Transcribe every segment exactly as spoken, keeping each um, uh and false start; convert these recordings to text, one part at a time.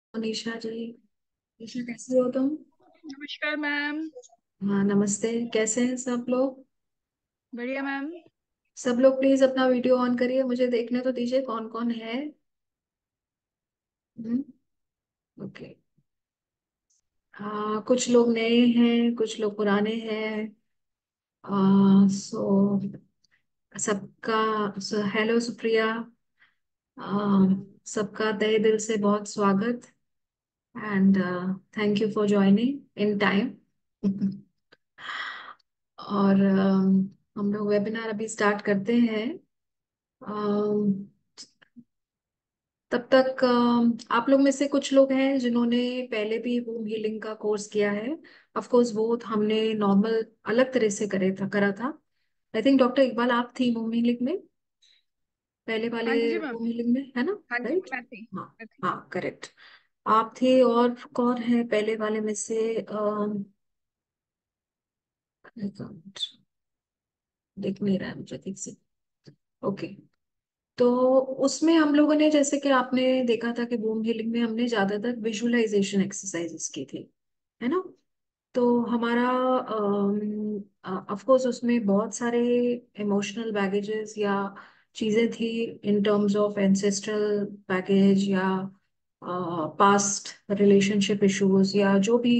निशा जी। निशा कैसे हो तुम? नमस्कार मैम। हाँ नमस्ते, कैसे हैं सब लोग? बढ़िया मैम। सब लोग प्लीज अपना वीडियो ऑन करिए, मुझे देखने तो दीजिए कौन कौन है। हम्म। ओके। हाँ, कुछ लोग नए हैं, कुछ लोग पुराने हैं। आ, सो सबका सो, हेलो सुप्रिया। आ, सबका तहे दिल से बहुत स्वागत। And thank you for joining in time. और अम, हम लोग वेबिनार अभी स्टार्ट करते हैं। अम, तब तक अम, आप लोग में से कुछ लोग हैं जिन्होंने पहले भी वूम हीलिंग का कोर्स किया है। ऑफ कोर्स वो हमने नॉर्मल अलग तरह से करे था करा था। आई थिंक डॉक्टर इकबाल आप थी वूम हीलिंग में, पहले वाले हाँ जी मैम। वूम हीलिंग में, है ना? हाँ जी राइट। मैं थी हाँ। मैं थी हाँ करेक्ट। आप थे और कौन है पहले वाले में से? अम, एक मिनट, देख नहीं रहा है मुझे ठीक से। ओके। तो उसमें हम लोगों ने, जैसे कि आपने देखा था कि वूम हीलिंग में हमने ज्यादातर विजुअलाइजेशन एक्सरसाइजेस की थी, है ना? तो हमारा ऑफ कोर्स उसमें बहुत सारे इमोशनल बैगेजेस या चीजें थी, in terms of ancestral baggage या पास्ट रिलेशनशिप इश्यूज या जो भी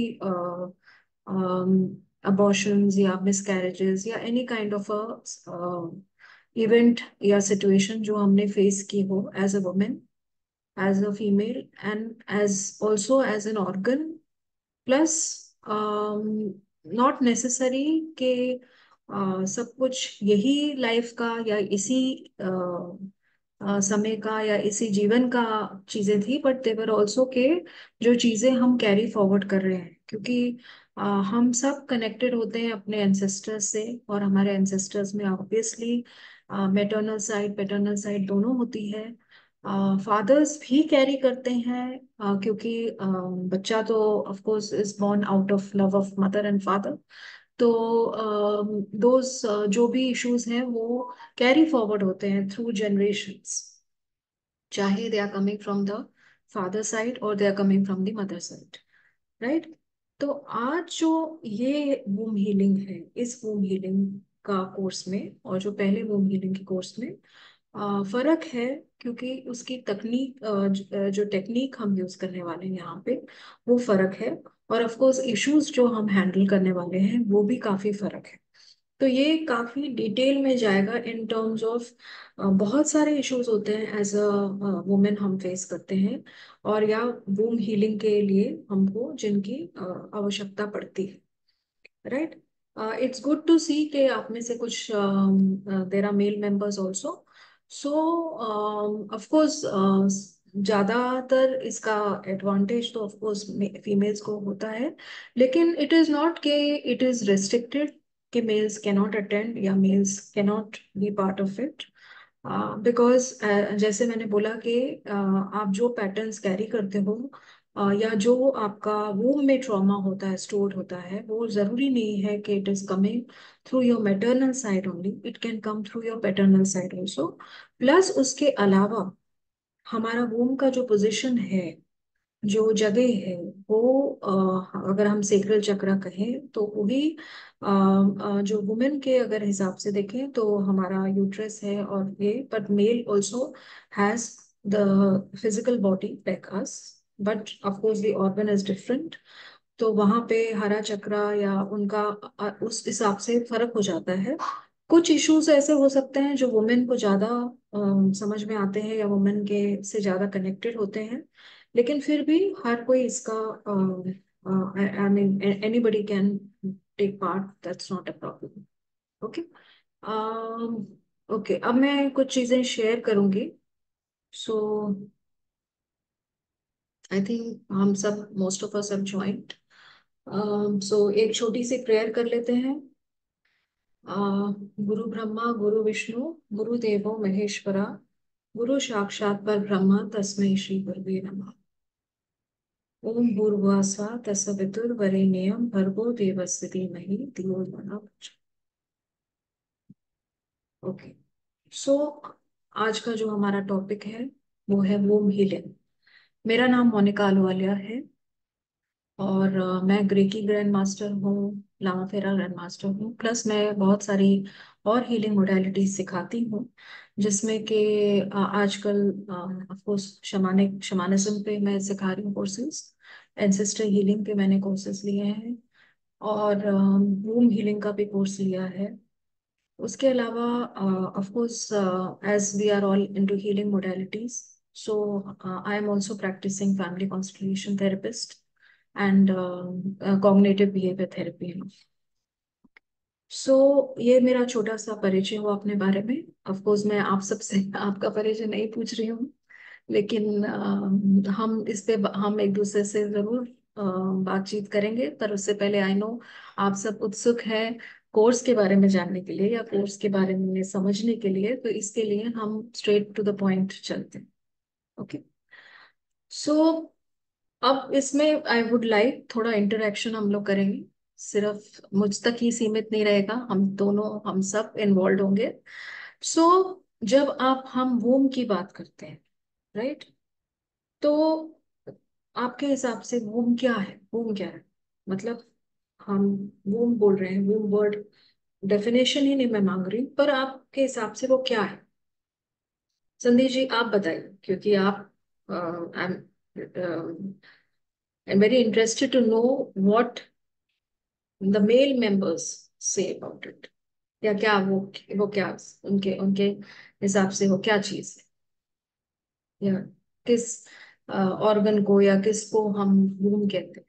अबॉर्शंस या मिसकैरेजेस या any kind of a event या सिचुएशन जो हमने फेस की हो as a women, as a female, and as also as an organ. Plus not necessary के अ, सब कुछ यही लाइफ का या इसी अ, अ, समय का या इसी जीवन का चीजें थी, बट देवर ऑल्सो के जो चीजें हम कैरी फॉरवर्ड कर रहे हैं, क्योंकि अ, हम सब कनेक्टेड होते हैं अपने एंसेस्टर्स से। और हमारे एंसेस्टर्स में obviously maternal side paternal side दोनों होती है। फादर्स भी कैरी करते हैं, अ, क्योंकि अ, बच्चा तो of course is born out of love of mother and father. तो दोज जो भी इश्यूज हैं वो कैरी फॉरवर्ड होते हैं थ्रू जनरेशंस, चाहे they are coming from the father side और they are coming from the mother side. Right. तो आज जो ये वूम हीलिंग है, इस वूम हीलिंग का कोर्स में और जो पहले वूम हीलिंग के कोर्स में अ, फर्क है, क्योंकि उसकी तकनीक, अ, ज- अ, जो टेक्निक हम यूज करने वाले हैं यहाँ पे, वो फर्क है। और ऑफ कोर्स इश्यूज जो हम हैंडल करने वाले हैं वो भी काफी फर्क है। तो ये काफी डिटेल में जाएगा इन टर्म्स ऑफ बहुत सारे इश्यूज होते हैं एज अ वुमेन हम फेस करते हैं, और या वूम हीलिंग के लिए हमको जिनकी अ, आवश्यकता पड़ती है। Right. It's good to see कि आप में से कुछ there are male members also. So of course ज्यादातर इसका एडवांटेज तो ऑफ कोर्स फीमेल्स को होता है, लेकिन इट इज नॉट के इट इज रेस्ट्रिक्टेड कि मेल्स कैनॉट अटेंड या males cannot be part of it. Because जैसे मैंने बोला कि uh, आप जो पैटर्न्स कैरी करते हो, अ, या जो आपका वूम में ट्रॉमा होता है, स्टोर्ड होता है, वो जरूरी नहीं है कि it is coming through your maternal side only, it can come through your paternal side also. Plus उसके अलावा हमारा वूम का जो पोजीशन है, जो जगह है, वो अ, अगर हम सेक्रल चक्र कहें तो वही अ, अ, जो वुमेन के अगर हिसाब से देखें तो हमारा यूट्रस है, और ये but male also has the physical body like us, but of course the organ is different. तो वहां पे हरा चक्र या उनका अ, उस हिसाब से फर्क हो जाता है। कुछ इश्यूज ऐसे हो सकते हैं जो वुमेन को ज्यादा अ, समझ में आते हैं या वुमेन के से ज्यादा कनेक्टेड होते हैं, लेकिन फिर भी हर कोई इसका, I mean anybody can take part, that's not a problem. Okay. Okay, अब मैं कुछ चीजें शेयर करूंगी। सो आई थिंक हम सब, most of us have joint. So एक छोटी सी प्रेयर कर लेते हैं। uh, गुरु ब्रह्मा गुरु विष्णु गुरु देवो महेश्वरा, गुरु साक्षात पर ब्रह्मा तस्मै श्री गुरुवे नमः। ओम भूर्भुवस्सुः तत्सवितुर्वरेण्यं भर्गो देवस्य धीमहि धियो यो नः प्रचोदयात्। ओके। सो आज का जो हमारा टॉपिक है वो है वोम हीलिंग। मेरा नाम मोनिका अहलूवालिया है। और अ, मैं ग्रेकी ग्रैंड मास्टर हूँ, लामा फेरा ग्रैंड मास्टर हूँ, प्लस मैं बहुत सारी और हीलिंग मोडालिटीज सिखाती हूँ, जिसमें कि अ, आजकल ऑफ कोर्स शमानिक शमानिज्म पे मैं सिखा रही हूँ कोर्सेज। एंसेस्टर हीलिंग पे मैंने कोर्सेज लिए हैं, और वूम हीलिंग का भी कोर्स लिया है। उसके अलावा of course as we are all into healing modalities, so uh, I am also practicing family constellation therapist and uh, uh, cognitive behavior therapy। So so, ये मेरा छोटा सा परिचय हुआ अपने बारे में। ऑफ कोर्स मैं आप सबसे आपका परिचय नहीं पूछ रही हूँ, लेकिन अ, हम इस पे हम एक दूसरे से जरूर अ, बातचीत करेंगे, पर उससे पहले आई नो आप सब उत्सुक हैं कोर्स के बारे में जानने के लिए या कोर्स के बारे में समझने के लिए, तो इसके लिए हम स्ट्रेट टू द पॉइंट चलते हैं। ओके। सो अब इसमें आई वुड लाइक थोड़ा इंटरेक्शन हम लोग करेंगे। सिर्फ मुझ तक ही सीमित नहीं रहेगा, हम दोनों हम सब इन्वॉल्व होंगे। सो जब आप हम वूम की बात करते हैं, राइट, तो आपके हिसाब से वूम क्या है? वूम क्या है मतलब? हम वूम बोल रहे हैं, वूम वर्ड डेफिनेशन ही नहीं मैं मांग रही, पर आपके हिसाब से वो क्या है? संदीप जी आप बताइए, क्योंकि आप I am I'm very interested to know what the male members say about it। या क्या वो वो क्या उनके उनके हिसाब से वो क्या चीज है, या किस ऑर्गन को या किसको हम वूम कहते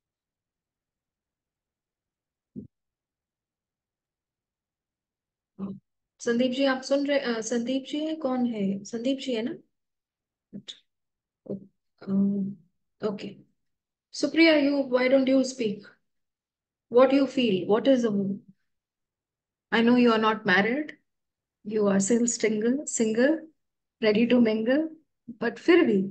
हैं? संदीप जी आप सुन रहे अ, संदीप जी है, कौन है संदीप जी है ना? Okay. Supriya, you why don't you speak? What you feel, what is a womb? I know you are not married, you are still single single ready to mingle, but फिर भी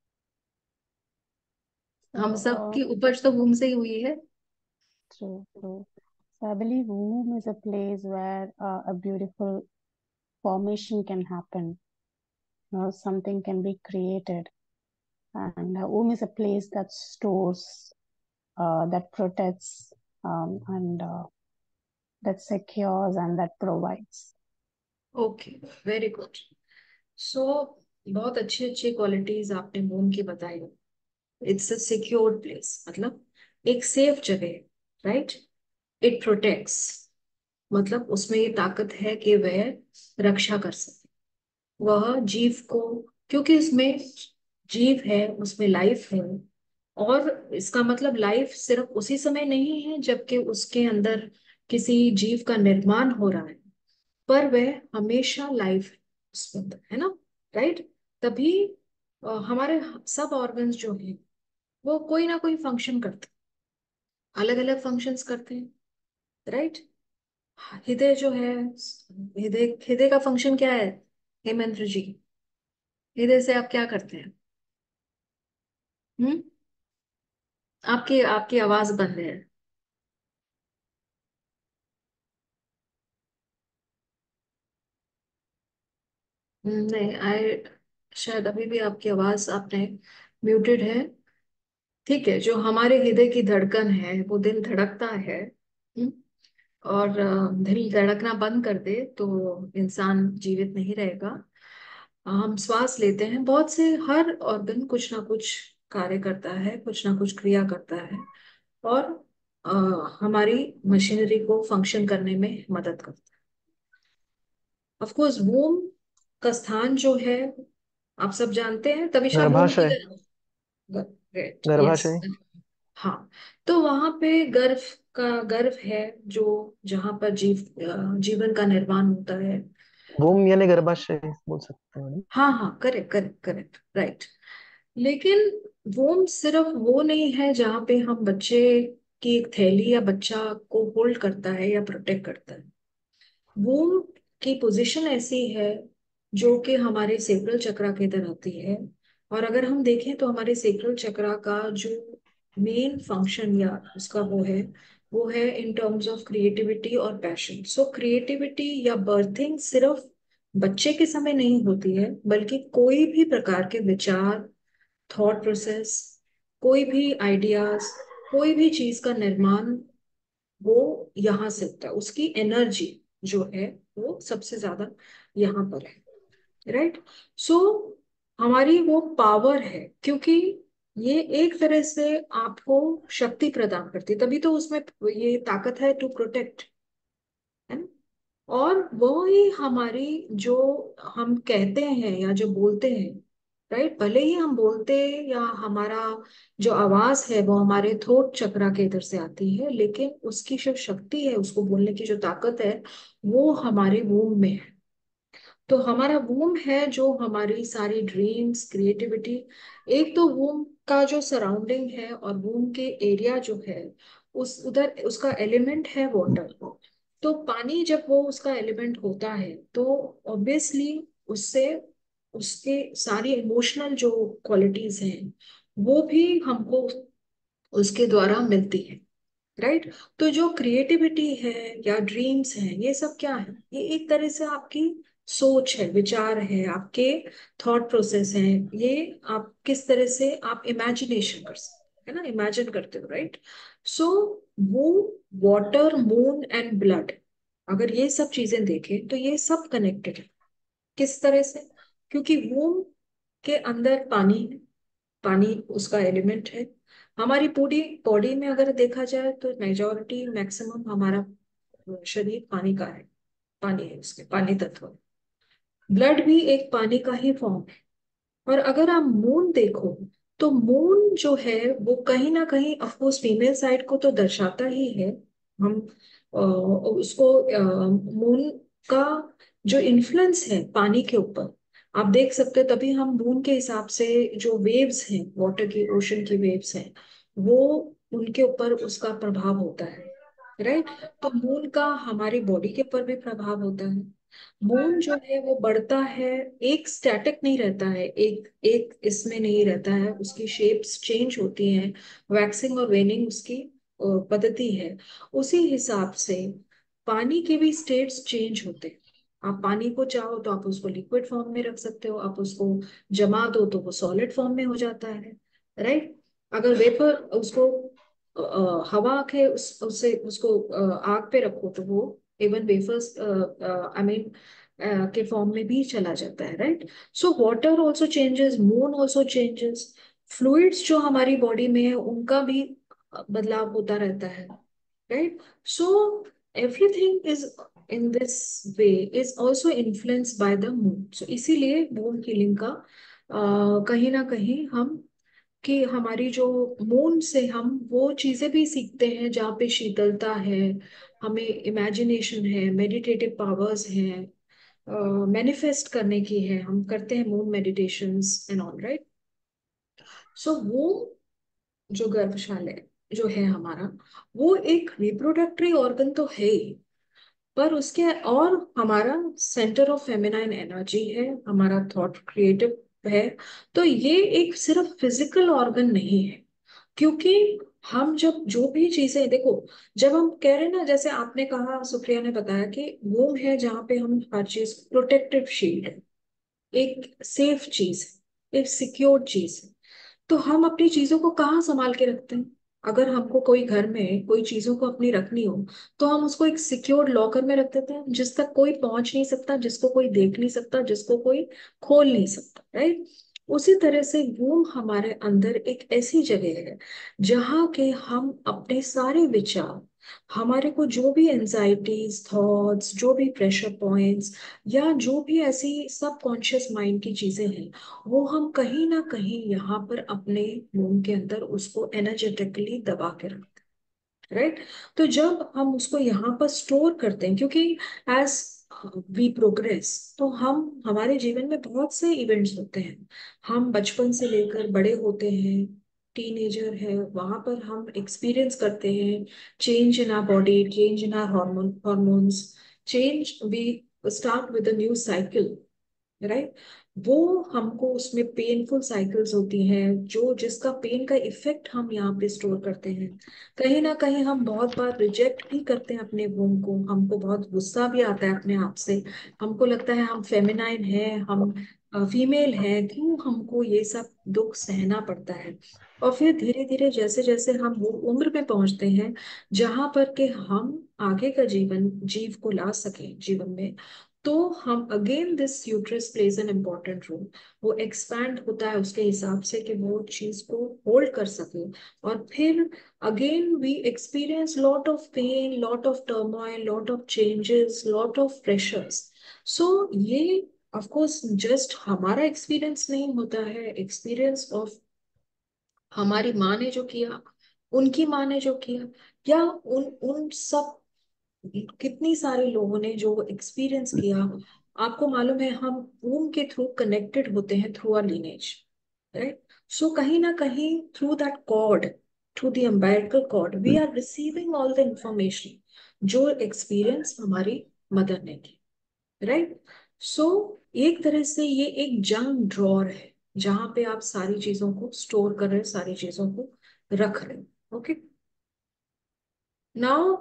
हम So, सब uh, की उपज तो वूम से ही हुई है। true, true. So I believe womb is a place where uh, a beautiful formation can happen. You know, something can be created, and uh, womb is a place that stores, uh, that protects, um, and uh, that secures and that provides. Okay, very good. So बहुत अच्छी अच्छी qualities आपने वूम की बताई। It's a secure place, मतलब एक safe जगह, right. It protects, मतलब उसमें ये ताकत है कि वह रक्षा कर सके, वह जीव को, क्योंकि उसमें जीव है, उसमें लाइफ है। और इसका मतलब लाइफ सिर्फ उसी समय नहीं है जबकि उसके अंदर किसी जीव का निर्माण हो रहा है, पर वह हमेशा लाइफ है उसके अंदर, है ना? राइट। तभी अ, हमारे सब ऑर्गन्स जो हैं वो कोई ना कोई फंक्शन करते हैं, अलग अलग फंक्शंस करते हैं, राइट। हृदय जो है, हृदय हृदय का फंक्शन क्या है? हेमेंद्र जी, हृदय से आप क्या करते हैं? हम्म? आपकी आपकी आवाज बंद है। हम्म, नहीं आई, शायद अभी भी आपकी आवाज आपने म्यूटेड है। ठीक है, जो हमारे हृदय की धड़कन है, वो दिल धड़कता है। हम्म, और अ, दिल धड़कना बंद कर दे तो इंसान जीवित नहीं रहेगा। हम श्वास लेते हैं, बहुत से हर ऑर्गन कुछ ना कुछ कार्य करता है, कुछ ना कुछ क्रिया करता है, और अ, हमारी मशीनरी को फंक्शन करने में मदद करता है। ऑफ कोर्स वूम का स्थान जो है आप सब जानते हैं, तभी शायद वूम की गर्भाशय। Great, yes. गर्भाशय। हाँ, तो वहां पे गर्भ का गर्भ है, जो जहां पर जीव अ, जीवन का निर्माण होता है। वोम यानी गर्भाशय बोल सकते हैं मैडम। हाँ हाँ, करेक्ट करेक्ट करेक्ट, राइट। लेकिन वो सिर्फ वो नहीं है जहाँ पे हम बच्चे की एक थैली या बच्चा को होल्ड करता है या प्रोटेक्ट करता है। वो की पोजीशन ऐसी है जो कि हमारे सेक्रल चक्रा के इधर आती है। और अगर हम देखें तो हमारे सेक्रल चक्रा का जो मेन फंक्शन या उसका वो है, वो है इन टर्म्स ऑफ क्रिएटिविटी और पैशन। सो क्रिएटिविटी या बर्थिंग सिर्फ बच्चे के समय नहीं होती है, बल्कि कोई भी प्रकार के विचार थॉट प्रोसेस, कोई भी आइडियाज, कोई भी चीज का निर्माण वो यहाँ से होता है। उसकी एनर्जी जो है वो सबसे ज्यादा यहाँ पर है, राइट। सो हमारी वो पावर है, क्योंकि ये एक तरह से आपको शक्ति प्रदान करती है, तभी तो उसमें ये ताकत है टू प्रोटेक्ट, है ना। और वो ही हमारी, जो हम कहते हैं या जो बोलते हैं, राइट, भले ही हम बोलते या हमारा जो आवाज है वो हमारे थ्रोट चक्रा के इधर से आती है, लेकिन उसकी जो शक्ति है, उसको बोलने की जो ताकत है, वो हमारे वोम में है। तो हमारा वूम है जो हमारी सारी ड्रीम्स, क्रिएटिविटी, एक तो वूम का जो सराउंडिंग है और वूम के एरिया जो है, उस उधर उसका एलिमेंट है वाटर। तो पानी जब वो उसका एलिमेंट होता है तो ऑब्वियसली उससे उसके सारी इमोशनल जो क्वालिटीज हैं वो भी हमको उसके द्वारा मिलती है, राइट। तो जो क्रिएटिविटी है या ड्रीम्स हैं, ये सब क्या है, ये एक तरह से आपकी सोच है, विचार है, आपके थॉट प्रोसेस है। ये आप किस तरह से आप इमेजिनेशन कर सकते है ना, इमेजिन करते हो, राइट। सो वो वाटर, मून एंड ब्लड, अगर ये सब चीजें देखें तो ये सब कनेक्टेड है। किस तरह से? क्योंकि वूम के अंदर पानी है, पानी उसका एलिमेंट है। हमारी पूरी बॉडी में अगर देखा जाए तो मेजॉरिटी, मैक्सिमम हमारा शरीर पानी का है, पानी है, उसके पानी तत्व है। ब्लड भी एक पानी का ही फॉर्म है। और अगर आप मून देखो तो मून जो है वो कहीं ना कहीं ऑफकोर्स फीमेल साइड को तो दर्शाता ही है। हम अ, उसको मून का जो इन्फ्लुएंस है पानी के ऊपर आप देख सकते हो, तभी हम मून के हिसाब से जो वेव्स हैं, वाटर की, ओशन की वेव्स हैं, वो उनके ऊपर उसका प्रभाव होता है, राइट। तो मून का हमारी बॉडी के ऊपर भी प्रभाव होता है। मून जो है वो बढ़ता है, एक स्टैटिक नहीं रहता है, एक एक इसमें नहीं रहता है, उसकी शेप्स चेंज होती हैं, वैक्सिंग और वेनिंग उसकी अ, पद्धति है। उसी हिसाब से पानी के भी स्टेट्स चेंज होते हैं। आप पानी को चाहो तो आप उसको लिक्विड फॉर्म में रख सकते हो, आप उसको जमा दो तो वो सॉलिड फॉर्म में हो जाता है, राइट। अगर वेपर उसको अ, अ, हवा के उस उससे उसको अ, आग पे रखो तो वो इवन वेफर्स आई मीन के फॉर्म में भी चला जाता है, right. So water also changes, moon also changes, fluids जो हमारी बॉडी में है उनका भी बदलाव होता रहता है, right. So everything is in this way is also influenced by the moon. So इसीलिए मून हीलिंग का अ, कहीं ना कहीं हम, कि हमारी जो मून से हम वो चीजें भी सीखते हैं जहाँ पे शीतलता है, हमें इमेजिनेशन है, मेडिटेटिव पावर्स हैं, मैनिफेस्ट करने की है, हम करते हैं moon meditations and all, right. So वो जो गर्भशाला जो है हमारा, वो एक रिप्रोडक्टरी ऑर्गन तो है ही, पर उसके और हमारा सेंटर ऑफ फेमिनाइन एनर्जी है, हमारा थॉट क्रिएटिव है। तो ये एक सिर्फ फिजिकल ऑर्गन नहीं है, क्योंकि हम जब जो भी चीजें देखो, जब हम कह रहे हैं ना, जैसे आपने कहा, सुप्रिया ने बताया कि वो है जहाँ पे हम हर चीज प्रोटेक्टिव शील्ड है, एक सेफ चीज है, एक सिक्योर चीज है। तो हम अपनी चीजों को कहाँ संभाल के रखते हैं? अगर हमको कोई घर में कोई चीजों को अपनी रखनी हो तो हम उसको एक सिक्योर लॉकर में रख देते हैं, जिस तक कोई पहुंच नहीं सकता, जिसको कोई देख नहीं सकता, जिसको कोई खोल नहीं सकता, राइट। उसी तरह से वो हमारे अंदर एक ऐसी जगह है जहाँ के हम अपने सारे विचार, हमारे को जो भी एंजाइटीज, थॉट्स, जो भी प्रेशर पॉइंट्स या जो भी ऐसी सबकॉन्शियस माइंड की चीजें हैं, वो हम कहीं ना कहीं यहाँ पर अपने मून के अंदर उसको एनर्जेटिकली दबा के रखते हैं, राइट। तो जब हम उसको यहाँ पर स्टोर करते हैं, क्योंकि एज वी प्रोग्रेस, तो हम हमारे जीवन में बहुत से इवेंट्स होते हैं, हम बचपन से लेकर बड़े होते हैं, टीनेजर है, वहां पर हम एक्सपीरियंस करते हैं change in our body, change in our hormone hormones, change, we start with a new cycle, right. वो हमको उसमें पेनफुल साइकिल्स होती हैं, जो जिसका पेन का इफेक्ट हम यहाँ पे स्टोर करते हैं। कहीं ना कहीं हम बहुत बार रिजेक्ट भी करते हैं अपने वूम को, हमको बहुत गुस्सा भी आता है अपने आप से, हमको लगता है हम फेमिनाइन है, हम फीमेल है, क्यों हमको ये सब दुख सहना पड़ता है। और फिर धीरे धीरे जैसे जैसे हम वो उम्र में पहुंचते हैं जहां पर के हम आगे का जीवन जीव को ला सके जीवन में, तो हम again this uterus plays an important role. वो एक्सपैंड होता है उसके हिसाब से कि वो चीज को होल्ड कर सके। और फिर again we experience lot of pain, lot of turmoil, lot of changes, lot of pressures. So ये ऑफ कोर्स जस्ट हमारा एक्सपीरियंस नहीं होता है, एक्सपीरियंस ऑफ हमारी माँ ने जो किया, उनकी माँ ने जो किया, या उन उन सब कितनी सारे लोगों ने जो एक्सपीरियंस किया। आपको मालूम है हम वूम के थ्रू कनेक्टेड होते हैं through our lineage, right. So कहीं ना कहीं through that cord, through the umbilical cord we are receiving all the information जो एक्सपीरियंस हमारी मदर ने की, राइट। सो एक तरह से ये एक जंग ड्रॉर है जहां पे आप सारी चीजों को स्टोर कर रहे हो, सारी चीजों को रख रहे हो। ओके, नाउ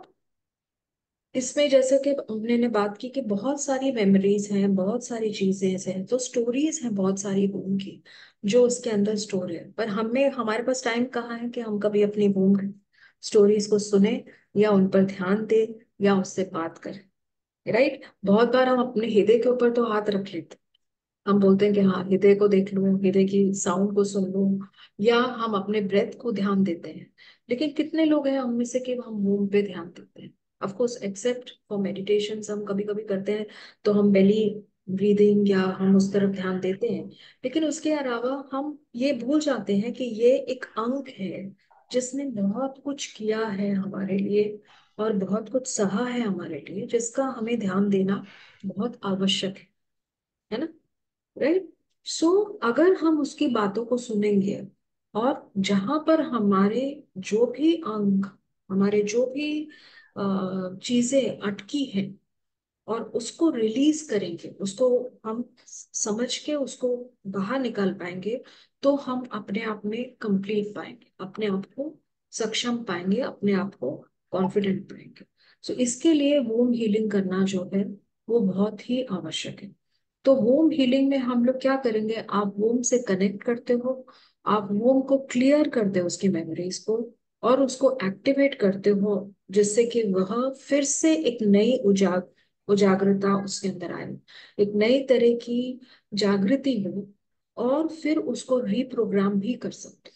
इसमें जैसे कि हमने ने बात की कि बहुत सारी मेमोरीज हैं, बहुत सारी चीजें हैं, तो स्टोरीज हैं बहुत सारी बूम की जो उसके अंदर स्टोर है। पर हमें हमारे पास टाइम कहाँ है कि हम कभी अपनी बूम स्टोरीज को सुने या उन पर ध्यान दें या उससे बात करें, राइट। बहुत बार हम अपने हृदय के ऊपर तो हाथ रख लेते हैं, हम बोलते हैं कि हाँ हृदय को देख लूं, हृदय की साउंड को सुन लूं, या हम अपने ब्रेथ को ध्यान देते हैं। लेकिन कितने लोग हैं हम में से कि हम मूव पे ध्यान देते हैं। Of course except for meditation हम कभी कभी करते हैं, तो हम बेली ब्रीदिंग या हम उस तरफ ध्यान देते हैं। लेकिन उसके अलावा हम ये भूल जाते हैं कि ये एक अंग है जिसने बहुत कुछ किया है हमारे लिए और बहुत कुछ सहा है हमारे लिए, जिसका हमें ध्यान देना बहुत आवश्यक है है ना, राइट। सो अगर हम उसकी बातों को सुनेंगे और जहां पर हमारे जो भी अंग, हमारे जो भी अ, चीजें अटकी हैं और उसको रिलीज करेंगे, उसको हम समझ के उसको बाहर निकाल पाएंगे, तो हम अपने आप में कंप्लीट पाएंगे, अपने आप को सक्षम पाएंगे, अपने आप को कॉन्फिडेंट पाएंगे। सो इसके लिए वोम हीलिंग करना जो है वो बहुत ही आवश्यक है। तो वोम हीलिंग में हम लोग क्या करेंगे, आप वोम से कनेक्ट करते हो, आप वोम को क्लियर करते हो उसकी मेमोरीज को और उसको एक्टिवेट करते हो, जिससे कि वह फिर से एक नई उजाग उजागरता उसके अंदर आए, एक नई तरह की जागृति हो, और फिर उसको रीप्रोग्राम भी कर सकते।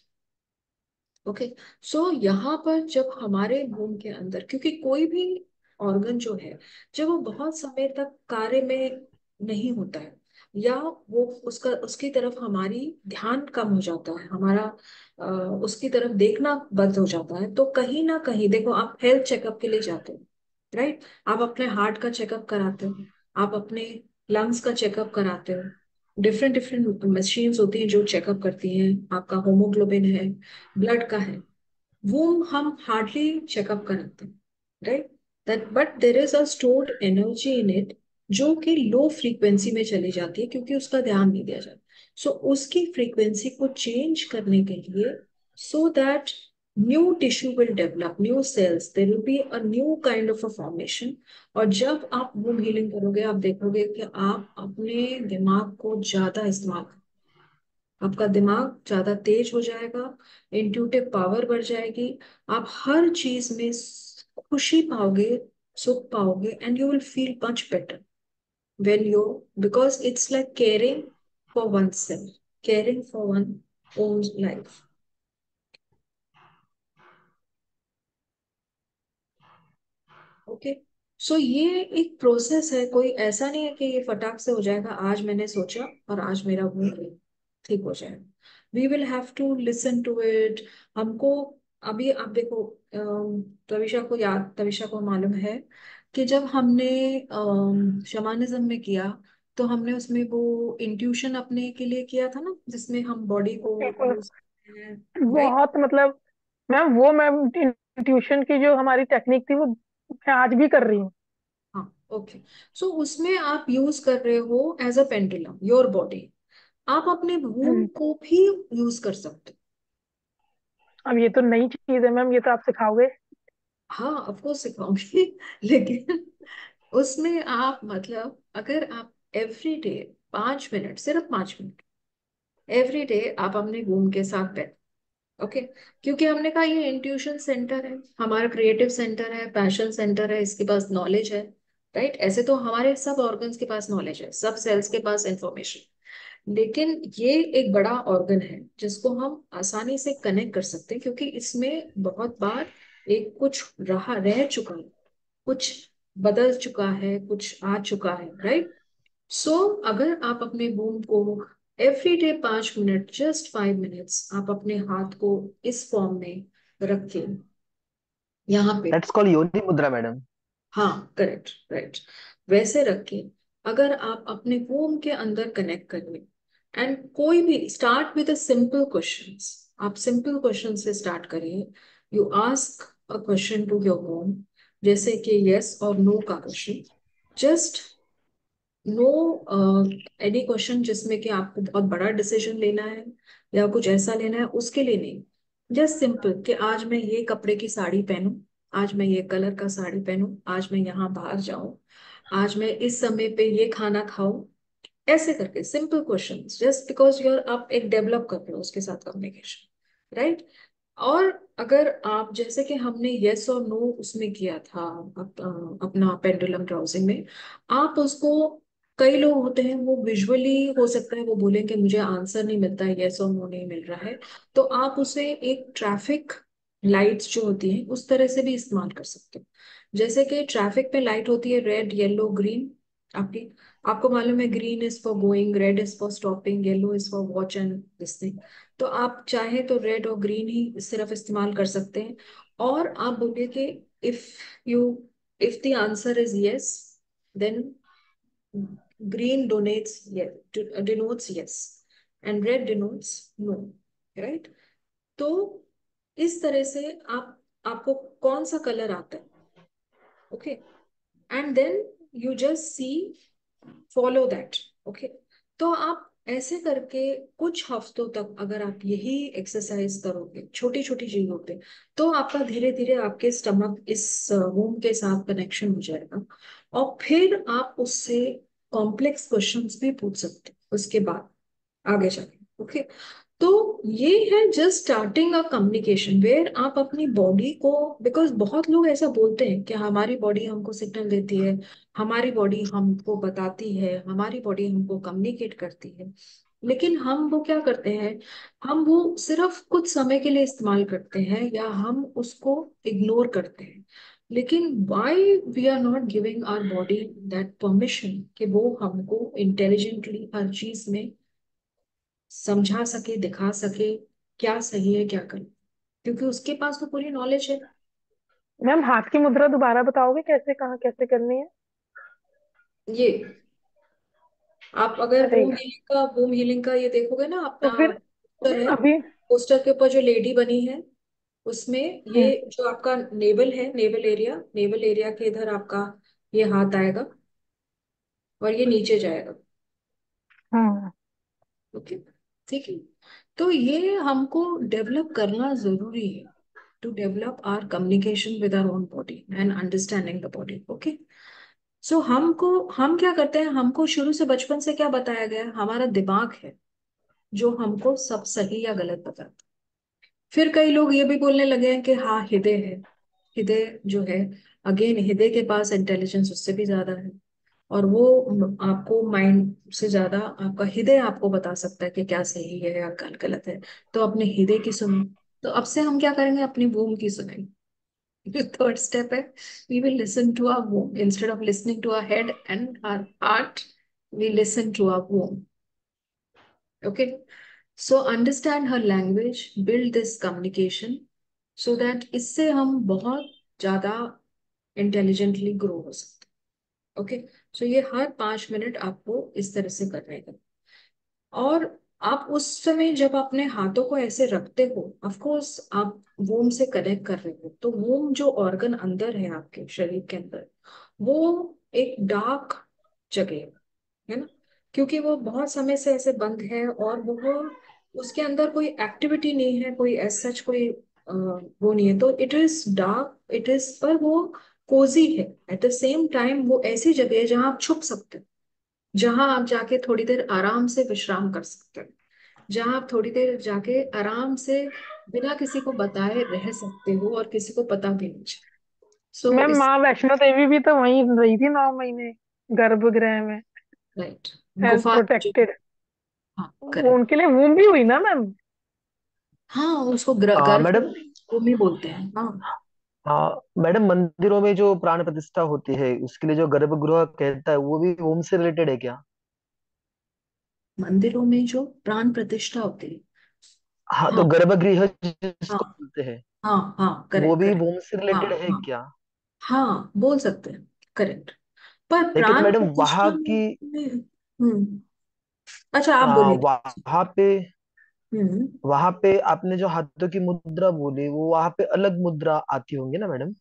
ओके, सो यहाँ पर जब हमारे वूम के अंदर, क्योंकि कोई भी ऑर्गन जो है जब वो बहुत समय तक कार्य में नहीं होता है, या वो उसका उसकी तरफ हमारी ध्यान कम हो जाता है, हमारा अ, उसकी तरफ देखना बंद हो जाता है, तो कहीं ना कहीं देखो आप हेल्थ चेकअप के लिए जाते हो, राइट। आप अपने हार्ट का चेकअप कराते हो, आप अपने लंग्स का चेकअप कराते हो, डिफरेंट डिफरेंट मशीन्स होती हैं जो चेकअप करती हैं, आपका होमोग्लोबिन है, ब्लड का है, वो हम हार्डली चेकअप कराते हैं, right. That but there is a stored energy in it जो कि लो फ्रीक्वेंसी में चली जाती है क्योंकि उसका ध्यान नहीं दिया जाता। सो so, उसकी फ्रीक्वेंसी को चेंज करने के लिए, so that new tissue will develop, new cells, there will be a new kind of a formation. और जब आप वो हीलिंग करोगे आप देखोगे कि आप अपने दिमाग को ज्यादा इस्तेमाल, आपका दिमाग ज्यादा तेज हो जाएगा, इंट्यूटिव पावर बढ़ जाएगी, आप हर चीज में स- खुशी पाओगे, सुख पाओगे, and you will feel much better when you, because it's like caring for oneself, caring for one own life। Okay, so ये एक प्रोसेस है, कोई ऐसा नहीं है कि ये फटाक से हो जाएगा, आज मैंने सोचा और आज मेरा वो ठीक हो जाएगा। We will have to listen to it. हमको अभी आप देखो, अम, तविषा को याद, तविषा को मालूम है कि जब हमने शमानिज्म में किया, तो हमने उसमें वो इंट्यूशन अपने के लिए किया था ना, जिसमें हम बॉडी को बिल्कुल। यूज करते हैं, राइट। बहुत मतलब मैम, वो मैम ट्यूशन की जो हमारी टेक्निक थी वो मैं आज भी कर रही हूँ। हाँ, ओके। सो उसमें आप यूज कर रहे हो as a pendulum your body, आप अपने वूम हम्म। को भी यूज कर सकते अब ये तो नई चीज है मैम, ये तो आप सिखाओगे। हो। हाँ ऑफ कोर्स सिखाऊंगी लेकिन उसमें आप मतलब अगर आप एवरी डे पांच मिनट, सिर्फ पांच मिनट, एवरी डे आप अपने वूम के साथ बैठ। ओके। क्योंकि हमने कहा ये इंट्यूशन सेंटर है, हमारा क्रिएटिव सेंटर है, पैशन सेंटर है, इसके पास नॉलेज है। राइट। ऐसे तो हमारे सब ऑर्गन्स के पास नॉलेज है, सब सेल्स के पास इंफॉर्मेशन, लेकिन ये एक बड़ा ऑर्गन है जिसको हम आसानी से कनेक्ट कर सकते हैं, क्योंकि इसमें बहुत बार एक कुछ रहा रह चुका है, कुछ बदल चुका है, कुछ आ चुका है। राइट। सो अगर आप अपने बूम को एवरी डे पांच मिनट, जस्ट फाइव मिनट्स, आप अपने हाथ को इस फॉर्म में रखें, यहाँ पे। दैट्स कॉल्ड योनि मुद्रा मैडम। हाँ, करेक्ट, राइट। वैसे रखें। अगर आप अपने वोम के अंदर कनेक्ट करें, एंड कोई भी स्टार्ट विद सिंपल क्वेश्चंस, आप सिंपल क्वेश्चन से स्टार्ट करिए। You ask a question to your womb, जैसे कि यस और नो का क्वेश्चन। जस्ट नो एनी क्वेश्चन जिसमें कि आपको बहुत बड़ा डिसीजन लेना है या कुछ ऐसा लेना है, उसके लिए नहीं। जस्ट सिंपल कि आज मैं ये कपड़े की साड़ी पहनूं, आज मैं ये कलर का साड़ी पहनूं, आज मैं यहाँ बाहर जाऊं, आज मैं इस समय पे ये खाना खाऊं। ऐसे करके simple questions, just because your आप एक डेवलप कर रहे हो उसके साथ कम्युनिकेशन। राइट। और अगर आप जैसे कि हमने यस और नो उसमें किया था, अप, अ, अपना पेंडुलम ड्राउजिंग में, आप उसको, कई लोग होते हैं वो विजुअली हो सकता है वो बोलेंगे मुझे आंसर नहीं मिलता है, यस और नो नहीं मिल रहा है, तो आप उसे एक ट्रैफिक लाइट्स जो होती हैं उस तरह से भी इस्तेमाल कर सकते हो। जैसे कि ट्रैफिक पे लाइट होती है रेड, येलो, ग्रीन। आपकी आपको मालूम है, green is for going, red is for stopping, yellow is for watch and this thing. तो आप चाहे तो रेड और ग्रीन ही सिर्फ इस्तेमाल कर सकते हैं। और आप बोलिए कि if you if the answer is yes, then green donates denotes yes, and red denotes no. Right. तो इस तरह से आप आपको कौन सा कलर आता है, okay, and then you just see, follow that. Okay. तो आप ऐसे करके कुछ हफ्तों तक अगर आप यही एक्सरसाइज करोगे छोटी छोटी चीजों पे, तो आपका धीरे धीरे आपके स्टमक इस वूम के साथ कनेक्शन हो जाएगा। और फिर आप उससे कॉम्प्लेक्स क्वेश्चंस भी पूछ सकते हैं उसके बाद, आगे जाके। ओके। तो ये है just starting a communication where आप अपनी बॉडी को, बिकॉज बहुत लोग ऐसा बोलते हैं कि हमारी बॉडी हमको सिग्नल देती है, हमारी बॉडी हमको बताती है, हमारी बॉडी हमको कम्युनिकेट करती है, लेकिन हम वो क्या करते हैं, हम वो सिर्फ कुछ समय के लिए इस्तेमाल करते हैं या हम उसको इग्नोर करते हैं। लेकिन why we are not giving our body that permission कि वो हमको इंटेलिजेंटली हर चीज में समझा सके, दिखा सके क्या सही है क्या गलत, क्योंकि उसके पास तो पूरी नॉलेज है। मैम हाथ की मुद्रा दोबारा बताओगे, कैसे कहाँ कैसे करनी है? ये आप अगर अरे बूम यार, हीलिंग का बूम हीलिंग का ये देखोगे ना तो अपना फिर पोस्टर है, अभी। पोस्टर के ऊपर जो लेडी बनी है, उसमें ये हम्म। जो आपका नेवल है, नेवल एरिया, नेवल एरिया के इधर आपका ये हाथ आएगा और ये नीचे जाएगा। हम्म। ओके। ठीक है। तो ये हमको डेवलप करना जरूरी है, to develop our communication with our own body and understanding the body. Okay. So हमको, हम क्या करते हैं, हमको शुरू से बचपन से क्या बताया गया है, हमारा दिमाग है जो हमको सब सही या गलत बताता है। फिर कई लोग ये भी बोलने लगे हैं कि हाँ हृदय है, हृदय जो है, अगेन हृदय के पास इंटेलिजेंस उससे भी ज्यादा है, और वो आपको माइंड से ज्यादा आपका हृदय आपको बता सकता है कि क्या सही है या क्या गलत है। तो अपने हृदय की सुनो। तो अब से हम क्या करेंगे, अपनी वोम की सुनेंगे। थर्ड स्टेप है, we will listen to our womb instead of listening to our head and our heart, we listen to our womb. Okay. So understand her language, build this communication, so that इससे हम बहुत ज्यादा intelligently grow हो सकते हैं। Okay. So ये हर पांच minute आपको इस तरह से करने का। और आप उस समय जब अपने हाथों को ऐसे रखते हो, ऑफ कोर्स आप वोम से कनेक्ट कर रहे हो, तो वोम जो ऑर्गन अंदर है आपके शरीर के अंदर, वो एक डार्क जगह है है ना, क्योंकि वो बहुत समय से ऐसे बंद है, और वो उसके अंदर कोई एक्टिविटी नहीं है, कोई एज सच कोई अ, वो नहीं है, तो it is dark, it is, पर वो कोजी है। एट द सेम टाइम वो ऐसी जगह है जहां आप छुप सकते हो, जहां आप जाके थोड़ी देर आराम से विश्राम कर सकते हो, जहां आप थोड़ी देर जाके आराम से बिना किसी को बताए रह सकते हो और किसी को पता भी नहीं चले। सो मैम इस माँ वैष्णो देवी भी तो वहीं रही थी नौ महीने, गर्भगृह में, राइट, एज गुफा जो, प्रोटेक्टेड। हाँ वो करेक्ट। उनके लिए वूम भी हुई ना मैम? हाँ उसको गर- आ, गर्भ मैडम। भूमि बोलते हैं, हाँ। हाँ मैडम, मंदिरों में जो प्राण प्रतिष्ठा होती है उसके लिए जो गर्भगृह कहता है वो भी होम से रिलेटेड है क्या? मंदिरों में जो प्राण प्रतिष्ठा होती है, हाँ, तो हाँ गर्भगृह जिसको हाँ बोलते हैं हाँ हाँ, वो करेक्ट भी करेक्ट। होम से हाँ रिलेटेड है हाँ क्या? हाँ, बोल सकते हैं, करेक्ट। पर लेकिन प्राण मैडम प्रतिष्ठा वहां में की में- हम्म, अच्छा आप आ, बोलिए। वहां पे हम्म, वहां पे आपने जो हाथों की मुद्रा बोली वो वहां पे अलग मुद्रा आती होंगी ना मैडम?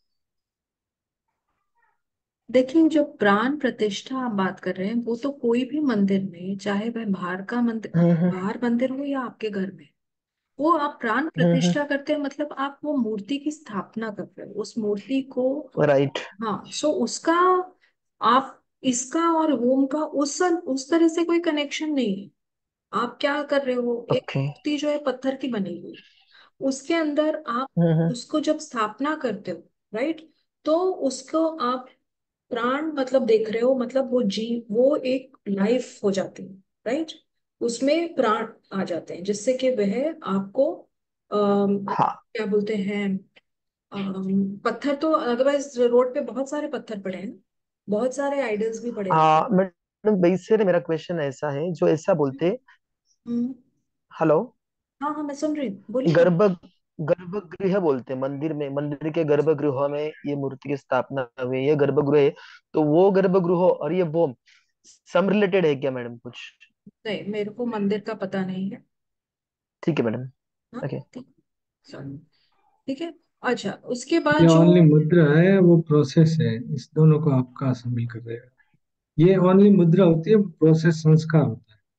देखिए जो प्राण प्रतिष्ठा आप बात कर रहे हैं वो तो कोई भी मंदिर में, चाहे वह बाहर का मंदिर, हम्म हम्म बाहर मंदिर हो या आपके घर में, वो आप प्राण हम्म प्रतिष्ठा करते हैं, मतलब आप वो मूर्ति की स्थापना कर रहे हो, उस मूर्ति को। राइट। हाँ, सो उसका, आप इसका और होम का उस उस तरह से कोई कनेक्शन नहीं है। आप क्या कर रहे हो, एक ओके। मूर्ति जो है पत्थर की बनी हुई, उसके अंदर आप हम्म हम्म उसको जब स्थापना करते हो, राइट, तो उसको आप प्राण मतलब देख रहे हो, मतलब वो जीव, वो एक लाइफ हो जाती है, राइट, उसमें प्राण आ जाते हैं जिससे कि वह आपको अम, हाँ क्या बोलते हैं, अम, पत्थर तो अदरवाइज रोड पे बहुत सारे पत्थर पड़े हैं ना, बहुत सारे आइडल्स भी पड़े रहते हाँ मैडम, बेसिकली मेरा क्वेश्चन ऐसा है जो ऐसा हैं। बोलते। Hmm, hello. हाँ हाँ मैं सुन रही हूँ, बोलिए ना। गर्भ गर्भगृह बोलते हैं मंदिर में, मंदिर के गर्भगृह में ये मूर्ति की स्थापना हुई, ये गर्भगृह है। तो वो गर्भगृह और ये वो सम रिलेटेड है क्या मैडम कुछ? नहीं, मेरे को मंदिर का पता नहीं है। ठीक है मैडम। हाँ, ओके। ठीक, सॉरी, ठीक है। अच्छा उसके बाद ये जो, ओनली मुद्रा है, वो प्रोसेस है, इस दोनों को आपका शामिल कर देगा। ये ओनली मुद्रा होती है, प्रोसेस संस्कार होता है।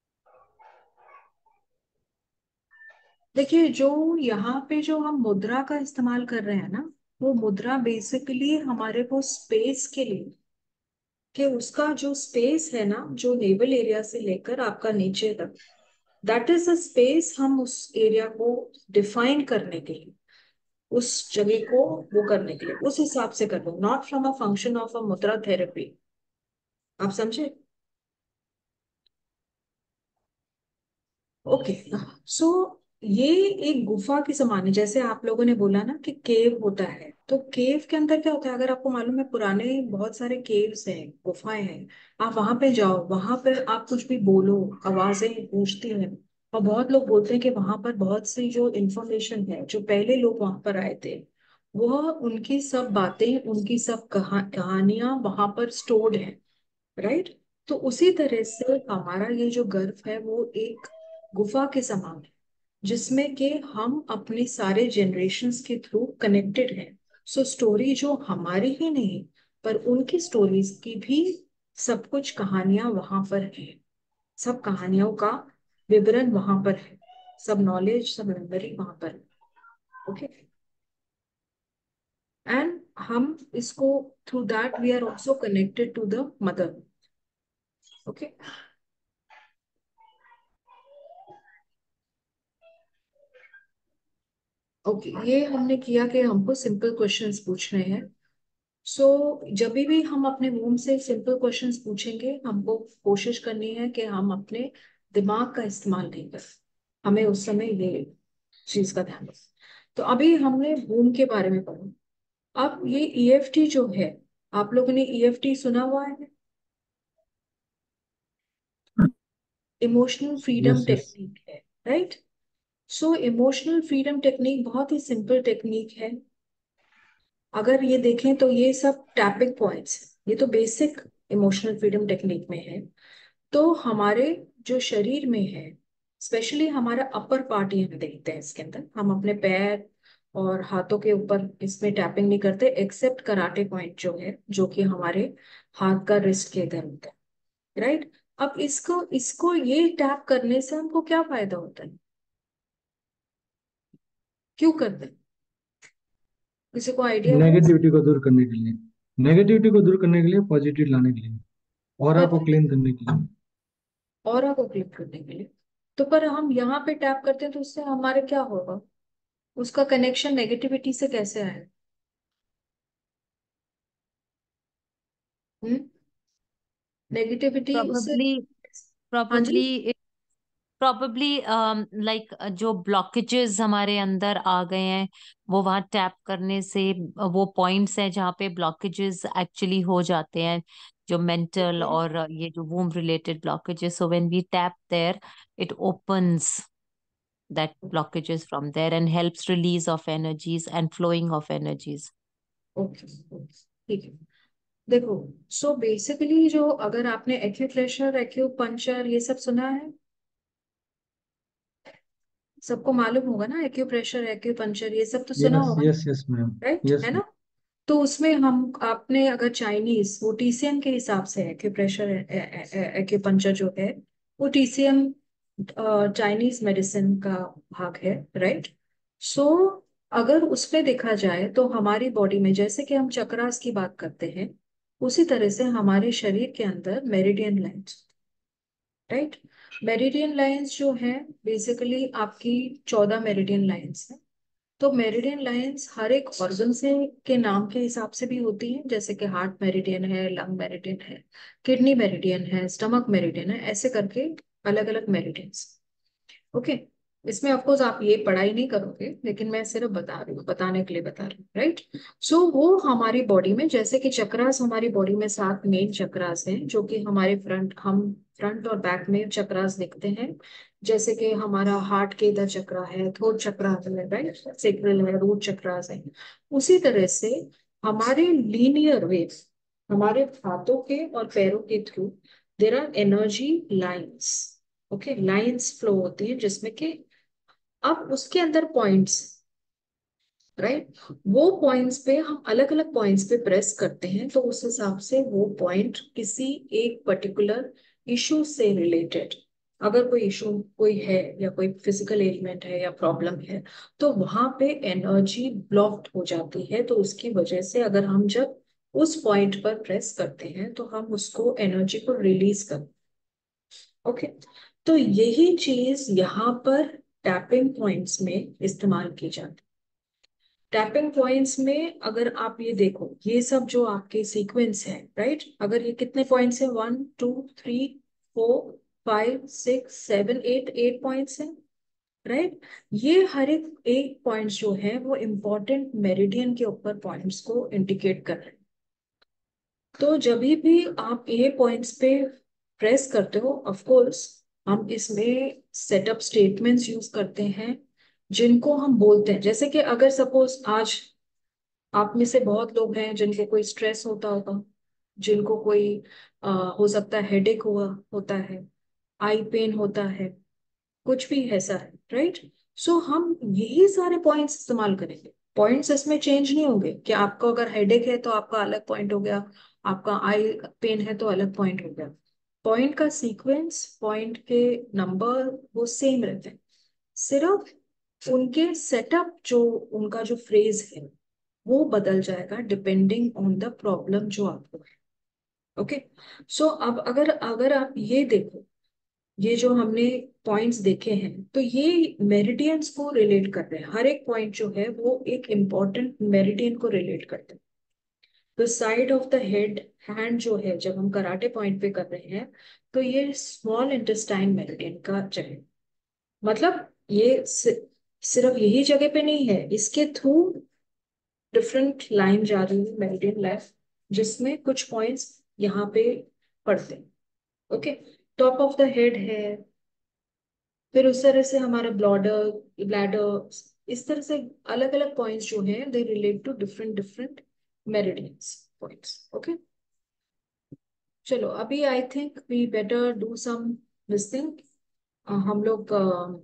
देखिए जो यहाँ पे जो हम मुद्रा का इस्तेमाल कर रहे हैं ना, वो मुद्रा बेसिकली हमारे को स्पेस के लिए, कि उसका जो स्पेस है ना, जो नेवल एरिया से लेकर आपका नीचे तक, दैट इज अ स्पेस, हम उस एरिया को डिफाइन करने के लिए, उस जगह को वो करने के लिए उस हिसाब से कर लो, not from a function of a mudra therapy. आप समझे? ओके। सो ये एक गुफा की समान है, जैसे आप लोगों ने बोला ना कि केव होता है, तो केव के अंदर क्या होता है, अगर आपको मालूम है, पुराने बहुत सारे केव्स हैं, गुफाएं हैं, आप वहां पे जाओ, वहां पर आप कुछ भी बोलो, आवाजें गूंजती हैं, और बहुत लोग बोलते हैं कि वहां पर बहुत सी जो इंफॉर्मेशन है, जो पहले लोग वहां पर आए थे, वह उनकी सब बातें, उनकी सब कहा कहानियां वहां पर स्टोर्ड है, राइट। तो उसी तरह से हमारा ये जो गर्भ है वो एक गुफा के समान है, जिसमें कि हम अपने सारे जनरेशन्स के थ्रू कनेक्टेड हैं। सो स्टोरी जो हमारी ही नहीं, पर उनकी स्टोरीज की भी सब कुछ कहानियां वहां पर है, सब कहानियों का विवरण वहां पर है, सब नॉलेज, सब मेमोरी वहां पर है। ओके, एंड हम इसको, through that we are also connected to the mother. Okay, okay, ये हमने किया कि हमको सिंपल क्वेश्चंस पूछने हैं। सो जब भी हम अपने मुंह से सिंपल क्वेश्चंस पूछेंगे, हमको कोशिश करनी है कि हम अपने दिमाग का इस्तेमाल नहीं करें, हमें उस समय ये चीज का ध्यान रखें। तो अभी हमने बूम के बारे में पढ़ा। अब ये ईएफटी जो है, आप लोगों ने ईएफटी सुना हुआ है, emotional freedom yes yes. Technique है, right. So emotional freedom technique बहुत ही सिंपल टेक्निक है। अगर ये देखें तो ये सब टैपिंग पॉइंट्स है, ये तो बेसिक इमोशनल फ्रीडम टेक्निक में है। तो हमारे जो शरीर में है, स्पेशली हमारा अपर पार्ट ही हम देखते हैं इसके अंदर, हम अपने पैर और हाथों के ऊपर इसमें टैपिंग नहीं करते, एक्सेप्ट कराटे पॉइंट जो है, जो कि हमारे हाथ का रिस्ट के इधर होता है, राइट। अब इसको इसको ये टैप करने से हमको क्या फायदा होता है, क्यों करते हैं, किसी को आइडिया है? नेगेटिविटी को दूर करने के लिए, नेगेटिविटी को दूर करने के लिए, पॉजिटिव लाने के लिए। ऑरा को पर क्लीन करने के लिए। ऑरा को क्लिक करने के लिए, तो पर हम यहाँ पे टैप करते हैं तो उससे हमारे क्या होगा, उसका कनेक्शन नेगेटिविटी से कैसे आए? हम्म, नेगेटिविटी उससे। probably हाँ जी। probably प्रॉबेबली लाइक जो ब्लॉकेजेस हमारे अंदर आ गए हैं, वो वहां टैप करने से, वो पॉइंट्स हैं जहाँ पे ब्लॉकेजेस एक्चुअली हो जाते हैं, जो मेंटल ओके। और uh, ये जो womb related blockages, so when we tap there it opens that blockages from there and helps release of energies and flowing of energies. Okay, ठीक है। देखो, सो बेसिकली जो, अगर आपने एक्यूप्रेशर एक्यूपंक्चर ये सब सुना है, सबको मालूम होगा ना, एक्यूप्रेशर एक्यूपंक्चर ये सब तो सुना यस होगा, yes yes ma'am. Right yes है मैम। ना? तो उसमें हम, आपने अगर चाइनीज, वो टीसीएम के हिसाब से एक्यूप्रेशर एक्यूपंक्चर जो है, वो टीसीएम चाइनीज मेडिसिन का भाग है, राइट? सो अगर उसमें देखा जाए तो हमारी बॉडी में, जैसे कि हम चक्रास की बात करते हैं, उसी तरह से हमारे शरीर के अंदर meridian lines, right? Meridian lines जो है, बेसिकली आपकी चौदह मेरिडियन लाइंस है। तो मेरिडियन लाइंस हर एक ऑर्गन से के नाम के हिसाब से भी होती है, जैसे कि हार्ट मेरिडियन है, लंग मेरिडियन है, किडनी मेरिडियन है, स्टमक मेरिडियन है, ऐसे करके अलग अलग मेरिडियंस। ओके। इसमें ऑफ कोर्स आप ये पढ़ाई नहीं करोगे, लेकिन मैं सिर्फ बता रही हूँ, बताने के लिए बता रही हूँ, राइट? सो वो हमारी बॉडी में, जैसे कि चक्रास, हमारी बॉडी में सात मेन चक्रास हैं, जो कि हमारे फ्रंट, हम फ्रंट और बैक में चक्रास देखते हैं। जैसे कि हमारा हार्ट के इधर चक्रा है, थ्रोट चक्रा है, राइट, सेक्रल है, रूट चक्रास है। उसी तरह से हमारे लीनियर वेव, हमारे हाथों के और पैरों के through there are energy lines. Okay, lines flow होती है जिसमें कि, अब उसके अंदर पॉइंट्स, राइट, वो पॉइंट्स पे हम अलग अलग पॉइंट्स पे प्रेस करते हैं, तो उस हिसाब से वो पॉइंट किसी एक पर्टिकुलर इशू से रिलेटेड, अगर कोई इशू कोई है या कोई फिजिकल एलिमेंट है या प्रॉब्लम है, तो वहां पे एनर्जी ब्लॉक्ड हो जाती है। तो उसकी वजह से अगर हम जब उस पॉइंट पर प्रेस करते हैं तो हम उसको एनर्जी को रिलीज करते हैं। ओके। तो यही चीज यहाँ पर टैपिंग पॉइंट्स में इस्तेमाल की जाती है। टैपिंग पॉइंट्स में अगर आप ये देखो, ये सब जो आपके सीक्वेंस है, राइट, अगर ये कितने पॉइंट्स है, one two three four five six seven eight, eight points हैं, राइट? ये हर एक एक पॉइंट्स जो है वो इम्पोर्टेंट मेरिडियन के ऊपर पॉइंट्स को इंडिकेट कर रहे हैं। तो जब भी आप ये पॉइंट्स पे प्रेस करते हो, ऑफ कोर्स हम इसमें सेटअप स्टेटमेंट्स यूज करते हैं, जिनको हम बोलते हैं, जैसे कि अगर सपोज आज आप में से बहुत लोग हैं जिनको कोई स्ट्रेस होता होगा, जिनको कोई आ, हो सकता है हेडेक हुआ होता है, आई पेन होता है, कुछ भी ऐसा है, राइट? सो हम यही सारे पॉइंट्स इस्तेमाल करेंगे। पॉइंट्स इसमें चेंज नहीं होंगे कि आपको अगर हेडेक है तो आपका अलग पॉइंट हो गया, आपका आई पेन है तो अलग पॉइंट हो गया। पॉइंट का सीक्वेंस, पॉइंट के नंबर वो सेम रहते हैं, सिर्फ उनके सेटअप, जो उनका जो फ्रेज है वो बदल जाएगा डिपेंडिंग ऑन द प्रॉब्लम जो आपको है। ओके। सो अब अगर अगर आप ये देखो, ये जो हमने पॉइंट्स देखे हैं, तो ये मेरिडियंस को रिलेट कर रहे हैं, हर एक पॉइंट जो है वो एक इंपॉर्टेंट मेरिडियन को रिलेट करते हैं। तो side of the head, hand जो है, जब हम कराटे पॉइंट पे कर रहे हैं, तो ये स्मॉल इंटेस्टाइन मेरिडियन का जगह, मतलब ये सि, सिर्फ यही जगह पे नहीं है, इसके थ्रू डिफरेंट लाइन जा रही है, मेरिडियन लाइन, जिसमें कुछ पॉइंट्स यहाँ पे पड़ते हैं। Okay. Top of the head है, फिर उस तरह से हमारा ब्लॉडर, ब्लैडर, इस तरह से अलग अलग पॉइंट्स जो हैं they relate to different different meridians points. Okay. चलो, अभी I think we better do some this thing. हम लोग अ,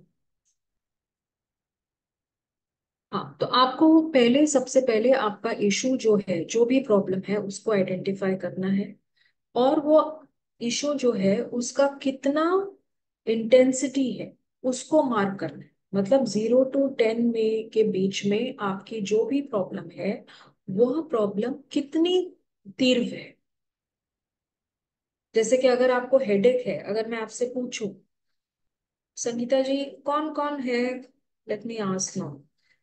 हाँ, तो आपको पहले, सबसे पहले आपका इशू जो है, जो भी प्रॉब्लम है उसको आइडेंटिफाई करना है, और वो इशू जो है उसका कितना इंटेंसिटी है उसको मार्क करना है। मतलब जीरो टू टेन में के बीच में आपकी जो भी प्रॉब्लम है, वह प्रॉब्लम कितनी तीव्र है, जैसे कि अगर आपको हेडेक है, अगर मैं आपसे पूछूं संगीता जी कौन कौन है, लेट मी आस्क नाउ,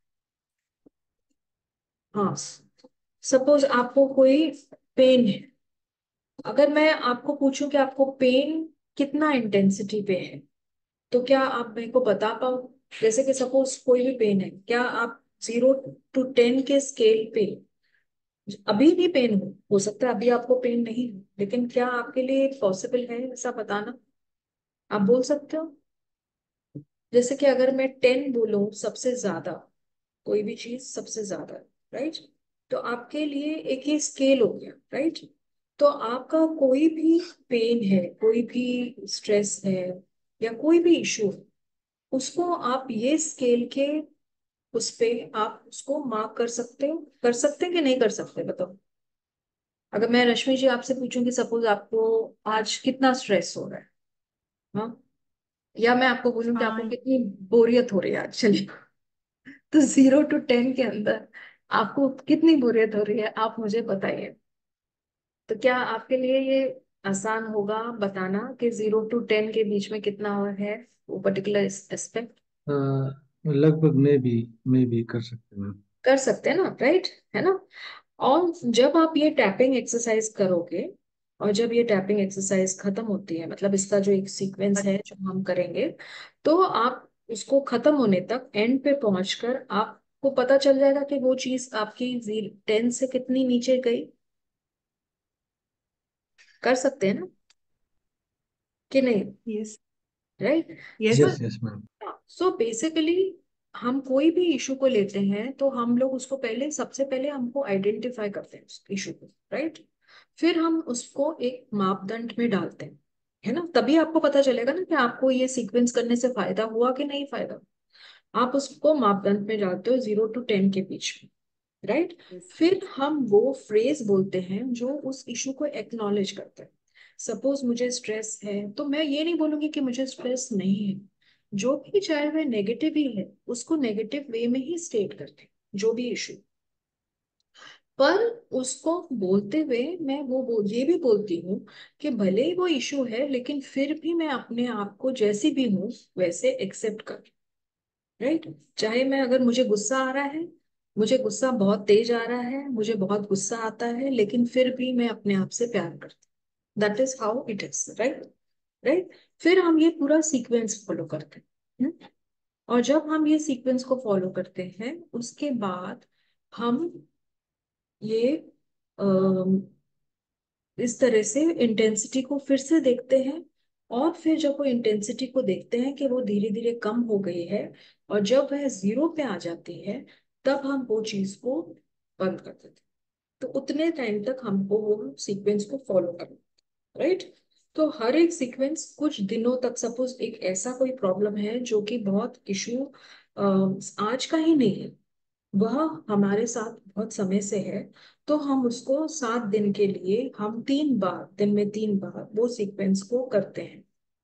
हाँ, सपोज आपको कोई पेन है, अगर मैं आपको पूछूं कि आपको पेन कितना इंटेंसिटी पे है, तो क्या आप मेरे को बता पाओ? जैसे कि सपोज कोई भी पेन है, क्या आप जीरो टू टेन के स्केल पे, अभी भी पेन हो हो सकता है अभी आपको पेन नहीं हो, लेकिन क्या आपके लिए पॉसिबल है ऐसा बताना? आप बोल सकते हो? जैसे कि अगर मैं टेन बोलूं सबसे ज्यादा, कोई भी चीज सबसे ज्यादा, राइट, तो आपके लिए एक ही स्केल हो गया, राइट? तो आपका कोई भी पेन है, कोई भी स्ट्रेस है, या कोई भी इशू है, उसको आप ये स्केल के उस पे आप उसको मार्क कर सकते हो, कर सकते हैं कि नहीं कर सकते बताओ? अगर मैं रश्मि जी आपसे पूछूंगी सपोज आपको आज कितना स्ट्रेस हो रहा है, हाँ, या मैं आपको बोलूं कि आपको हाँ, कितनी बोरियत हो रही है आज, चलिए, तो जीरो टू टेन के अंदर आपको कितनी बोरियत हो रही है आप मुझे बताइए। तो क्या आपके लिए ये आसान होगा बताना कि जीरो टू टेन के बीच में कितना है वो पर्टिकुलर एस्पेक्ट? अ, लगभग मैं भी मैं भी कर सकते हैं। कर सकते हैं ना, राइट, है ना? और जब आप ये टैपिंग एक्सरसाइज करोगे, और जब ये टैपिंग एक्सरसाइज खत्म होती है, मतलब इसका जो एक सीक्वेंस है जो हम करेंगे, तो आप उसको खत्म होने तक एंड पे पहुंचकर आपको पता चल जाएगा कि वो चीज आपकी टेन से कितनी नीचे गई। कर सकते हैं ना कि नहीं? Yes, right. Yes. So yes yes ma'am. So basically हम कोई भी इशू को लेते हैं तो हम लोग उसको पहले, सबसे पहले हमको आइडेंटिफाई करते हैं उस इशू को, राइट? फिर हम उसको एक मापदंड में डालते हैं, है ना? तभी आपको पता चलेगा ना कि आपको ये सीक्वेंस करने से फायदा हुआ कि नहीं फायदा। आप उसको मापदंड में डालते हो जीरो टू टेन के बीच में, राइट? यस। फिर हम वो फ्रेज बोलते हैं जो उस इशू को एक्नॉलेज करते हैं। सपोज मुझे स्ट्रेस है, तो मैं ये नहीं बोलूंगी कि मुझे स्ट्रेस नहीं है। जो भी, चाहे वह नेगेटिव ही है, उसको नेगेटिव वे में ही स्टेट करते हैं, जो भी इशू। पर उसको बोलते हुए मैं वो बोल ये भी बोलती हूँ कि भले ही वो इशू है, लेकिन फिर भी मैं अपने आप को जैसी भी हूँ वैसे एक्सेप्ट कर, राइट? चाहे मैं, अगर मुझे गुस्सा आ रहा है, मुझे गुस्सा बहुत तेज आ रहा है, मुझे बहुत गुस्सा आता है, लेकिन फिर भी मैं अपने आप से प्यार करती हूँ। That is how it is, right? Right. फिर हम ये पूरा सीक्वेंस फॉलो करते हैं, हम्म? और जब हम ये सीक्वेंस को फॉलो करते हैं उसके बाद हम ये इस तरह से इंटेंसिटी को फिर से देखते हैं। और फिर जब वो इंटेंसिटी को देखते हैं कि वो धीरे धीरे कम हो गई है, और जब वह जीरो पे आ जाती है, तब हम वो चीज को बंद कर देते हैं। तो उतने टाइम तक हमको वो सीक्वेंस को फॉलो करना, राइट? तो हर एक सीक्वेंस कुछ दिनों तक, सपोज एक ऐसा कोई प्रॉब्लम है जो कि बहुत इशू आज का ही नहीं है, वह हमारे साथ बहुत समय से है, तो हम उसको सात दिन के लिए हम तीन बार, दिन में तीन बार वो सीक्वेंस को करते हैं।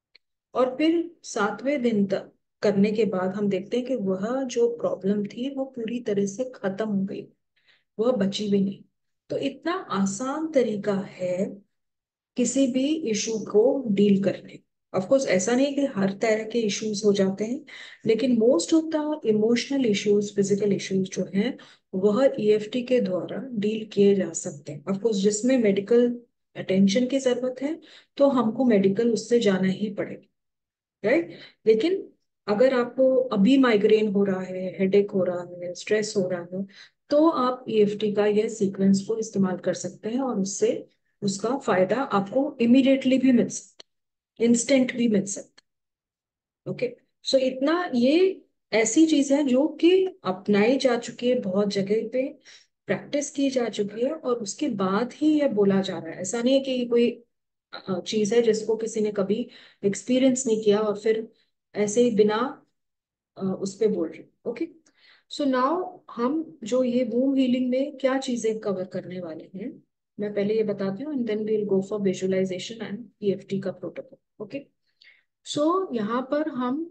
और फिर सातवें दिन तक करने के बाद हम देखते हैं कि वह जो प्रॉब्लम थी वो पूरी तरह से खत्म हो गई, वह बची भी नहीं। तो इतना आसान तरीका है किसी भी इशू को डील करने। ऑफ कोर्स ऐसा नहीं कि हर तरह के इश्यूज हो जाते हैं, लेकिन most of the emotional issues, physical issues जो हैं, वह ईएफटी के द्वारा डील किए जा सकते हैं। ऑफ कोर्स जिसमें मेडिकल अटेंशन की जरूरत है, तो हमको मेडिकल उससे जाना ही पड़ेगा, राइट? लेकिन अगर आपको अभी माइग्रेन हो रहा है, हेडेक हो रहा है, स्ट्रेस हो रहा है, तो आप ईएफटी का यह सीक्वेंस को इस्तेमाल कर सकते हैं, और उससे उसका फायदा आपको इमीडिएटली भी मिल सकता है, इंस्टेंट भी मिल सकता है। ओके। सो इतना ये ऐसी चीज है जो कि अपनाई जा चुकी है बहुत जगह पे, प्रैक्टिस की जा चुकी है, और उसके बाद ही ये बोला जा रहा है। ऐसा नहीं है कि ये कोई चीज है जिसको किसी ने कभी एक्सपीरियंस नहीं किया और फिर ऐसे ही बिना अ, उस पे बोल रहे। ओके। सो नाउ हम जो ये वूम हीलिंग में क्या चीजें कवर करने वाले हैं, मैं पहले ये बताती हूँ, and then we'll go for visualization and EFT का प्रोटोकॉल। ओके। सो यहाँ पर हम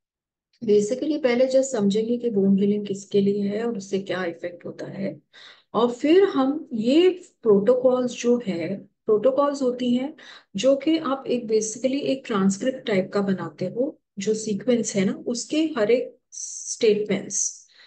बेसिकली पहले जस्ट समझेंगे कि वूम हीलिंग किसके लिए है और उससे क्या इफेक्ट होता है, और फिर हम ये प्रोटोकॉल्स जो है प्रोटोकॉल्स होती हैं जो कि आप एक बेसिकली एक ट्रांसक्रिप्ट टाइप का बनाते हो, जो सीक्वेंस है ना उसके हर एक statements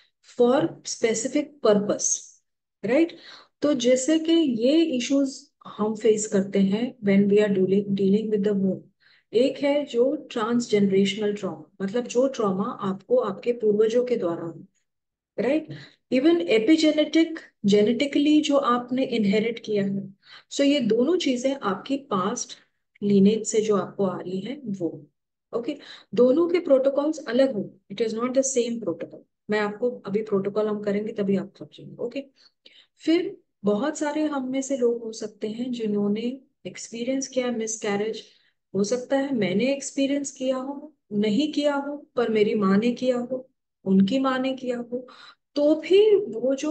for specific purpose, right. तो जैसे कि ये इश्यूज हम फेस करते हैं when we are dealing with the womb. एक है जो ट्रांस जनरेशनल ट्रॉमा, मतलब जो ट्रॉमा आपको आपके पूर्वजों के द्वारा हुआ, राइट। इवन एपिजेनेटिक, जेनेटिकली जो आपने इनहेरिट किया है। सो so ये दोनों चीजें आपकी पास्ट लीनेज से जो आपको आ रही है वो, ओके okay? दोनों के प्रोटोकॉल्स अलग होंगे, it is not the same protocol. मैं आपको अभी प्रोटोकॉल हम करेंगे तभी आप समझेंगे, ओके okay? फिर बहुत सारे हम में से लोग हो सकते हैं जिन्होंने एक्सपीरियंस किया मिस कैरेज। हो सकता है मैंने एक्सपीरियंस किया हो, नहीं किया हो, पर मेरी माँ ने किया हो, उनकी माँ ने किया हो। तो भी वो जो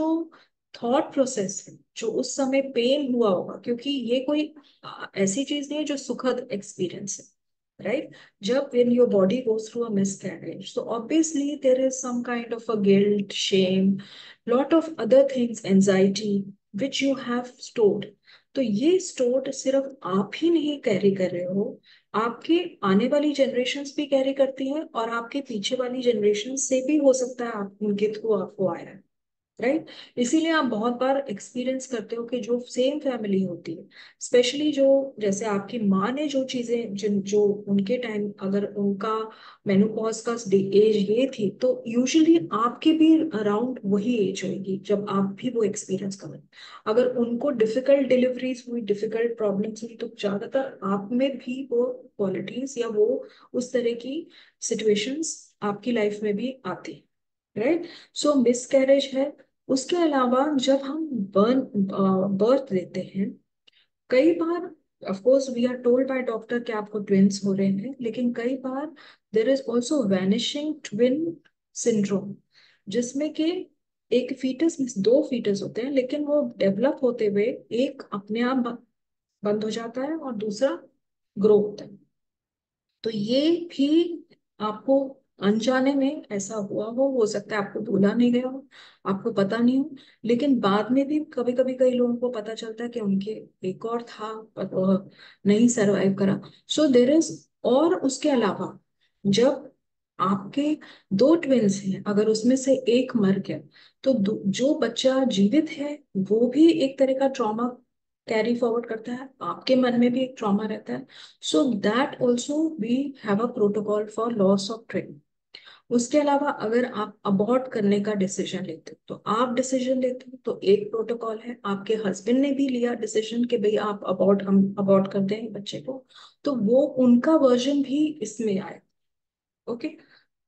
थॉट प्रोसेस है, जो उस समय पेन हुआ होगा, क्योंकि ये कोई आ, ऐसी चीज नहीं है जो सुखद एक्सपीरियंस है, right? जब when your body goes through a miscarriage, so obviously there is some kind of a guilt, shame, lot of other things, anxiety, which you have stored. तो ये स्टोर्ड सिर्फ आप ही नहीं कैरी कर रहे हो, आपके आने वाली जनरेशन्स भी कैरी करती हैं, और आपके पीछे वाली जनरेशन से भी हो सकता है आप उनके थ्रू आपको आया है, राइट। इसीलिए आप बहुत बार एक्सपीरियंस करते हो कि जो सेम फैमिली होती है, स्पेशली जो जैसे आपकी माँ ने जो चीजें जिन जो उनके टाइम, अगर उनका मेनोपॉज का एज ये थी, तो यूजुअली आपकी भी अराउंड वही एज होगी जब आप भी वो एक्सपीरियंस करें। अगर उनको डिफिकल्ट डिलीवरीज हुई, डिफिकल्ट प्रॉब्लम्स हुई, तो ज्यादातर आप में भी वो क्वालिटीज या वो उस तरह की सिचुएशंस आपकी लाइफ में भी आती, राइट। सो मिसकैरेज है। उसके अलावा जब हम बर्न बर्थ देते हैं, कई बार of course we are told by doctor कि आपको ट्विंस हो रहे हैं, लेकिन कई बार there is also vanishing twin syndrome, जिसमें कि एक फीटस में दो फीटस होते हैं, लेकिन वो डेवलप होते हुए एक अपने आप ब- बंद हो जाता है और दूसरा ग्रो होता है। तो ये भी आपको अनजाने में ऐसा हुआ हो हो सकता है आपको बोला नहीं गया हो, आपको पता नहीं हो, लेकिन बाद में भी कभी कभी कई लोगों को पता चलता है कि उनके एक और था पर वह नहीं सरवाइव करा। सो देर इज, और उसके अलावा जब आपके दो ट्विंस हैं, अगर उसमें से एक मर गया, तो दो- जो बच्चा जीवित है वो भी एक तरह का ट्रॉमा कैरी फॉरवर्ड करता है, आपके मन में भी एक ट्रॉमा रहता है। So that also we have a protocol for loss of twin. उसके अलावा अगर आप अबॉर्ट करने का डिसीजन लेते हो, तो आप डिसीजन लेते हो तो एक प्रोटोकॉल है, आपके हस्बैंड ने भी लिया डिसीजन कि भाई आप अबॉर्ट, हम अबॉर्ट कर दें बच्चे को, तो वो उनका वर्जन भी इसमें आए, ओके।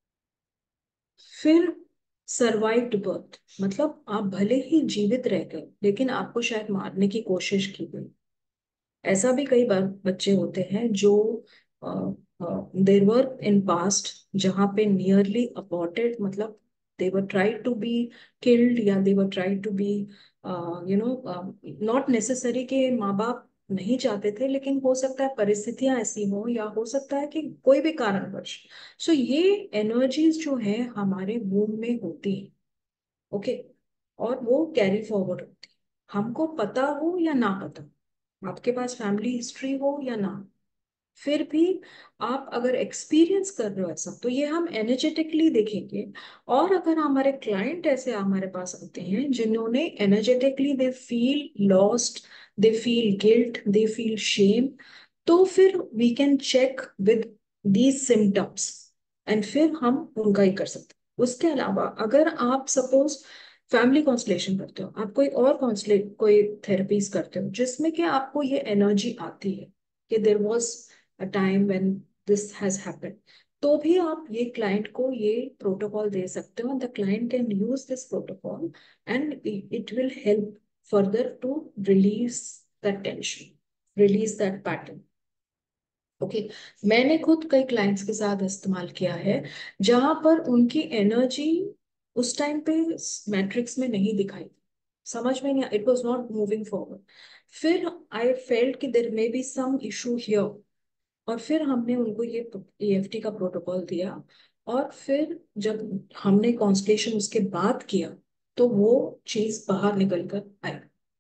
फिर सर्वाइव्ड बर्थ, मतलब आप भले ही जीवित रह गए लेकिन आपको शायद मारने की कोशिश की गई। ऐसा भी कई बार बच्चे होते हैं जो देर वर इन पास्ट जहाँ पे नियरली अबॉर्टेड, मतलब they were tried to be killed, या they were tried to be you know, not necessary के माँ बाप नहीं चाहते थे, लेकिन हो सकता है परिस्थितियां ऐसी हो, या हो सकता है कि कोई भी कारणवश। सो ये एनर्जीज जो है हमारे वूम में होती है, ओके, और वो कैरी फॉरवर्ड होती है, हमको पता हो या ना पता, आपके पास फैमिली हिस्ट्री हो या ना। फिर भी आप अगर एक्सपीरियंस कर रहे हो ऐसा, तो ये हम एनर्जेटिकली देखेंगे। और अगर हमारे क्लाइंट ऐसे हमारे पास आते हैं जिन्होंने energetically they feel lost, they feel guilt, they feel shame, तो फिर we can check with these symptoms, and फिर हम उनका ही कर सकते हैं। उसके अलावा अगर आप सपोज फैमिली कॉन्सलेशन करते हो, आप कोई और कॉन्सलेट कोई थेरेपीज करते हो जिसमें कि आपको ये एनर्जी आती है कि there was a time when this has happened, तो भी आप ये क्लाइंट को ये प्रोटोकॉल दे सकते हो, the client can use this protocol and it will help further to release that tension, release that pattern, okay. मैंने खुद कई क्लाइंट्स के साथ इस्तेमाल किया है जहां पर उनकी एनर्जी उस टाइम पे मैट्रिक्स में नहीं दिखाई, समझ में नहीं, it was not moving forward. फिर आई फेल्ट कि there may be some issue here, और फिर हमने उनको ये ईएफटी का प्रोटोकॉल दिया, और फिर जब हमने कॉन्स्टेलेशन उसके बाद किया, तो वो चीज बाहर निकल कर आई।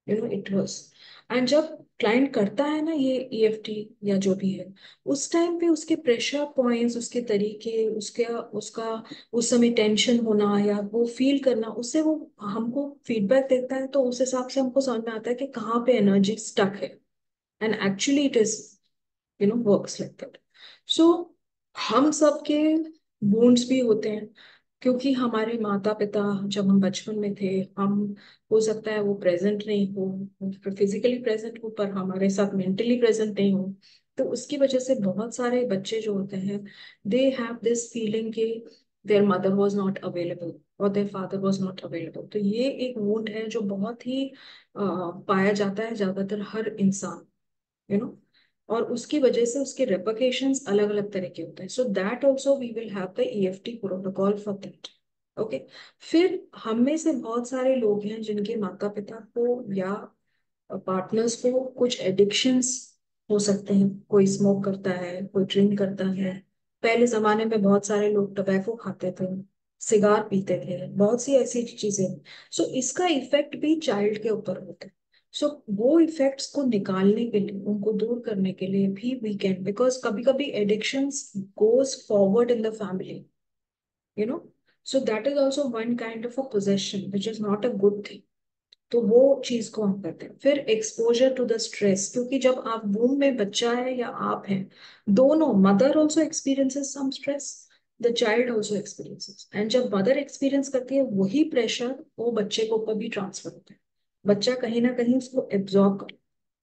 You know it was. And जब क्लाइंट करता है ना ये ईएफटी या जो भी है, उस टाइम पे उसके प्रेशर पॉइंट्स, उसके तरीके, उसके उसका उस समय टेंशन होना या वो फील करना, उससे वो हमको फीडबैक देता है, तो उस हिसाब से हमको समझ में आता है कि कहाँ पे एनर्जी स्टक है। And actually it is you know works like that. So हम सबके वुंड्स भी होते हैं, क्योंकि हमारे माता पिता जब हम बचपन में थे, हम हो सकता है वो प्रेजेंट नहीं हो, फिजिकली प्रेजेंट हो पर हमारे साथ मेंटली प्रेजेंट नहीं हो, तो उसकी वजह से बहुत सारे बच्चे जो होते हैं, दे हैव दिस फीलिंग कि their mother was not available और their father was not available. तो ये एक वुंड है जो बहुत ही अ, पाया जाता है ज्यादातर हर इंसान, यू नो, और उसकी वजह से उसके रेपकेशंस अलग अलग तरह के होते हैं। So that also we will have the EFT protocol for that. Okay. फिर हम में से बहुत सारे लोग हैं जिनके माता पिता को या पार्टनर्स को कुछ एडिक्शंस हो सकते हैं। कोई स्मोक करता है, कोई ड्रिंक करता है। पहले जमाने में बहुत सारे लोग टबैको खाते थे, सिगार पीते थे, बहुत सी ऐसी चीजें। सो इसका इफेक्ट भी चाइल्ड के ऊपर होता है। सो वो इफेक्ट्स को निकालने के लिए, उनको दूर करने के लिए भी वी कैन, बिकॉज कभी कभी addictions goes forward in the family, you know. So that is also one kind of a possession which is not a good thing. तो वो चीज को हम करते हैं। फिर एक्सपोजर टू द स्ट्रेस, क्योंकि जब आप वूम में बच्चा है या आप हैं, दोनों, mother also experiences some stress, the child also experiences. And जब मदर एक्सपीरियंस करती है वही प्रेशर वो बच्चे के ऊपर भी ट्रांसफर होता है, बच्चा कहीं ना कहीं उसको एब्जॉर्ब कर,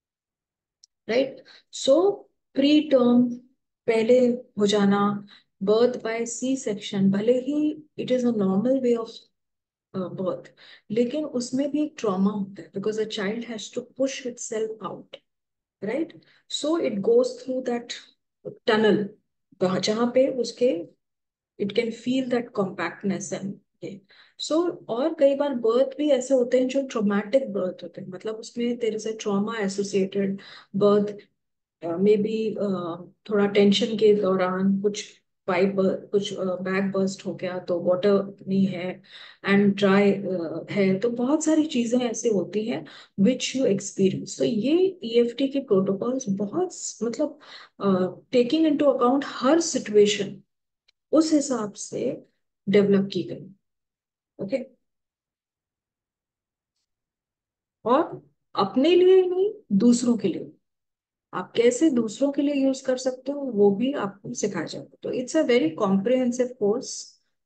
राइट। सो प्री टर्म, पहले हो जाना, बर्थ बाय सी सेक्शन, भले ही it is a normal way of birth, लेकिन उसमें भी एक ट्रॉमा होता है, because a child has to push itself out, right. So it goes through that tunnel, जहां पे उसके it can feel that compactness and ये। सो और कई बार बर्थ भी ऐसे होते हैं जो ट्रोमैटिक बर्थ होते हैं, मतलब उसमें there is a trauma associated birth, maybe थोड़ा टेंशन के दौरान कुछ पाइप, कुछ बैग बर्स्ट हो गया तो वाटर नहीं है, एंड ड्राई है, तो बहुत सारी चीजें ऐसे होती हैं विच यू एक्सपीरियंस। तो ये ईएफटी के प्रोटोकॉल्स बहुत, मतलब टेकिंग इनटू अकाउंट हर सिचुएशन, उस हिसाब से डेवलप की गई। ओके। और अपने लिए ही नहीं, दूसरों के लिए, आप कैसे दूसरों के लिए यूज कर सकते हो वो भी आपको सिखाया जाता है। तो it's a very comprehensive course.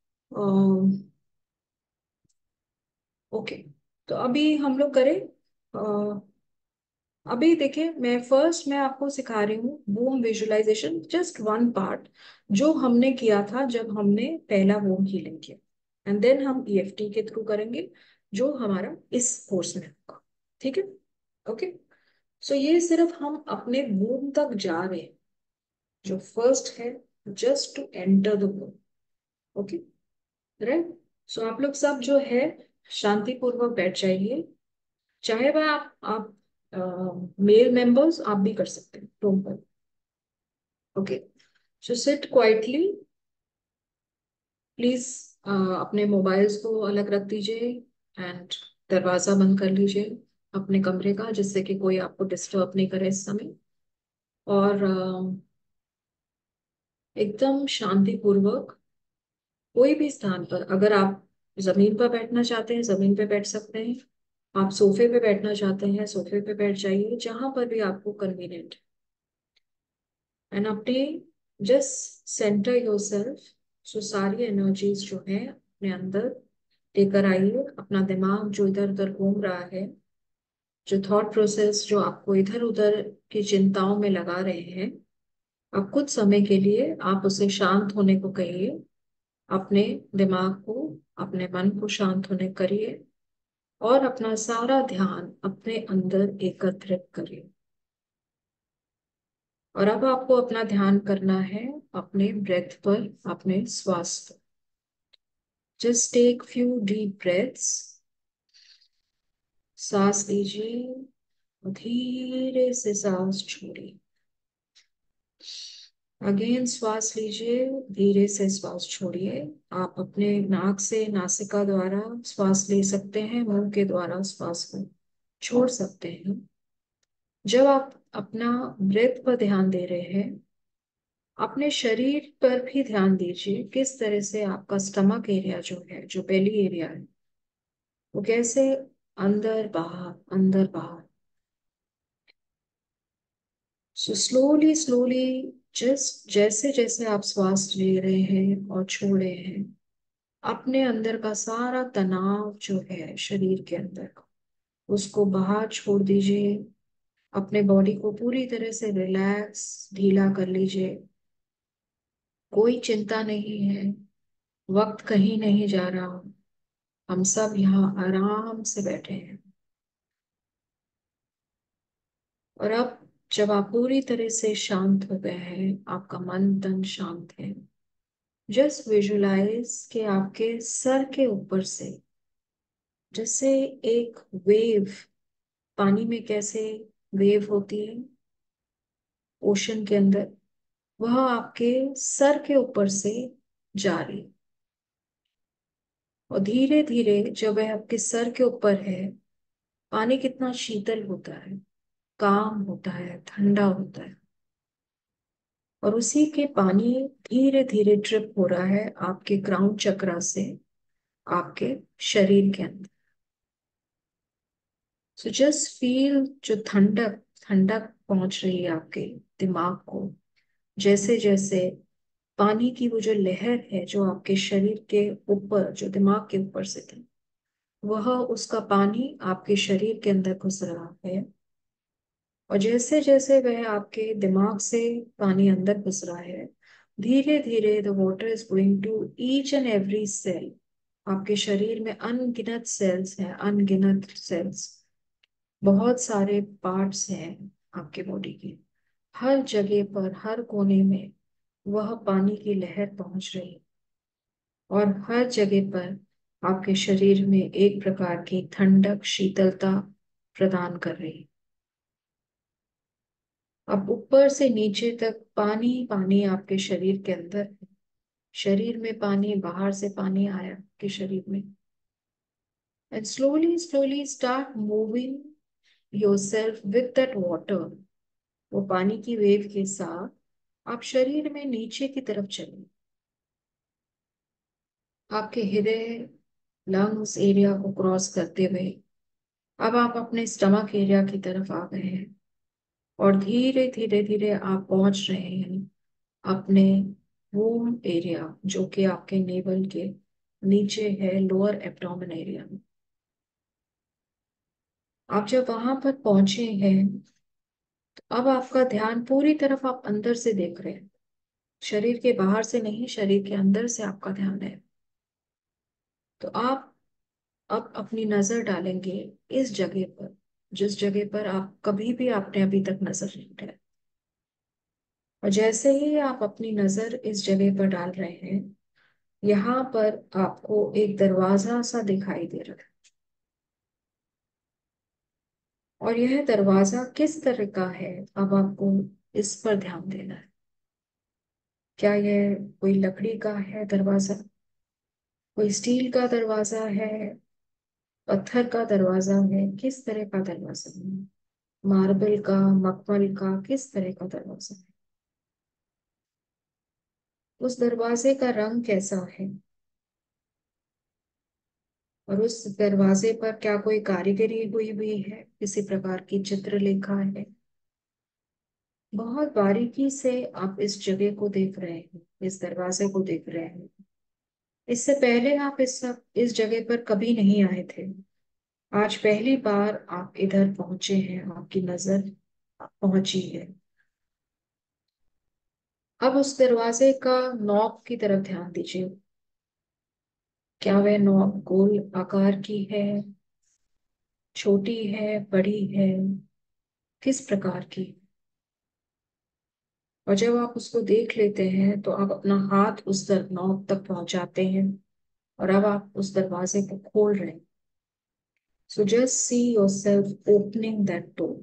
Okay. तो अभी हम लोग करें, अ, अभी देखिए, मैं फर्स्ट मैं आपको सिखा रही हूँ womb visualization, just one part जो हमने किया था जब हमने पहला वोम हीलिंग किया, एंड देन हम ईएफटी के थ्रू करेंगे जो हमारा इस कोर्स में होगा। ठीक है। ओके। सो ये सिर्फ हम अपने वोम तक जा रहे हैं, जो फर्स्ट है, just to enter the womb. Okay, right. So आप लोग सब जो है शांतिपूर्वक बैठ जाइए, चाहे वह आप आप मेल मेंबर्स आप भी कर सकते हैं रूम पर। Okay. So sit quietly, please अपने मोबाइल्स को अलग रख दीजिए, एंड दरवाजा बंद कर लीजिए अपने कमरे का, जिससे कि कोई आपको डिस्टर्ब नहीं करे इस समय। और अ, एकदम शांतिपूर्वक कोई भी स्थान पर, अगर आप जमीन पर बैठना चाहते हैं जमीन पे बैठ सकते हैं, आप सोफे पे बैठना चाहते हैं सोफे पे बैठ जाइए, जहां पर भी आपको कन्वीनियंट। एंड अपने जस्ट सेंटर योरसेल्फ। सो सारी एनर्जीज जो है अपने अंदर लेकर आइए, अपना दिमाग जो इधर उधर घूम रहा है, जो थॉट प्रोसेस जो आपको इधर उधर की चिंताओं में लगा रहे हैं, अब कुछ समय के लिए आप उसे शांत होने को कहिए, अपने दिमाग को, अपने मन को शांत होने करिए, और अपना सारा ध्यान अपने अंदर एकत्रित करिए। और अब आपको अपना ध्यान करना है अपने ब्रेथ पर, अपने श्वास पर। Just take few deep breaths, सांस लीजिए और धीरे से सांस छोड़िए। अगेन श्वास लीजिए, धीरे से श्वास छोड़िए। आप अपने नाक से नासिका द्वारा श्वास ले सकते हैं, मुंह के द्वारा श्वास को छोड़ सकते हैं। जब आप अपना ब्रेथ पर ध्यान दे रहे हैं, अपने शरीर पर भी ध्यान दीजिए, किस तरह से आपका स्टमक एरिया जो है, जो बेली एरिया है, वो कैसे अंदर बाहर अंदर बाहर। सो स्लोली स्लोली, जस्ट जैसे जैसे आप श्वास ले रहे हैं और छोड़ रहे हैं, अपने अंदर का सारा तनाव जो है शरीर के अंदर का, उसको बाहर छोड़ दीजिए। अपने बॉडी को पूरी तरह से रिलैक्स, ढीला कर लीजिए। कोई चिंता नहीं है, वक्त कहीं नहीं जा रहा। हम सब यहाँ आराम से बैठे हैं। और अब जब आप पूरी तरह से शांत हो गए हैं, आपका मन तन शांत है, जस्ट विजुलाइज कि आपके सर के ऊपर से जैसे एक वेव, पानी में कैसे वेव होती है ओशन के अंदर, वह आपके सर के ऊपर से जा रही है। और धीरे धीरे जब वह आपके सर के ऊपर है, पानी कितना शीतल होता है, काम होता है, ठंडा होता है। और उसी के पानी धीरे धीरे ड्रिप हो रहा है आपके क्राउन चक्रा से आपके शरीर के अंदर। सो जस्ट फील जो ठंडक ठंडक पहुंच रही है आपके दिमाग को, जैसे जैसे पानी की वो जो लहर है जो आपके शरीर के ऊपर, जो दिमाग के ऊपर से थी, वह उसका पानी आपके शरीर के अंदर घुस रहा है। और जैसे जैसे वह आपके दिमाग से पानी अंदर घुस रहा है, धीरे धीरे the water is going to each and every cell. आपके शरीर में अनगिनत सेल्स हैं, अनगिनत सेल्स, बहुत सारे पार्ट्स हैं आपके बॉडी के। हर जगह पर, हर कोने में वह पानी की लहर पहुंच रही है। और हर जगह पर आपके शरीर में एक प्रकार की ठंडक, शीतलता प्रदान कर रही है। अब ऊपर से नीचे तक पानी पानी आपके शरीर के अंदर है। शरीर में पानी, बाहर से पानी आया आपके शरीर में। And slowly slowly start moving yourself with that water. वो पानी की वेव के साथ आप शरीर में नीचे की तरफ चलिए। आपके हृदय, लंग्स एरिया को क्रॉस करते हुए अब आप अपने स्टमक एरिया की तरफ आ गए हैं। और धीरे धीरे धीरे आप पहुंच रहे हैं अपने वोम एरिया, जो कि आपके नेवल के नीचे है, लोअर एब्डोमेन एरिया में। आप जब वहां पर पहुंचे हैं, तो अब आपका ध्यान पूरी तरफ आप अंदर से देख रहे हैं, शरीर के बाहर से नहीं, शरीर के अंदर से आपका ध्यान है। तो आप अब अपनी नजर डालेंगे इस जगह पर, जिस जगह पर आप कभी भी आपने अभी तक नजर नहीं डाली। और जैसे ही आप अपनी नजर इस जगह पर डाल रहे हैं, यहाँ पर आपको एक दरवाजा सा दिखाई दे रहा है। और यह दरवाजा किस तरह का है, अब आपको इस पर ध्यान देना है। क्या यह कोई लकड़ी का है दरवाजा, कोई स्टील का दरवाजा है, पत्थर का दरवाजा है, किस तरह का दरवाजा है, मार्बल का, मखमल का, किस तरह का दरवाजा है। उस दरवाजे का रंग कैसा है, और उस दरवाजे पर क्या कोई कारीगरी हुई हुई है, किसी प्रकार की चित्रलेखा है। बहुत बारीकी से आप इस जगह को देख रहे हैं, इस दरवाजे को देख रहे हैं। इससे पहले आप इस सब इस जगह पर कभी नहीं आए थे। आज पहली बार आप इधर पहुंचे हैं, आपकी नजर पहुंची है। अब उस दरवाजे का नॉब की तरफ ध्यान दीजिए। क्या वह नॉब गोल आकार की है, छोटी है, बड़ी है, किस प्रकार की। और जब आप उसको देख लेते हैं, तो आप अपना हाथ उस दर नॉब तक पहुंचाते हैं। और अब आप उस दरवाजे को खोल रहे हैं। So just see yourself opening that door.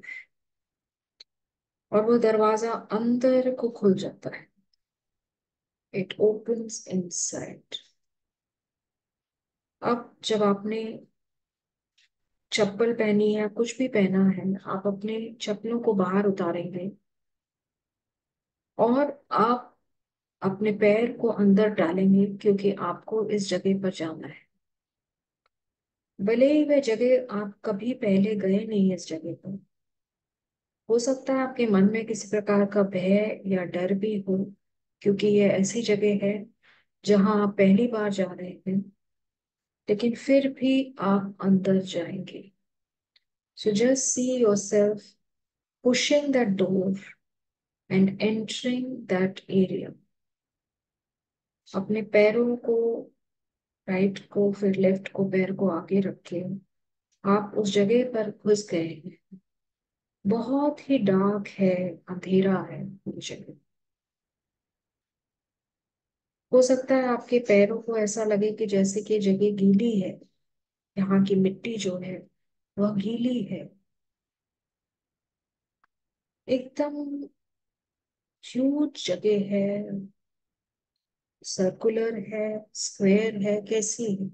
और वो दरवाजा अंदर को खुल जाता है। It opens inside. अब जब आपने चप्पल पहनी है, कुछ भी पहना है, आप अपने चप्पलों को बाहर उतारेंगे और आप अपने पैर को अंदर डालेंगे, क्योंकि आपको इस जगह पर जाना है। भले ही वह जगह आप कभी पहले गए नहीं इस जगह पर, हो सकता है आपके मन में किसी प्रकार का भय या डर भी हो, क्योंकि यह ऐसी जगह है जहां आप पहली बार जा रहे हैं, लेकिन फिर भी आप अंदर जाएंगे। So just see yourself pushing that door and entering that area. अपने पैरों को, राइट को फिर लेफ्ट को, पैर को आगे रखे आप उस जगह पर घुस गए हैं। बहुत ही डार्क है, अंधेरा है वो जगह। हो सकता है आपके पैरों को ऐसा लगे कि जैसे कि जगह गीली है, यहाँ की मिट्टी जो है वह गीली है, एकदम ह्यूज जगह है, सर्कुलर है, स्क्वायर है, कैसी है।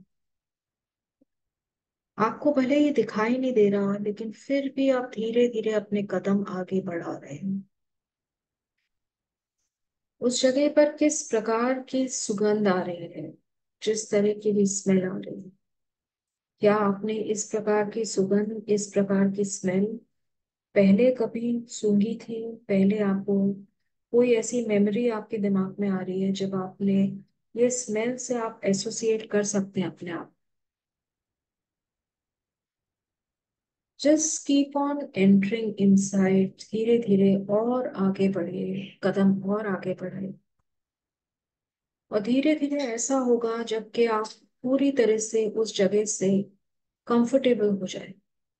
आपको भले ही दिखाई नहीं दे रहा, लेकिन फिर भी आप धीरे धीरे अपने कदम आगे बढ़ा रहे हैं। उस जगह पर किस प्रकार की सुगंध आ रही है, जिस तरह की भी स्मेल आ रही है, क्या आपने इस प्रकार की सुगंध, इस प्रकार की स्मेल पहले कभी सूंघी थी? पहले आपको कोई ऐसी मेमोरी आपके दिमाग में आ रही है जब आपने ये स्मेल से आप एसोसिएट कर सकते हैं अपने आप? Just keep on entering inside, धीरे धीरे और आगे बढ़िए, कदम और आगे बढ़ाइए। और धीरे धीरे ऐसा होगा जबकि आप पूरी तरह से उस जगह से कंफर्टेबल हो जाए,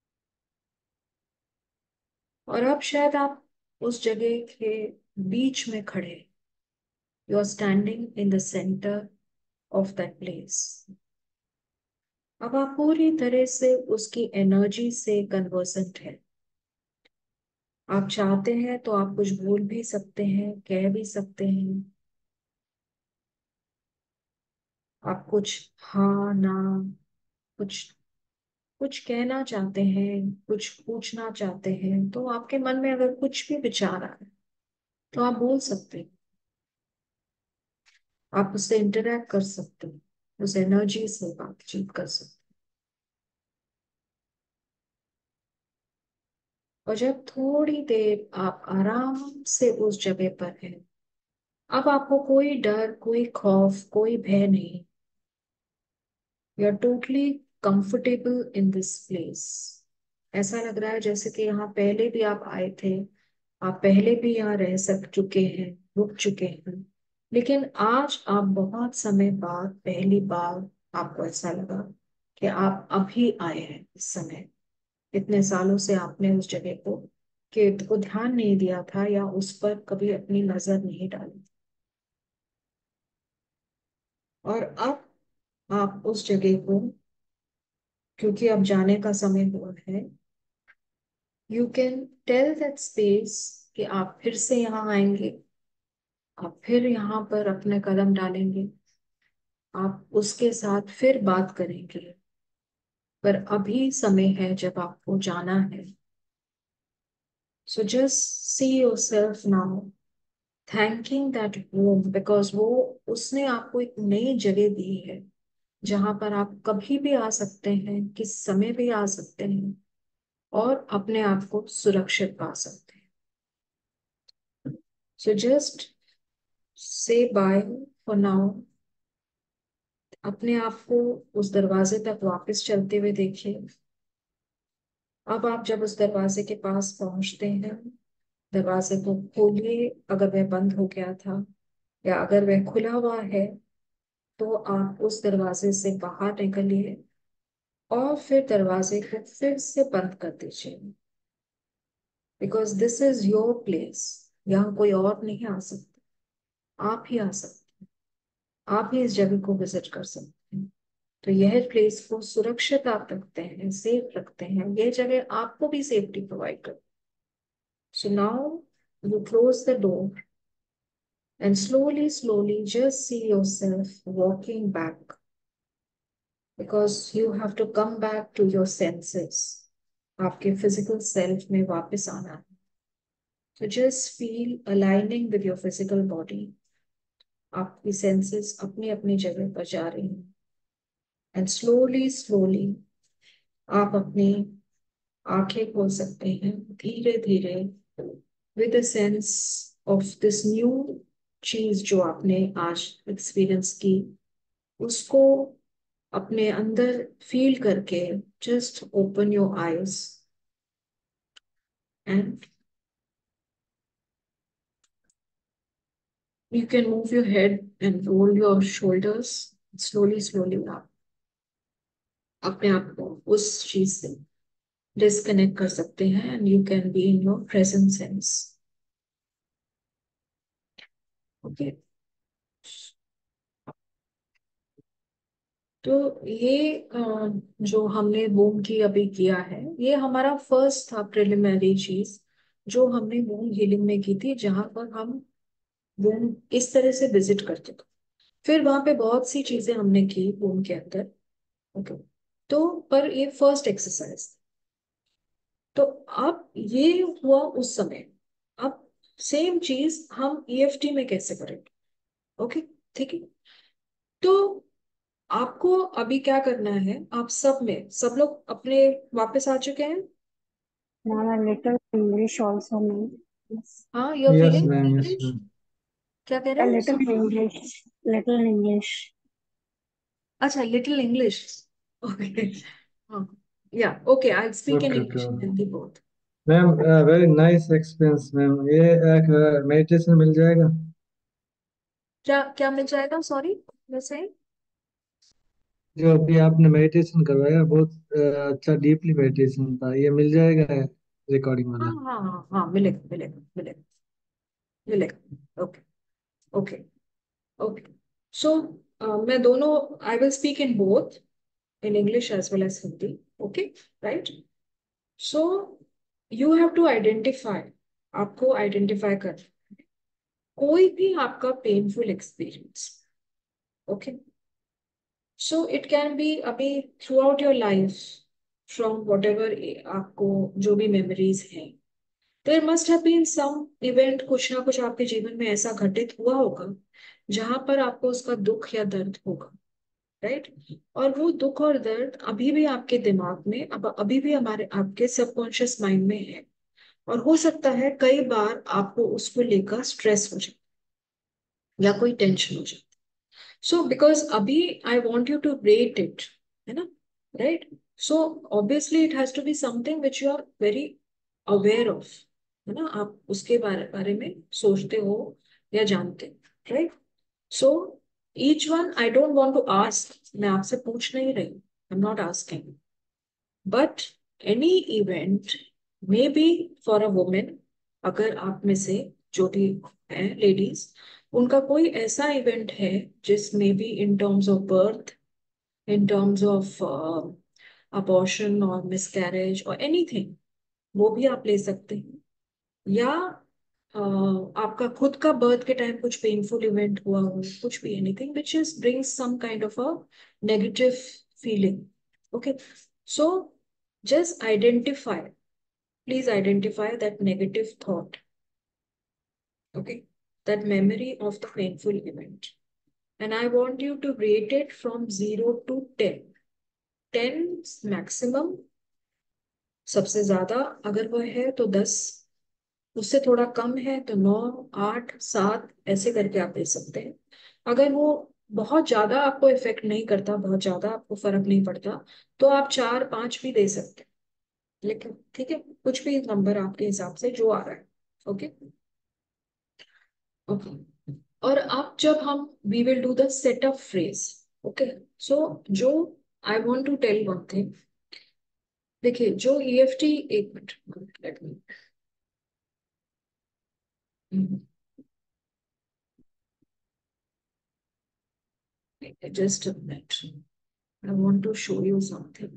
और अब शायद आप उस जगह के बीच में खड़े, you are standing in the centre of that place. अब आप पूरी तरह से उसकी एनर्जी से कन्वर्सेंट है। आप चाहते हैं तो आप कुछ बोल भी सकते हैं, कह भी सकते हैं, आप कुछ हाँ ना, कुछ कुछ कहना चाहते हैं, कुछ पूछना चाहते हैं, तो आपके मन में अगर कुछ भी विचार आ रहा है तो आप बोल सकते हैं, आप उससे इंटरेक्ट कर सकते हैं, उस एनर्जी से बातचीत कर सकते हैं। और जब थोड़ी देर आप आराम से उस जगह पर हैं, अब आपको कोई डर, कोई खौफ, कोई भय नहीं। You are totally comfortable in this place. ऐसा लग रहा है जैसे कि यहाँ पहले भी आप आए थे, आप पहले भी यहाँ रह सक चुके हैं, रुक चुके हैं, लेकिन आज आप बहुत समय बाद पहली बार आपको ऐसा लगा कि आप अभी आए हैं इस समय। इतने सालों से आपने उस जगह को के को ध्यान नहीं दिया था, या उस पर कभी अपनी नजर नहीं डाली, और अब आप उस जगह को, क्योंकि अब जाने का समय हुआ है, you can tell that space कि आप फिर से यहाँ आएंगे, आप फिर यहाँ पर अपने कदम डालेंगे, आप उसके साथ फिर बात करेंगे, पर अभी समय है जब आपको जाना है। So just see yourself now thanking that home, because वो उसने आपको एक नई जगह दी है जहां पर आप कभी भी आ सकते हैं, किस समय भी आ सकते हैं, और अपने आप को सुरक्षित पा सकते हैं। So just say bye for now. अपने आप को उस दरवाजे तक वापस चलते हुए देखिए। अब आप जब उस दरवाजे के पास पहुंचते हैं, दरवाजे को खोलिए अगर वह बंद हो गया था, या अगर वह खुला हुआ है तो आप उस दरवाजे से बाहर निकलिए और फिर दरवाजे को फिर से बंद कर दीजिए, because this is your place. यहाँ कोई और नहीं आ सकता, आप ही आ सकते हैं, आप ही इस जगह को विजिट कर सकते हैं। तो यह प्लेस को सुरक्षित आप रखते हैं, सेफ रखते हैं, यह जगह आपको भी सेफ्टी प्रोवाइड करती है। So now you close the door and slowly slowly just see yourself walking back because you have to come back to your senses, आपके फिजिकल सेल्फ में वापस आना है। तो just feel aligning with your physical body, आपकी senses अपनी अपनी जगह पर जा रही हैं, एंड स्लोली स्लोली आप अपनी आंखें खोल सकते हैं धीरे धीरे, with a sense of this new चीज जो आपने आज एक्सपीरियंस की, उसको अपने अंदर फील करके just open your eyes and you can move your head and roll your shoulders slowly slowly आप अपने आप को उस चीज से डिस्कनेक्ट कर सकते हैं, and you can be in your present sense. Okay, तो ये अ, जो हमने वूम की अभी किया है, ये हमारा फर्स्ट था प्रिलिमिनरी चीज जो हमने वूम हीलिंग में की थी, जहां पर हम वूम इस तरह से विजिट करते थे। फिर वहां पे बहुत सी चीजें हमने की वूम के अंदर। ओके, तो पर ये फर्स्ट एक्सरसाइज। तो अब ये हुआ उस समय, अब सेम चीज हम ईएफटी में कैसे करेंगे? ओके, ठीक है। तो आपको अभी क्या करना है, आप सब में सब लोग अपने वापस आ चुके हैं? Ma'am, a little English also, ma'am. Yes. हाँ, you are yes feeling ma'am, yes English? Ma'am. क्या कह A रहे little हो? English. Little English. अच्छा, लिटिल इंग्लिश। ओके, हाँ, yeah okay, I speak in okay English okay and Hindi both. Ma'am, very nice experience ma'am. ये एक meditation मिल जाएगा? क्या क्या मिल जाएगा? सॉरी, वैसे। जो अभी आपने मेडिटेशन करवाया बहुत अ, अच्छा डीपली मेडिटेशन था, ये मिल जाएगा रिकॉर्डिंग हाँ वाला? हाँ हाँ हाँ, मिलेगा मिलेगा मिलेगा मिलेगा। Okay okay okay. सो मैं दोनों, I will speak in both, in English as well as Hindi. Okay, right? So you have to identify, आपको आइडेंटिफाई कर कोई भी आपका painful experience. Okay, so it can be अभी throughout your life, from whatever आपको जो भी memories हैं, there must have been some event, कुछ ना कुछ आपके जीवन में ऐसा घटित हुआ होगा जहां पर आपको उसका दुख या दर्द होगा, राइट? और वो दुख और दर्द अभी भी आपके दिमाग में, अब अभी भी हमारे आपके सबकॉन्शियस माइंड में है, और हो सकता है कई बार आपको उसको लेकर स्ट्रेस हो जाए या कोई टेंशन हो जाए। सो बिकॉज अभी I want you to rate it, है ना, right? So obviously it has to be something which you are very aware of, है ना, आप उसके बारे बारे में सोचते हो या जानते हो, right? So each one, I don't want to ask, मैं आपसे पूछ नहीं रही, I am not asking, but any event may be for a women, अगर आप में से जो भी है लेडीज, उनका कोई ऐसा इवेंट है जिसमें भी in terms of birth, in terms of abortion और मिसकैरेज और एनीथिंग, वो भी आप ले सकते हैं। या uh, आपका खुद का बर्थ के टाइम कुछ पेनफुल इवेंट हुआ हो, कुछ भी, anything which is brings some kind of a negative feeling. Okay, so just identify, please identify that negative thought, okay, that memory of the painful event, and I want you to rate it from zero to ten. ten maximum, सबसे ज्यादा अगर वो है तो दस, उससे थोड़ा कम है तो नौ, आठ, सात, ऐसे करके आप दे सकते हैं। अगर वो बहुत ज्यादा आपको इफेक्ट नहीं करता, बहुत ज्यादा आपको फर्क नहीं पड़ता, तो आप चार पांच भी दे सकते हैं, लेकिन ठीक है, कुछ भी नंबर आपके हिसाब से जो आ रहा है। Okay okay. और अब जब हम, we will do the setup phrase. Okay, so जो I want to tell one thing, देखिए जो ईएफटी, एक minute, let me, just a minute, I want to show you something.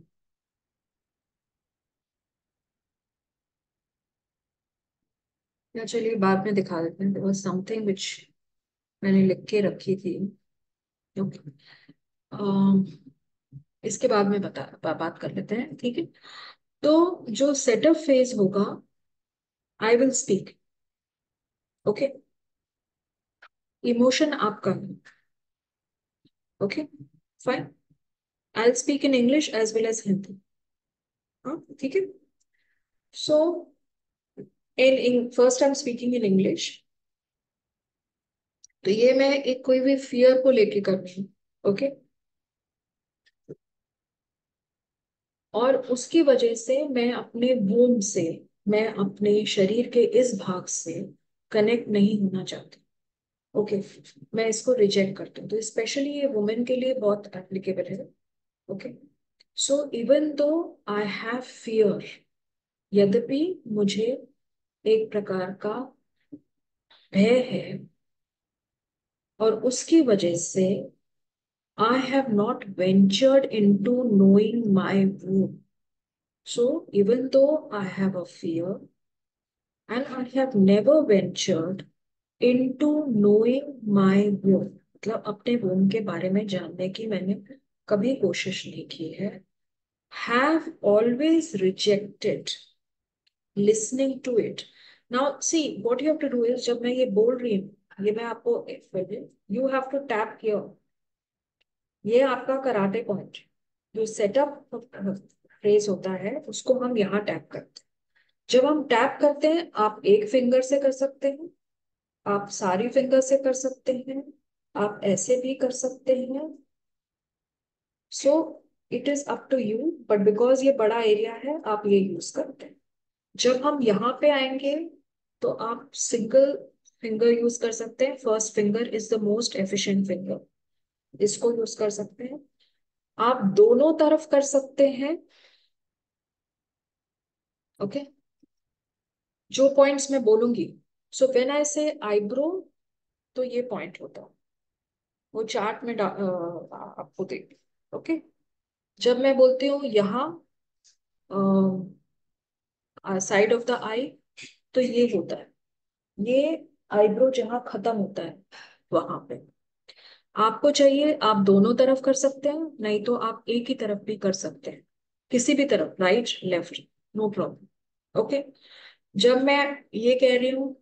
या चलिए बाद में दिखा देते हैं, देयर वाज समथिंग विच मैंने लिख के रखी थी। ओके, इसके बाद में बता बा, बात कर लेते हैं, ठीक है। तो जो सेटअप फेज होगा, I will speak, okay, emotion आपका है, okay fine, I will speak in English as well as Hindi, हाँ ठीक है। So in first I am speaking in English. तो ये मैं एक कोई भी फियर को लेके कर रही हूँ, ओके, और उसकी वजह से मैं अपने वूम से, मैं अपने शरीर के इस भाग से कनेक्ट नहीं होना चाहती, ओके, मैं इसको रिजेक्ट करती हूँ। तो स्पेशली ये वुमेन के लिए बहुत एप्लीकेबल है, okay. So even though I have fear, यद्यपि मुझे एक प्रकार का भय है, और उसकी वजह से I have not ventured into knowing my womb. So even though I have a fear and I have never ventured into knowing my womb, मतलब अपने womb के बारे में जानने की मैंने कभी कोशिश नहीं की है, have always rejected listening to it. Now see what you have to do is, जब मैं ये बोल रही हूँ, ये मैं आपको you have to tap here. ये आपका कराटे पॉइंट, जो सेटअप फ्रेज होता है उसको हम यहाँ टैप करते हैं। जब हम टैप करते हैं, आप एक फिंगर से कर सकते हैं, आप सारी फिंगर से कर सकते हैं, आप ऐसे भी कर सकते हैं। So it is up to you, but because ये बड़ा एरिया है आप ये यूज करते हैं। जब हम यहाँ पे आएंगे तो आप सिंगल फिंगर यूज कर सकते हैं। First finger is the most efficient finger, इसको यूज कर सकते हैं। आप दोनों तरफ कर सकते हैं, ओके okay? जो पॉइंट्स मैं बोलूंगी, सो व्हेन आई से आईब्रो, तो ये पॉइंट होता है, वो चार्ट में डा- अ, आपको देख, ओके। जब मैं बोलती हूँ यहाँ साइड ऑफ द आई, तो ये होता है, ये आईब्रो जहाँ खत्म होता है वहां पे। आपको चाहिए आप दोनों तरफ कर सकते हैं, नहीं तो आप एक ही तरफ भी कर सकते हैं, किसी भी तरफ, right left, no problem, okay. जब मैं ये कह रही हूँ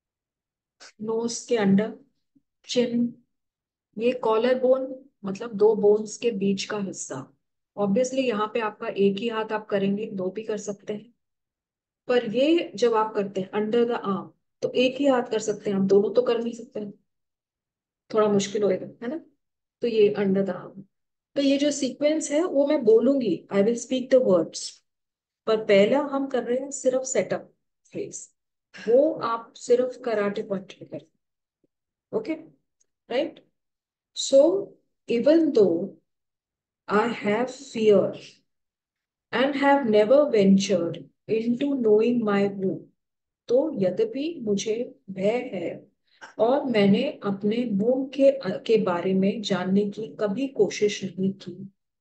नोज के अंडर, चिन, ये कॉलर बोन, मतलब दो बोन्स के बीच का हिस्सा। ऑब्वियसली यहाँ पे आपका एक ही हाथ आप करेंगे, दो भी कर सकते हैं, पर ये जब आप करते हैं अंडर द आर्म, तो एक ही हाथ कर सकते हैं, आप दोनों तो कर नहीं सकते हैं, थोड़ा मुश्किल होएगा, है ना। तो ये अंडर द आर्म, तो ये जो सीक्वेंस है वो मैं बोलूंगी, I will speak the words, पर पहला हम कर रहे हैं सिर्फ सेटअप फ्रेज, वो आप सिर्फ कराटे पॉइंट पे करें, okay right. So even though I have fear and have never ventured into knowing my womb. तो यद्यपि मुझे भय है और मैंने अपने वूम के के बारे में जानने की कभी कोशिश नहीं की,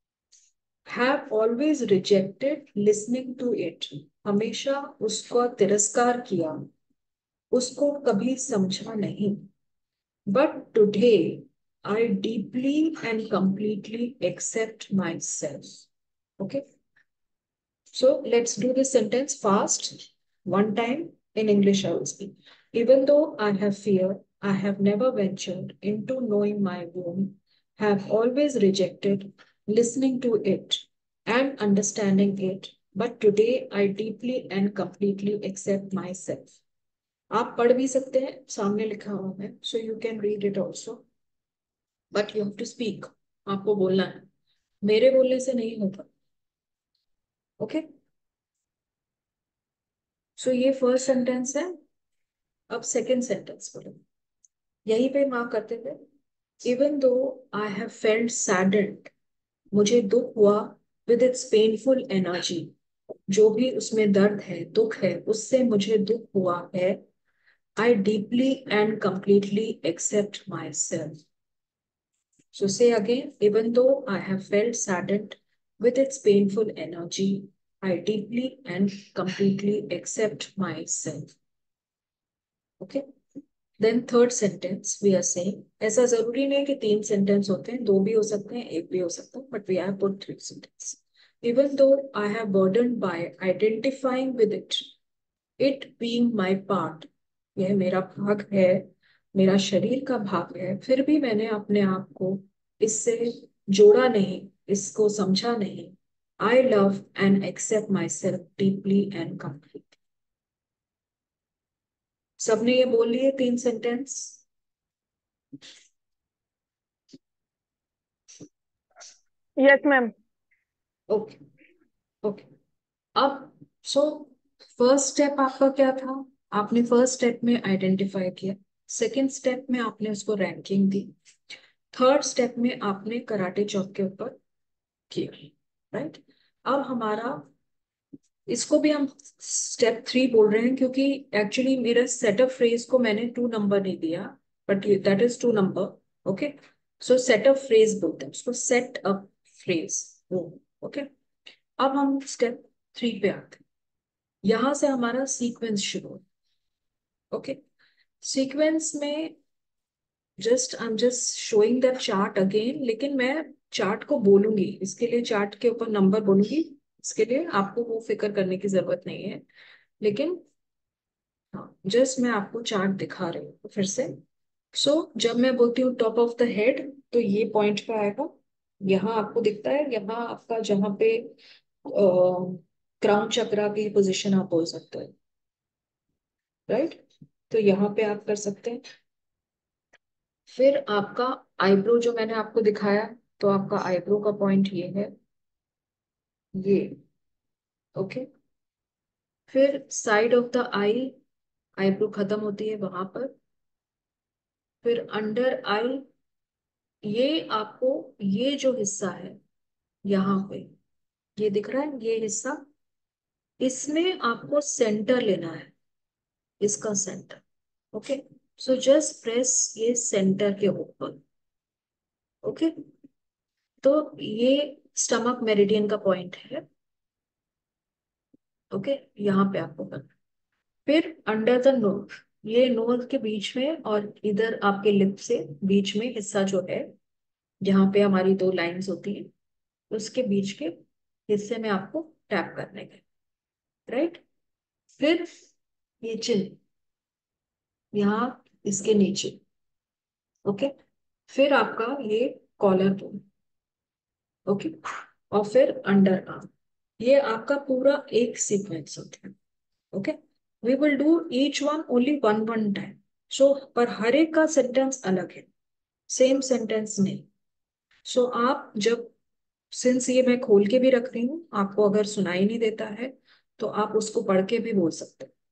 have always rejected listening to it, हमेशा उसका तिरस्कार किया, उसको कभी समझा नहीं, but today I deeply and completely accept myself. Okay. So let's do this sentence fast. One time in English I will speak. Even though I have fear, I have never ventured into knowing my womb, have always rejected listening to it and understanding it, but today I deeply and completely accept myself. आप पढ़ भी सकते हैं, सामने लिखा हुआ है, so you can read it also, but you have to speak. आपको बोलना है, मेरे बोलने से नहीं होगा, ओके। सो ये फर्स्ट सेंटेंस है। अब सेकंड सेंटेंस बोलो, यहीं पे मार्क करते थे। Even though I have felt saddened, मुझे दुख हुआ, विद इट्स पेनफुल एनर्जी, जो भी उसमें दर्द है, दुख है, उससे मुझे दुख हुआ है। I deeply and completely accept myself. So say again, even though I have felt saddened with its painful energy, I deeply and completely accept myself. Okay. Then third sentence we are saying, ऐसा जरूरी नहीं कि तीन sentence होते हैं, दो भी हो सकते हैं, एक भी हो सकता है, but we have put three sentence. Even though I have burden by identifying with it, it being my part, यह मेरा भाग है, मेरा शरीर का भाग है, फिर भी मैंने अपने आप को इससे जोड़ा नहीं, इसको समझा नहीं. I love and accept myself deeply and complete. सबने ये बोल लिए तीन sentence? Yes ma'am. Okay okay. अब सो फर्स्ट स्टेप आपका क्या था? आपने फर्स्ट स्टेप में आइडेंटिफाई किया, सेकंड स्टेप में आपने उसको रैंकिंग दी, थर्ड स्टेप में आपने कराटे चौक के ऊपर किया, राइट? अब हमारा, इसको भी हम स्टेप थ्री बोल रहे हैं क्योंकि एक्चुअली मेरा सेटअप फ्रेज को मैंने टू नंबर नहीं दिया, but that is two number. Okay, so setup phrase बोलते हैं उसको, सेट अप फ्रेज वो. ओके, अब हम स्टेप थ्री पे आते हैं. यहां से हमारा सीक्वेंस शुरू हो. ओके, सीक्वेंस में just I am just showing the chart again, लेकिन मैं चार्ट को बोलूंगी, इसके लिए चार्ट के ऊपर नंबर बोलूंगी, इसके लिए आपको वो फिक्र करने की जरूरत नहीं है. लेकिन हाँ, जस्ट मैं आपको चार्ट दिखा रही हूँ फिर से. सो so, जब मैं बोलती हूँ टॉप ऑफ द हेड, तो ये पॉइंट पे आएगा, यहाँ आपको दिखता है, यहाँ आपका जहाँ पे क्राउन चक्रा की पोजीशन आप बोल सकते हैं, राइट? तो यहाँ पे आप कर सकते हैं. फिर आपका आईब्रो जो मैंने आपको दिखाया, तो आपका आईब्रो का पॉइंट ये है, ये. ओके, फिर side of the eye, eyebrow खत्म होती है वहां पर. फिर अंडर आई, ये आपको, ये जो हिस्सा है यहाँ पे, ये दिख रहा है, ये हिस्सा, इसमें आपको सेंटर लेना है, इसका centre. Okay, so just press ये सेंटर के ऊपर. ओके, तो ये स्टमक मेरिडियन का पॉइंट है. ओके, यहाँ पे आपको करना. फिर अंडर द नोज, ये नोज के बीच में और इधर आपके लिप से बीच में हिस्सा जो है, जहाँ पे हमारी दो लाइंस होती हैं, उसके बीच के हिस्से में आपको टैप करने के, राइट? फिर ये चिन, यहाँ इसके नीचे. ओके, फिर आपका ये कॉलर बोन. ओके, और फिर अंडर आर्म. ये आपका पूरा एक सीक्वेंस होता है. Okay, we will do each one only one one time. So पर हर एक का सेंटेंस अलग है, सेम सेंटेंस नहीं. सो so, आप जब, सिंस ये मैं खोल के भी रख रही हूँ, आपको अगर सुनाई नहीं देता है तो आप उसको पढ़ के भी बोल सकते हैं.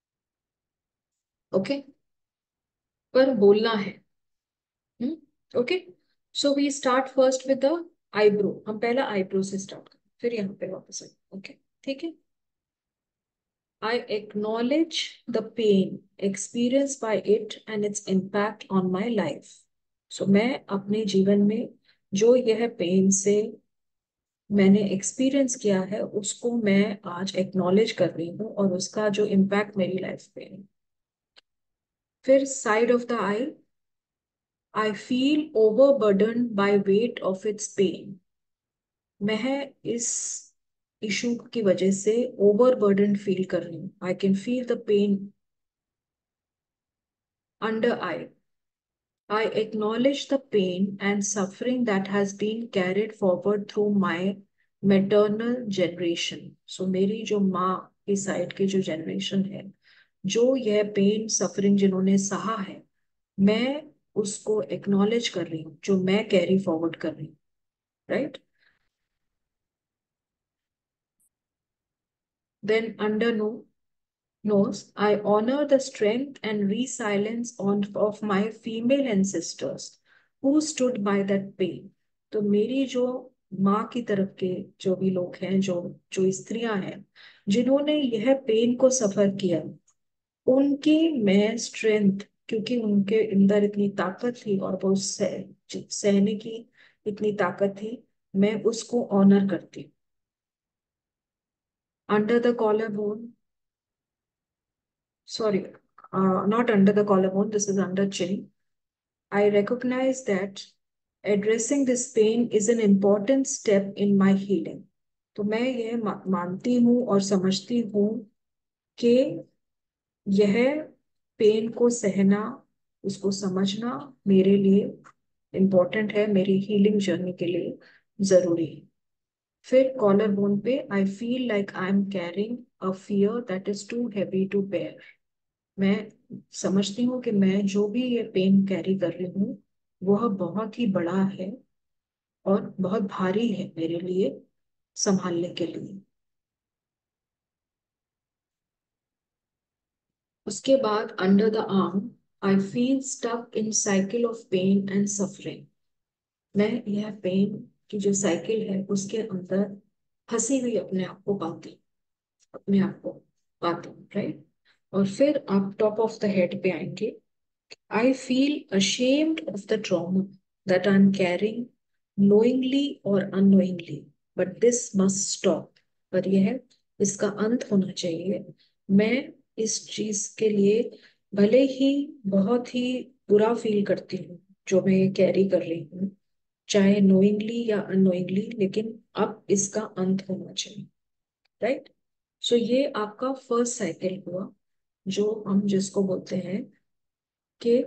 ओके, पर बोलना है. Okay, so we start first with the eyebrow. हम पहला आईब्रो से स्टार्ट करें, फिर यहाँ पे वापस आए. ओके, ठीक है. I acknowledge the pain experienced by it and its impact on my life. So मैं अपने जीवन में जो यह पेन से मैंने एक्सपीरियंस किया है, उसको मैं आज एक्नॉलेज कर रही हूँ, और उसका जो इम्पैक्ट मेरी लाइफ पे है. फिर side of the eye, I feel overburden by weight of its pain. मैं इस इशू की वजह से ओवरबर्डन फील कर रही हूँ. I can feel the pain under eye. I acknowledge the pain and suffering that has been carried forward through my maternal generation. So मेरी जो माँ की साइड की जो जनरेशन है, जो यह पेन सफरिंग जिन्होंने सहा है, मैं उसको एक्नॉलेज कर रही हूँ, जो मैं कैरी फॉरवर्ड कर रही हूँ, right? Then under no nose, I honor the strength and resilience on, of my female ancestors who stood by that pain. तो मेरी जो माँ की तरफ के जो भी लोग हैं, जो जो स्त्रियां हैं, जिन्होंने यह पेन को सफर किया, उनकी मैं स्ट्रेंथ, क्योंकि उनके अंदर इतनी ताकत थी और वो सह, सहने की इतनी ताकत थी, मैं उसको ऑनर करती हूँ. Under the collar bone, sorry, uh, not under the collarbone, this is under chin. I recognize that addressing this pain is an important step in my healing. तो मैं यह मा, मानती हूँ और समझती हूँ कि यह पेन को सहना, उसको समझना मेरे लिए इम्पोर्टेंट है, मेरी हीलिंग जर्नी के लिए जरूरी है. फिर कॉलर बोन पे, I feel like I am carrying a fear that is too heavy to bear. मैं समझती हूँ कि मैं जो भी ये पेन कैरी कर रही हूँ वह बहुत ही बड़ा है और बहुत भारी है मेरे लिए संभालने के लिए. उसके बाद under the arm, I feel stuck in cycle of pain and suffering. मैं यह पेन की जो साइकिल है उसके अंदर फंसी हुई अपने आप को पाती अपने आप को पाती हूँ, राइट. और फिर आप टॉप ऑफ द हेड पे आएंगे. I feel ashamed of the trauma that I'm carrying, knowingly or unknowingly, but this must stop. पर यह इसका अंत होना चाहिए. मैं इस चीज के लिए भले ही बहुत ही बुरा फील करती हूँ जो मैं ये कैरी कर रही हूँ, चाहे नोइंगली या अनोइंगली, लेकिन अब इसका अंत होना चाहिए, राइट. सो ये आपका फर्स्ट साइकिल हुआ, जो हम जिसको बोलते हैं कि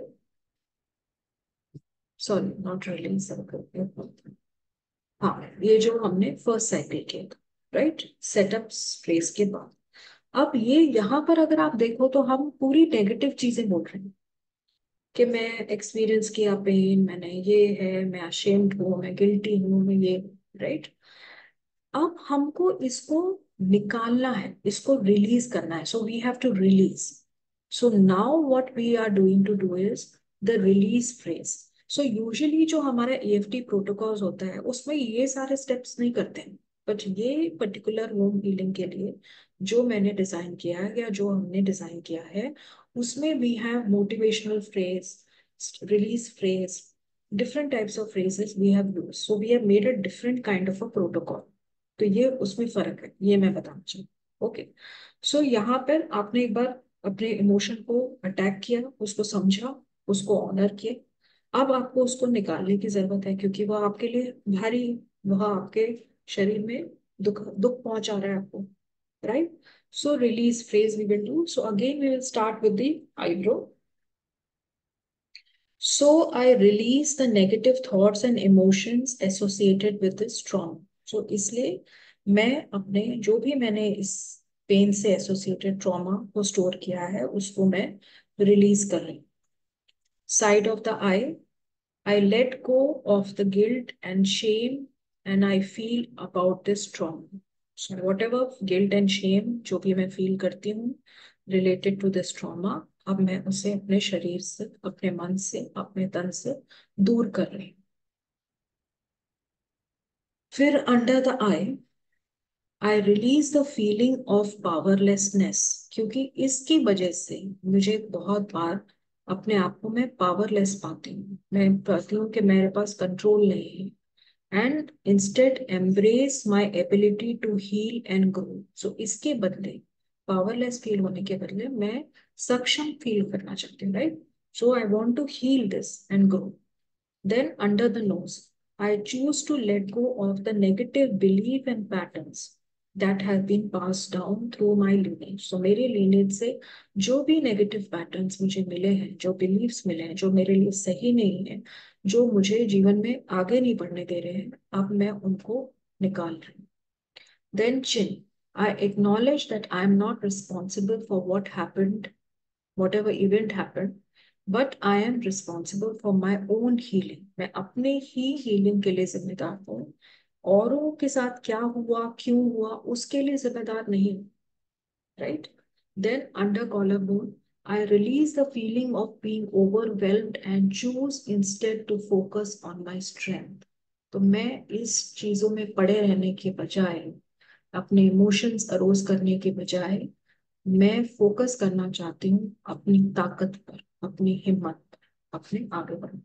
सॉरी नॉट रियली सर्कल. हाँ, ये जो हमने फर्स्ट साइकिल किया था, राइट, सेटअप फ्रेज के बाद. अब ये यहाँ पर अगर आप देखो तो हम पूरी नेगेटिव चीजें बोल रहे हैं कि मैं एक्सपीरियंस किया पेन, मैंने ये है, मैं अशेम्ड हूँ, मैं गिल्टी हूँ, मैं ये, राइट. अब हमको इसको निकालना है, इसको रिलीज करना है. So we have to release. So now what we are doing to do is the release phrase. So usually जो हमारा ईएफटी प्रोटोकॉल्स होता है उसमें ये सारे स्टेप्स नहीं करते हैं, बट ये पर्टिकुलर होम हीलिंग के लिए जो मैंने डिजाइन किया है या जो हमने डिजाइन किया है उसमें we have motivational phrase, release phrase, different types of phrases we have used. So we have made a different kind of a protocol. तो ये उसमें फर्क है, ये मैं बताना चाहूँ. ओके. सो यहाँ पर आपने एक बार अपने इमोशन को अटैक किया, उसको समझा, उसको ऑनर किया. अब आपको उसको निकालने की जरूरत है क्योंकि वह आपके लिए भारी, वह आपके शरीर में दुख दुख पहुंचा रहा है आपको, right. So release phrase we will do. So again we will start with the eyebrow. So I release the negative thoughts and emotions associated with this trauma. So इसलिए मैं अपने जो भी मैंने इस पेन से एसोसिएटेड ट्रॉमा को store किया है उसको मैं रिलीज कर रही हूँ. Side of the eye, I let go of the guilt and shame and I feel about this trauma. So whatever guilt and shame जो भी मैं फील करती हूँ रिलेटेड टू दिस ट्रॉमा, अब मैं उसे अपने शरीर से, अपने मन से, अपने तन से दूर कर रही हूँ. फिर under the eye, I release the feeling of powerlessness. क्योंकि इसकी वजह से मुझे बहुत बार अपने आप को मैं पावरलेस पाती हूँ. मैं पाती हूँ कि मेरे पास कंट्रोल नहीं है. And instead embrace my ability to heal and grow. So इसके बदले, पावरलेस फील होने के बदले मैं सक्षम फील करना चाहती हूँ, right. So I want to heal this and grow. Then under the nose, I choose to let go of the negative belief and patterns that have been passed down through my lineage. So मेरे lineage से जो भी negative patterns मुझे मिले हैं, जो beliefs मिले हैं, जो मेरे लिए सही नहीं है, जो मुझे जीवन में आगे नहीं बढ़ने दे रहे हैं, अब मैं उनको निकाल रही हूँ. Then chin, I acknowledge that I am not responsible for what happened, whatever event happened, but I am responsible for my own healing. मैं अपने ही हीलिंग के लिए जिम्मेदार हूँ. औरों के साथ क्या हुआ, क्यों हुआ, उसके लिए जिम्मेदार नहीं, right. Then under collar bone, I release the feeling of being overwhelmed and choose instead to focus on my strength. तो मैं इस चीजों में पड़े रहने के बजाय, अपने इमोशंस अरोज करने के बजाय, मैं फोकस करना चाहती हूँ अपनी ताकत पर, अपनी हिम्मत पर, अपने आगे बढ़ने.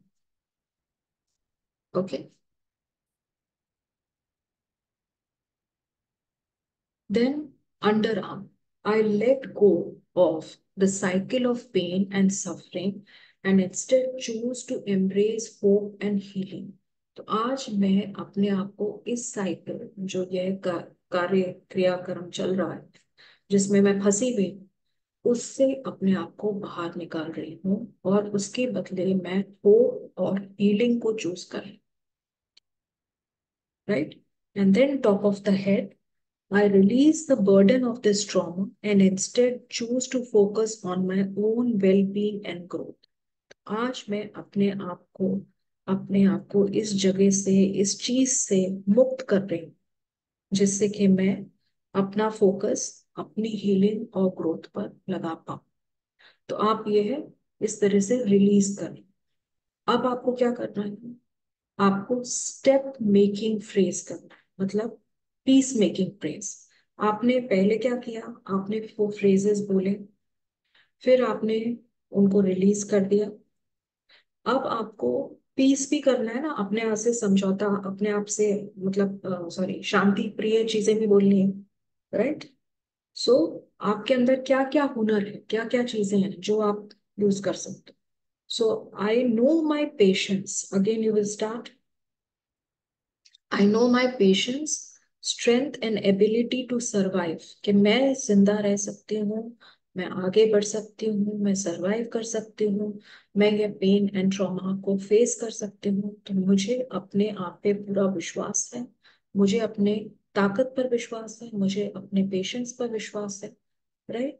Okay. Then under arm, I let go of the cycle of pain and suffering and instead choose to embrace hope and healing. तो आज मैं अपने आप को इस साइकिल, जो यह का, कार्य क्रियाक्रम चल रहा है जिसमें मैं फंसी हुई हूँ, उससे अपने आप को बाहर निकाल रही हूँ और उसके बदले मैं होप और हीलिंग को चूज कर रही हूँ. Right. And then top of the head, I release the burden of this trauma and instead choose to focus on my own well-being and growth. आज मैं अपने आप को अपने आप को इस जगह से, इस चीज से मुक्त कर रही हूँ जिससे कि मैं अपना फोकस अपनी हीलिंग और ग्रोथ पर लगा पाऊँ. तो आप ये है इस तरह से रिलीज करें. अब आपको क्या करना है? आपको स्टेप मेकिंग फ्रेज करना है, मतलब पीस मेकिंग फ्रेज. आपने पहले क्या किया? आपने वो फ्रेजेस बोले, फिर आपने उनको रिलीज कर दिया. अब आपको पीस भी करना है ना, अपने आप से समझौता, अपने आप से, मतलब सॉरी, शांति प्रिय चीजें भी बोलनी है. राइट. सो आपके अंदर क्या क्या हुनर है, क्या क्या चीजें हैं जो आप यूज कर सकते हो. So I know my patience. Again you will start. I know my patience, strength and ability to survive. कि मैं जिंदा रह सकती हूँ, मैं आगे बढ़ सकती हूँ, मैं सरवाइव कर सकती हूँ, मैं ये पेन एंड ट्रॉमा को फेस कर सकती हूँ. तो मुझे अपने आप पे पूरा विश्वास है, मुझे अपने ताकत पर विश्वास है, मुझे अपने पेशेंस पर विश्वास है. राइट.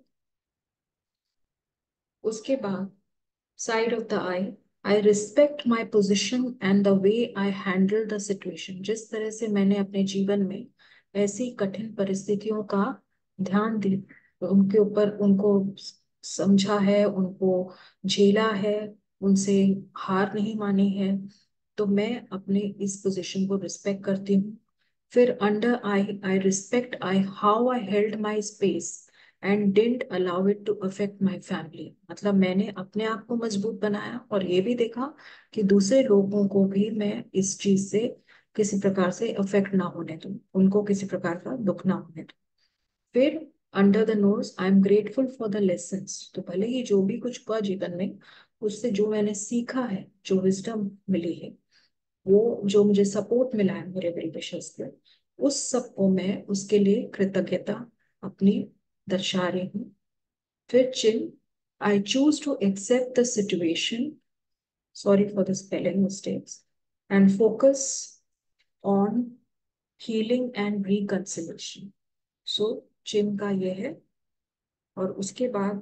उसके बाद side of the eye, I respect my position and the way I handle the situation. जिस तरह से मैंने अपने जीवन में ऐसी कठिन परिस्थितियों का ध्यान दी, उनके ऊपर उनको समझा है, उनको झेला है, उनसे हार नहीं मानी है, तो मैं अपने इस पोजीशन को रिस्पेक्ट करती हूँ. फिर under eye, I respect I how I held my space and didn't allow it to affect my family. मतलब मैंने अपने आप को मजबूत बनाया और ये भी देखा कि दूसरे लोगों को भी मैं इस चीज से किसी प्रकार से अफेक्ट ना होने दूं, उनको किसी प्रकार का दुख ना होने दूं. फिर under the nose, I am grateful for the lessons. तो भले ही जो भी कुछ हुआ जीवन में, उससे जो मैंने सीखा है, जो विजडम मिली है, वो जो मुझे सपोर्ट मिला है मेरे वेल विशर्स के, उस सब को मैं उसके लिए कृतज्ञता अपनी दर्शा रही हूँ. फिर chin, I choose to accept the situation, sorry for the spelling mistakes, and focus on healing and reconciliation. So chin का ये है. और उसके बाद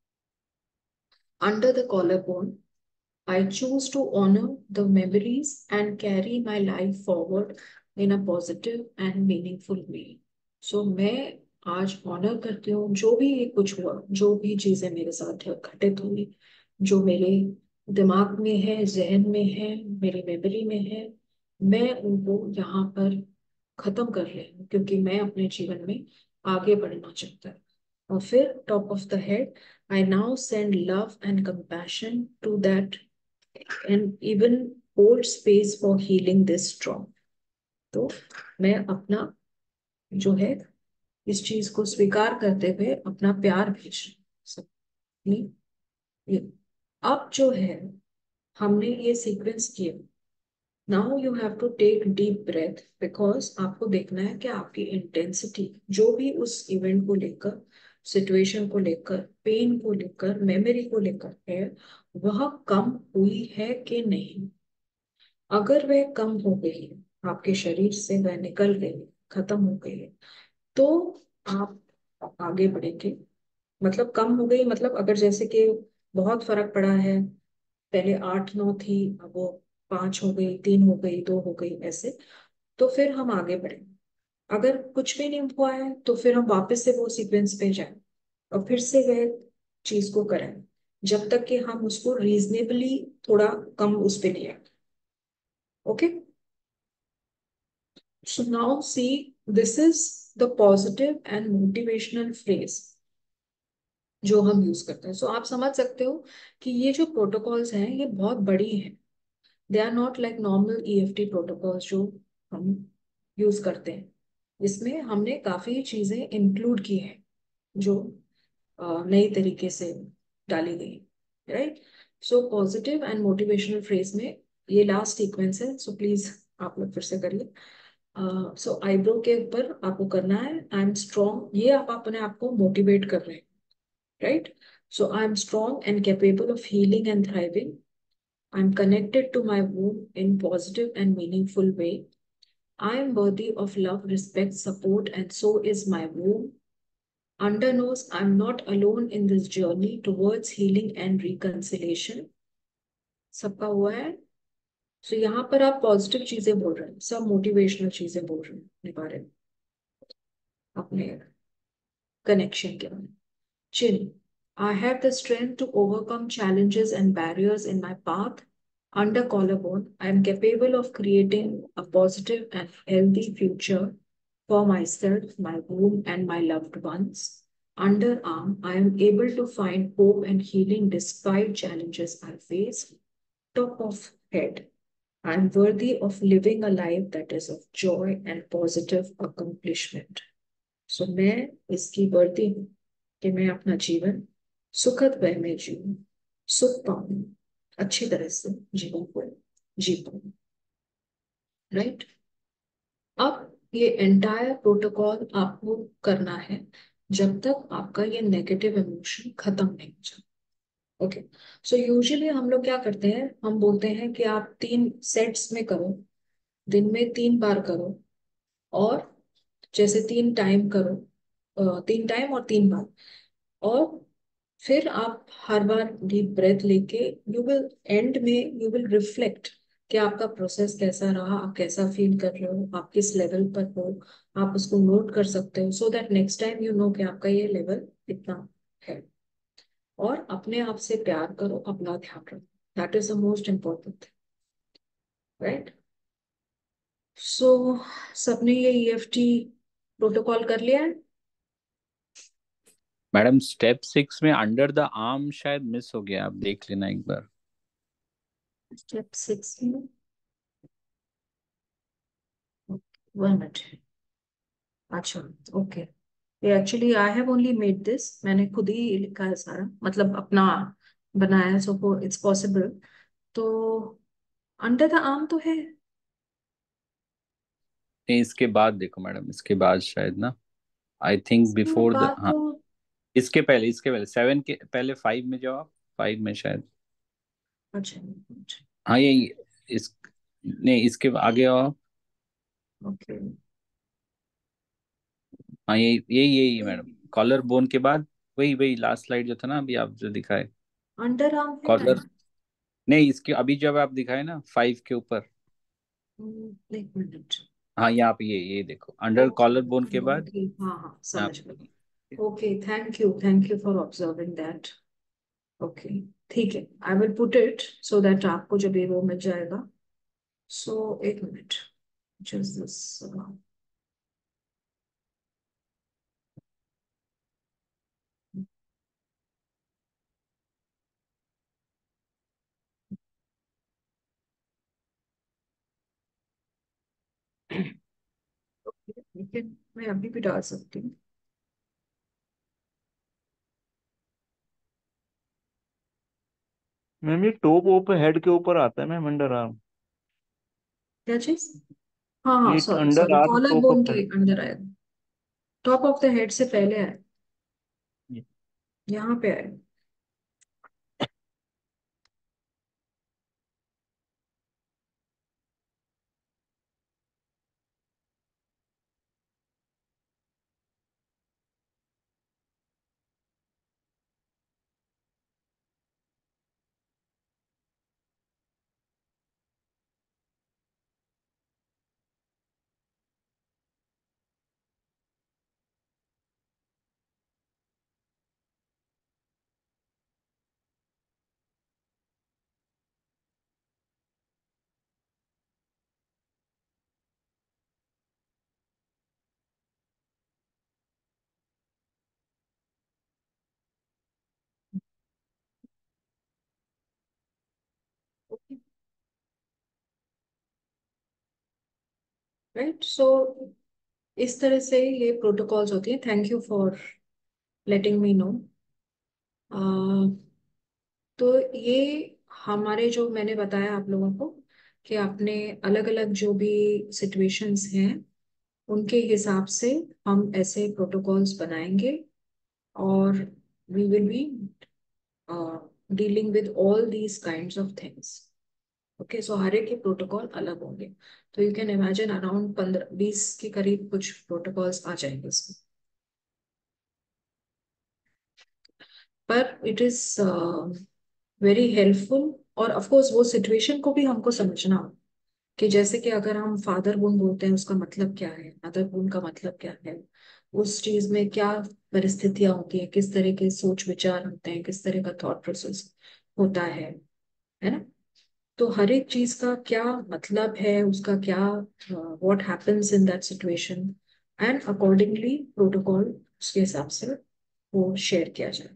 under the collar bone, I choose to honor the memories and carry my life forward in a positive and meaningful way. So मैं आज honour करती हूँ जो भी ये कुछ हुआ, जो भी चीजें मेरे साथ घटित हुई, जो मेरे दिमाग में है, जहन में है, मेरी मेमोरी में है, मैं उनको यहाँ पर खत्म कर रही हूँ क्योंकि मैं अपने जीवन में आगे बढ़ना चाहता हूँ. और फिर top of the head, I now send love and compassion to that and even hold space for healing this trauma. तो मैं अपना जो है इस चीज को स्वीकार करते हुए अपना प्यार भेज रही हूँ. ये अब जो है हमने ये सीक्वेंस किया. Now you have to take deep breath, because आपको देखना है कि आपकी इंटेंसिटी जो भी उस इवेंट को लेकर, सिचुएशन को लेकर, पेन को लेकर, मेमोरी को लेकर है, वह कम हुई है कि नहीं. अगर वह कम हो गई है, आपके शरीर से वह निकल गई है, खत्म हो गई है, तो आप आगे बढ़ेंगे. मतलब कम हो गई, मतलब अगर जैसे कि बहुत फर्क पड़ा है, पहले आठ नौ थी, अब वो पांच हो गई, तीन हो गई, दो हो गई, ऐसे, तो फिर हम आगे बढ़ेंगे. अगर कुछ भी नहीं हुआ है तो फिर हम वापस से वो सीक्वेंस पे जाएं और फिर से वह चीज को करें जब तक कि हम उसको रीजनेबली थोड़ा कम उस पे ले आए. Okay. So now see, this is the positive and motivational phrase जो हम यूज करते हैं. सो so, आप समझ सकते हो कि ये जो प्रोटोकॉल्स हैं ये बहुत बड़ी हैं. They are not like normal EFT protocols जो हम यूज करते हैं. इसमें हमने काफी चीजें इंक्लूड की हैं जो नई तरीके से डाली गई, right. So positive and motivational phrase में ये लास्ट सीक्वेंस है, सो प्लीज आप लोग फिर से करिए। सो आईब्रो के ऊपर आपको करना है आई एम स्ट्रॉन्ग, ये आप अपने आप को मोटिवेट कर रहे हैं, right. So I am strong and capable of healing and thriving, I am connected to my womb in positive and meaningful way, I am worthy of love, respect, support, and so is my womb. Under knows I'm not alone in this journey towards healing and reconciliation. सबका हुआ है। सो so, यहाँ पर आप positive चीजें बोल रहे हैं, सब मोटिवेशनल चीजें बोल रहे हैं अपने बारे में, अपने कनेक्शन के बारे में। Chin. I have the strength to overcome challenges and barriers in my path. Under collarbone, I am capable of creating a positive and healthy future for myself, my womb, and my loved ones. Underarm, I am able to find hope and healing despite challenges I face. Top of head, I am worthy of living a life that is of joy and positive accomplishment. So मैं इसकी वर्दी हूँ कि मैं अपना जीवन सुखद वह में जीऊं, सुख पाऊं, अच्छी तरह से जीवन को जी पाऊं, राइट। अब ये एंटायर प्रोटोकॉल आपको करना है जब तक आपका ये नेगेटिव इमोशन खत्म नहीं हो जाता। ओके, सो यूजुअली हम लोग क्या करते हैं, हम बोलते हैं कि आप तीन सेट्स में करो, दिन में तीन बार करो, और जैसे तीन टाइम करो, अ, तीन टाइम और तीन बार, और फिर आप हर बार डीप ब्रेथ लेके यू विल एंड में यू विल रिफ्लेक्ट कि आपका प्रोसेस कैसा रहा, आप कैसा फील कर रहे हो, आप किस लेवल पर हो, आप उसको नोट कर सकते हो, so that next time you know कि आपका ये लेवल कितना है। और अपने आप से प्यार करो, अपना ध्यान रखो, that is the most important, right. So सबने ये ईएफटी प्रोटोकॉल कर लिया है? मैडम स्टेप सिक्स में अंडर द आर्म शायद मिस हो गया, आप देख लेना एक बार। स्टेप सिक्स में वन मिनट, अच्छा, ओके। ये actually I have only made this, मैंने खुद ही लिखा है सारा, मतलब अपना बनाया है, सो इट्स पॉसिबल। तो अंडर द आर्म तो है। नहीं, इसके बाद देखो मैडम, इसके बाद शायद ना, आई थिंक इसके बिफोर द, बाद हाँ तो, इसके पहले, इसके पहले सेवन के पहले फाइव में जाओ आप, फाइव में शायद। अच्छा, हाँ यही, इस, नहीं इसके आगे आओ आप। ओके। हाँ यही यही यही मैडम, कॉलर बोन के बाद, वही वही लास्ट स्लाइड जो था ना अभी आप जो दिखाए, अंडर आर्म है ना? कॉलर, नहीं इसके अभी जब आप दिखाए ना फाइव के ऊपर, हम्म, एक मिनट। हाँ यहाँ पे ये ये देखो अंडर ओके, कॉलर बोन के बाद, ओके, हाँ हाँ, यहाँ समझ पे। गई। Okay, thank you, thank you for observing that. Okay, ठीक है, I will put it so that आपको जब ये वो मिल जाएगा। सो एक मिनट, जस्ट दिस, लेकिन मैं अभी भी डाल सकती हूँ। मैम ये टॉप ओप हेड के ऊपर आता है मैम, अंडर आर्म। क्या चीज? हाँ हाँ, ये sorry under sorry, arm collar top bone of के हेड। अंदर आएगा, टॉप ऑफ द हेड से पहले आए, यहाँ पे आए। राइट, सो इस तरह से ये प्रोटोकॉल्स होती हैं। Thank you for letting me know. तो ये हमारे जो मैंने बताया आप लोगों को कि अपने अलग अलग जो भी सिचुएशंस हैं उनके हिसाब से हम ऐसे प्रोटोकॉल्स बनाएंगे और we will be dealing with all these kinds of things. Okay, so हर एक के प्रोटोकॉल अलग होंगे। तो यू कैन इमेजिन अराउंड पंद्रह बीस के करीब कुछ प्रोटोकॉल्स आ जाएंगे इसमें। पर इट इज वेरी हेल्पफुल। और ऑफ कोर्स वो सिचुएशन को भी हमको समझना हो कि जैसे कि अगर हम फादर वुंड बोलते हैं उसका मतलब क्या है, मदर वुंड का मतलब क्या है, उस चीज में क्या परिस्थितियां होती हैं, किस तरह के सोच विचार होते हैं, किस तरह का थॉट प्रोसेस होता है है ना। तो हर एक चीज का क्या मतलब है, उसका क्या what happens in that situation, and accordingly protocol उसके हिसाब से वो शेयर किया जाए।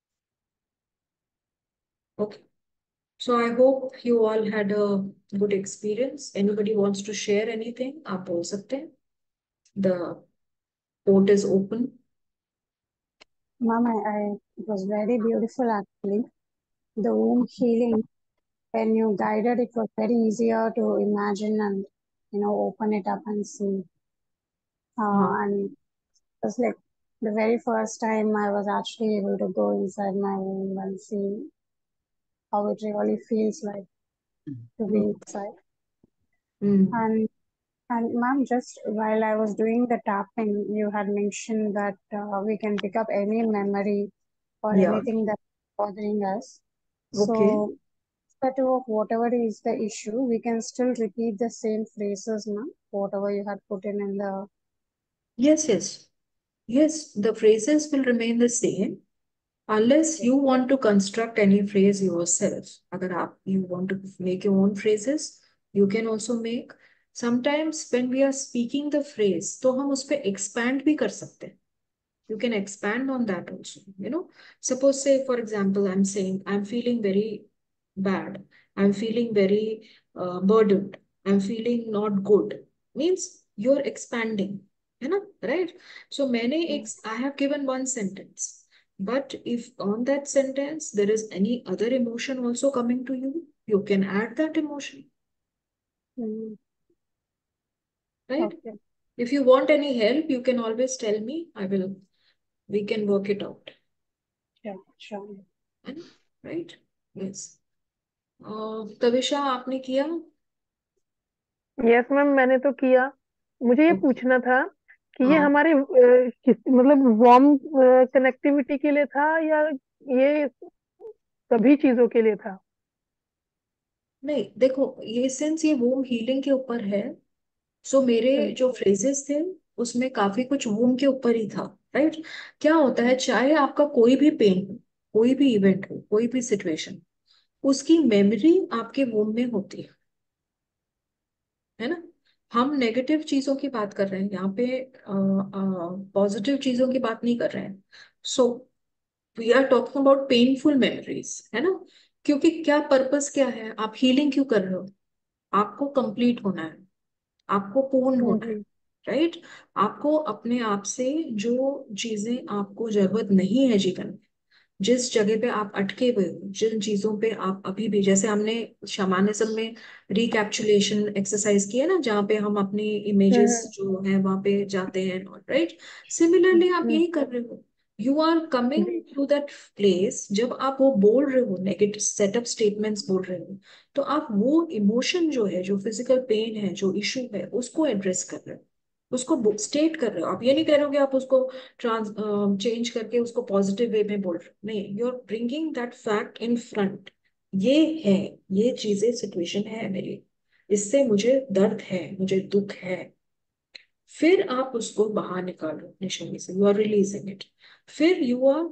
Okay, so I hope you all had a good experience. Anybody wants to share anything? आप बोल सकते हैं। The port is open. Ma'am, I, I, it was very beautiful actually. The womb healing, when you guided, it was very easier to imagine and, you know, open it up and see. Uh, हाँ and it was like the very first time I was actually able to go inside my womb and see how it really feels like to be inside. Hmm And and ma'am, just while I was doing the tapping, you had mentioned that uh, we can pick up any memory or yeah anything that's bothering us. okay So, irrespective of whatever is the issue, we can still repeat the same phrases, ma'am, whatever you had put in in the. yes yes yes the phrases will remain the same unless you want to construct any phrase yourself. अगर आप you want to make your own phrases, you can also make. Sometimes when we are speaking the phrase तो हम उस पे expand भी कर सकते हैं। You can expand on that also, you know. Suppose, say for example, I'm saying I'm feeling very bad, I'm feeling very uh, burdened, I'm feeling not good, means you're expanding, you know, right? So many ex- I have given one sentence, but if on that sentence there is any other emotion also coming to you, you can add that emotion, Mm, right? okay. If you want any help, you can always tell me, I will, we can work it out, Sure, sure. right? Yes. Tavisha आपने किया? Yes ma'am, मैंने तो किया। मुझे ये okay. पूछना था कि ये हाँ हमारे अ, किस मतलब वार्म कनेक्टिविटी के लिए था या ये सभी चीजों के लिए था? नहीं, देखो ये सेंस ये वूम हीलिंग के ऊपर है। सो मेरे हम्म, जो फ्रेजेस थे उसमें काफी कुछ वूम के ऊपर ही था, राइट। क्या होता है, चाहे आपका कोई भी पेन हो, कोई भी इवेंट हो, कोई भी सिचुएशन, उसकी मेमोरी आपके वूम में होती है है ना। हम नेगेटिव चीजों की बात कर रहे हैं यहाँ पे, पॉजिटिव चीजों की बात नहीं कर रहे हैं। So we are talking about painful memories, है ना। क्योंकि क्या पर्पस क्या है, आप हीलिंग क्यों कर रहे हो? आपको कंप्लीट होना है, आपको पूर्ण हम्म, होना है, जी। राइट। आपको अपने आप से जो चीजें आपको जरूरत नहीं है जीवन में, जिस जगह पे आप अटके हुए हो, जिन चीजों पे आप अभी भी, जैसे हमने शमानिज्म में रिकैप्चुलेशन एक्सरसाइज की है ना, जहाँ पे हम अपनी इमेजेस हम्म, जो है वहां पे जाते हैं, राइट। सिमिलरली आप हम्म, यही कर रहे हो, यू आर कमिंग जी। To that place. जब आप वो बोल रहे हो, नेगेटिव सेटअप स्टेटमेंट्स बोल रहे हो, तो आप वो इमोशन जो है, जो फिजिकल पेन है, जो इशू है, उसको एड्रेस कर रहे हो, उसको स्टेट कर रहे हो। आप ये नहीं कह रहे हो कि आप उसको ट्रांस चेंज करके उसको पॉजिटिव वे में बोल रहे हो, नहीं, you are bringing that fact in front. ये है, ये चीजें सिचुएशन है मेरी, इससे मुझे दर्द है, मुझे दुख है। फिर आप उसको बाहर निकालो अपने शरीर से, यू आर रिलीजिंग इट। फिर यू आर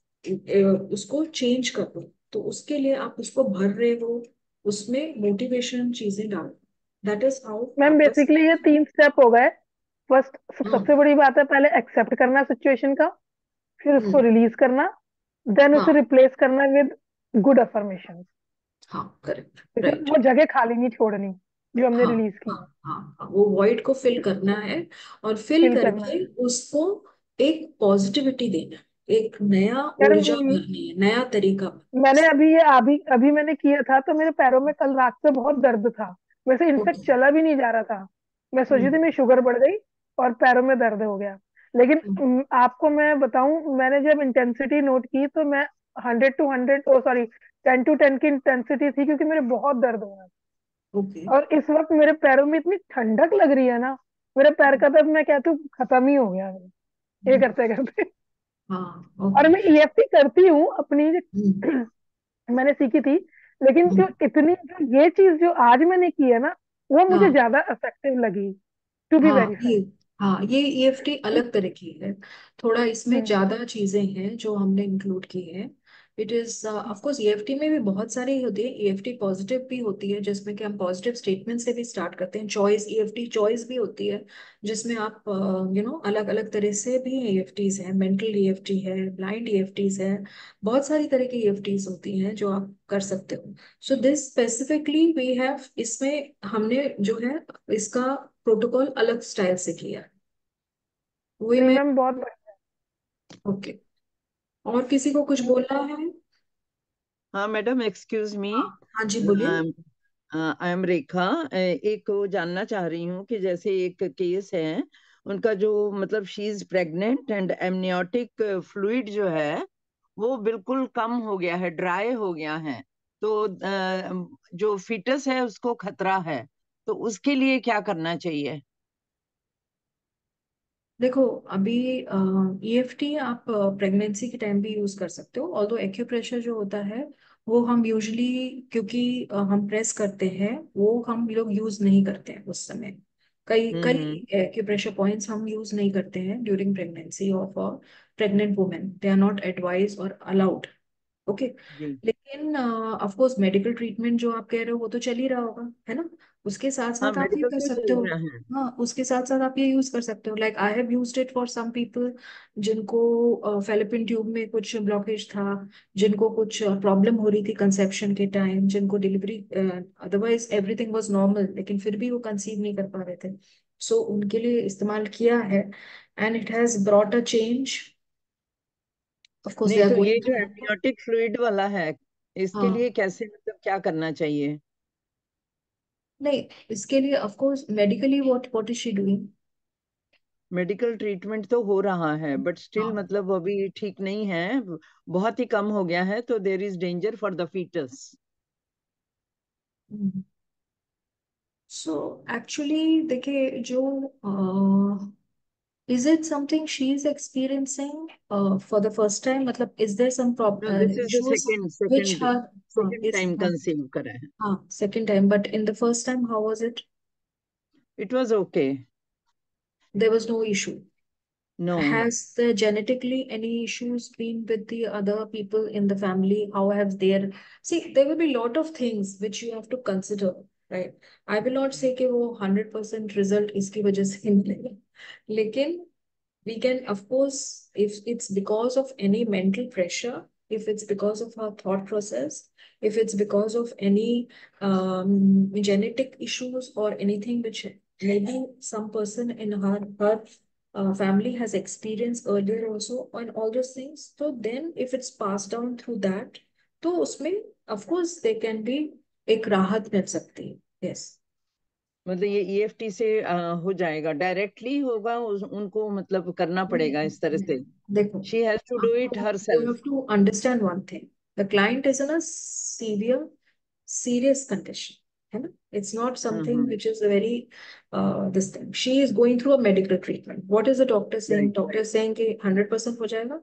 उसको चेंज करो, तो उसके लिए आप उसको भर रहे हो, उसमें मोटिवेशन चीजें डालो। दैट इज हाउ मैम आपका। बेसिकली ये तीन स्टेप हो गए। फर्स्ट, हाँ सबसे बड़ी बात है पहले एक्सेप्ट करना सिचुएशन का, फिर उसको हम्म रिलीज करना, देन उसे हाँ रिप्लेस करना विद गुड अफर्मेशन। हाँ करेक्ट मतलब राइट। वो जगह खाली नहीं छोड़नी जो हमने हाँ रिलीज की हाँ है। हाँ हाँ, वो वॉइड को फिल करना है, और फिल फिल करना करके है। उसको एक पॉजिटिविटी देना है एक नया यार ऊर्जा म- भरनी है, नया तरीका। मैंने अभी ये अभी अभी मैंने किया था, तो मेरे पैरों में कल रात से बहुत दर्द था। वैसे ओके। इनफेक्ट चला भी नहीं जा रहा था। मैं सोची थी हम्म। मेरी शुगर बढ़ गई और पैरों में दर्द हो गया। लेकिन हम्म। म, आपको मैं बताऊं, मैंने जब इंटेंसिटी नोट की तो मैं hundred to hundred, oh sorry, ten to ten की इंटेंसिटी थी, क्योंकि मेरे बहुत दर्द हो रहा ओके। था। और इस वक्त मेरे पैरों में इतनी ठंडक लग रही है ना, मेरे पैर का दर्द मैं कहती हूँ खत्म ही हो गया है, ये हम्म। करते करते। हाँ। और ओके। मैं ईएफटी करती हूँ अपनी, हम्म। मैंने सीखी थी। लेकिन जो हम्म। इतनी जो ये चीज जो आज मैंने की है ना, वो मुझे हाँ। ज्यादा इफेक्टिव लगी, टू बी हाँ वेरी ये फ्रैंक। हाँ ये ईएफटी अलग तरह की है। थोड़ा इसमें हम्म। ज्यादा चीजें हैं जो हमने इंक्लूड की है। It is of course, EFT में भी बहुत सारी ही होती है। ईएफटी पॉजिटिव भी होती है, जिसमें कि हम पॉजिटिव स्टेटमेंट से भी स्टार्ट करते हैं। चॉइस ईएफटी चॉइस भी होती है, जिसमें आप यू नो अलग अलग तरह से भी ईएफटीज है। मेंटल ईएफटी है, ब्लाइंड ईएफटीज है, बहुत सारी तरह की ईएफटीज होती हैं जो आप कर सकते हो। So this specifically we have, इसमें हमने जो है इसका प्रोटोकॉल अलग स्टाइल से किया है। वही नहीं मैं। मैम, बहुत बढ़िया। ओके। और किसी को कुछ बोलना है? हाँ मैडम, एक्सक्यूज मी। हाँ। हाँ जी बोलिए। आई एम रेखा। अ, एक वो जानना चाह रही हूँ कि जैसे एक केस है, उनका जो मतलब she is pregnant and amniotic fluid जो है वो बिल्कुल कम हो गया है, ड्राई हो गया है। तो अ, जो फीटस है उसको खतरा है, तो उसके लिए क्या करना चाहिए? देखो, अभी ईएफटी आप प्रेगनेंसी के टाइम भी यूज कर सकते हो। ऑल्दो एक्यूप्रेशर जो होता है वो हम यूजुअली, क्योंकि अ, हम प्रेस करते हैं, वो हम लोग यूज नहीं करते हैं उस समय। कई हम्म कई हम्म। एक्यूप्रेशर पॉइंट्स हम यूज नहीं करते हैं during pregnancy of a pregnant women. They are not advise और अलाउड। ओके। जी। लेकिन ऑफ कोर्स मेडिकल ट्रीटमेंट जो आप कह रहे हो वो तो चल ही रहा होगा, है ना? उसके साथ हाँ, साथ आप ये मेडिकल कर तो सकते चल हो। रहा है। हाँ, उसके साथ साथ आप ये यूज कर सकते हो। Like I have used it for some people जिनको फेलोपियन ट्यूब में कुछ ब्लॉकेज था, जिनको कुछ प्रॉब्लम हो रही थी कंसेप्शन के टाइम, जिनको delivery otherwise everything was normal, लेकिन फिर भी वो कंसीव नहीं कर पा रहे थे। सो so, उनके लिए इस्तेमाल किया है, and it has brought a change. Of course they नहीं, आर तो ये गोइंग जो थ्रू। एमनियोटिक फ्लूइड वाला है, इसके हाँ। लिए कैसे मतलब क्या करना चाहिए? नहीं, इसके लिए of course medically what what is she doing? Medical treatment तो हो रहा है, बट स्टिल हाँ। मतलब वो अभी ठीक नहीं है, बहुत ही कम हो गया है, तो there is danger for the foetus. So actually देखिए, जो is it something she is experiencing for the first time? मतलब is there some no, this is the issues second which second her. हाँ सेकंड इस time हाँ। Conceive करा है। हाँ second time, but in the first time how was it? It was okay. There was no issue? No. Has there genetically any issues been with the other people in the family? How have their, see, there will be a lot of things which you have to consider, right? I will not say कि वो hundred percent result इसकी वजह से मिलेगा, लेकिन we can of course, if it's because of any mental pressure, if it's because of her thought process, if it's because of any um, genetic issues or anything which maybe some person in her her uh, family has experienced earlier also, and all those things, so then if it's passed down through that, तो उसमें of course there can be एक राहत मिल सकती है। yes। मतलब ये EFT से अ, हो जाएगा, डायरेक्टली होगा, उस, उनको मतलब करना पड़ेगा इस तरह से। देखो, she has to do it आपको you herself. have to understand one thing. The client is in a severe, serious condition, है ना? It's not हाँ something हाँ। which is a very uh, this thing. She is going through a medical treatment. What is the doctor saying? Right. Doctor is saying कि hundred percent हो जाएगा?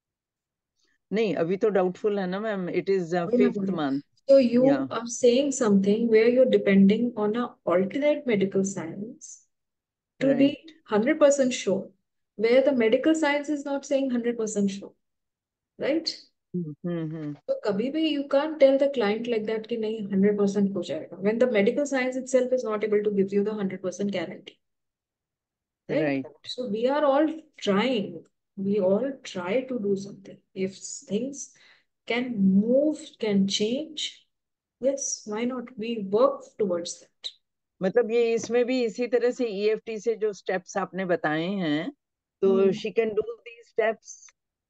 नहीं, अभी तो डाउटफुल है ना मैम, इट इज वही मैं बोल फिफ्थ रही हूँ। मंथ। So you या are saying something where you're depending on a alternate medical science to be right. Hundred percent sure, where the medical science is not saying hundred percent sure, right? Hmm hmm. तो कभी भी you can't tell the client like that कि नहीं hundred percent हो जाएगा, when the medical science itself is not able to give you the hundred percent guarantee, right? Right. So we are all trying, we all try to do something. If things can move, can change, yes, why not? We work towards that. मतलब ये इसमें भी इसी तरह से EFT से जो steps आपने बताए हैं, तो Hmm. She can do these steps.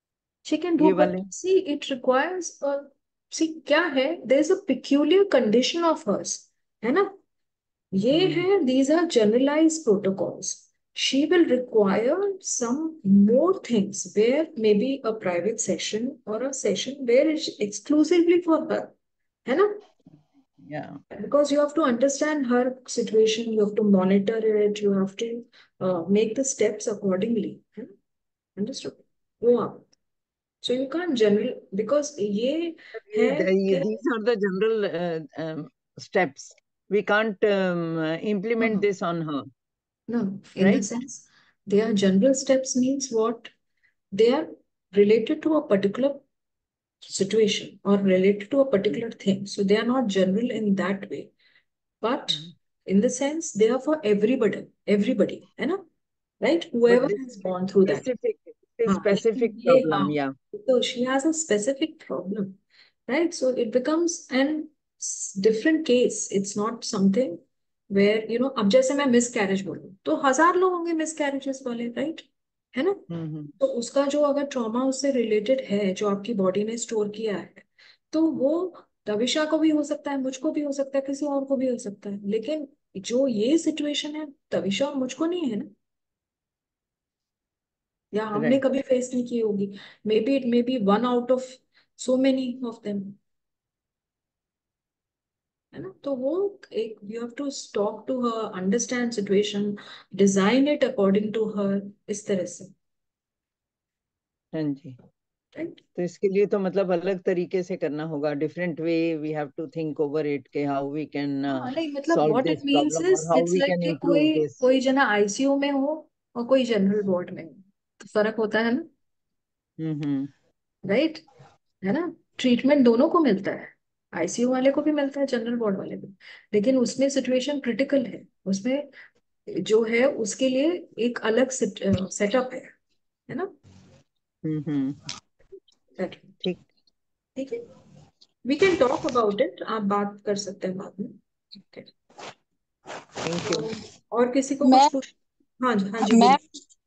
she can do, ये but वाले see, it requires a, see क्या है, there is a peculiar condition of hers, है ना? ये हम्म है, these are generalized protocols. She will require some more things where maybe a private session or a session where it's exclusively for her, है ना? या Because you have to understand her situation, you have to monitor it, you have to uh, make the steps accordingly, है ना? Understood? वो आप, so you can't general, because ये है कि these are the general uh, um, steps. We can't um, uh, implement no, this on her, no, in the right? sense they are general steps means what? They are related to a particular situation or related to a particular thing. So they are not general in that way, but Mhm. in the sense they are for everybody, everybody, है ना? Right? But Whoever this has is gone through that. specific, it's a हाँ, लेकिन specific ये हाँ, problem, yeah. तो she has a specific problem, right? So it becomes an s- different case. It's not something where, you know, अब जैसे मैं miscarriage बोलूँ तो हजार लोग होंगे miscarriages वाले, right? है ना? हम्म तो उसका जो अगर ट्रॉमा उससे रिलेटेड है जो आपकी बॉडी ने स्टोर किया है, तो वो तविषा को भी हो सकता है, मुझको भी हो सकता है, किसी और को भी हो सकता है, लेकिन जो ये सिचुएशन है तविषा और मुझको नहीं है ना, या हमने राइट कभी फेस नहीं की होगी, may be it may be one out of so many of them, है ना? तो वो एक, you have to talk to her, understand situation, design it according to her, इस तरह से, हाँ जी। राइट? तो इसके लिए तो मतलब अलग तरीके से करना होगा, different way we have to think over it के हाउ वी कैन हाँ, नहीं मतलब solve what it this means problem is और how it's we like can कि इम्प्रूव कोई दिस। कोई जना आईसीयू में हो और कोई जनरल वार्ड में हो, तो फर्क होता है ना, हम्म हम्म राइट? है ना? ट्रीटमेंट दोनों को मिलता है, आईसीयू वाले को भी मिलता है, जनरल वार्ड वाले को, लेकिन उसमें सिचुएशन क्रिटिकल है, उसमें जो है उसके लिए एक अलग सेटअप है है ना? हम्म हम्म That- ठीक, ठीक है, we can talk about it, आप बात कर सकते हैं बाद में, ठीक है? Thank you. और, और किसी को कुछ मैं पूछ, हाँ जी, हाँ जी मैं बोलिए।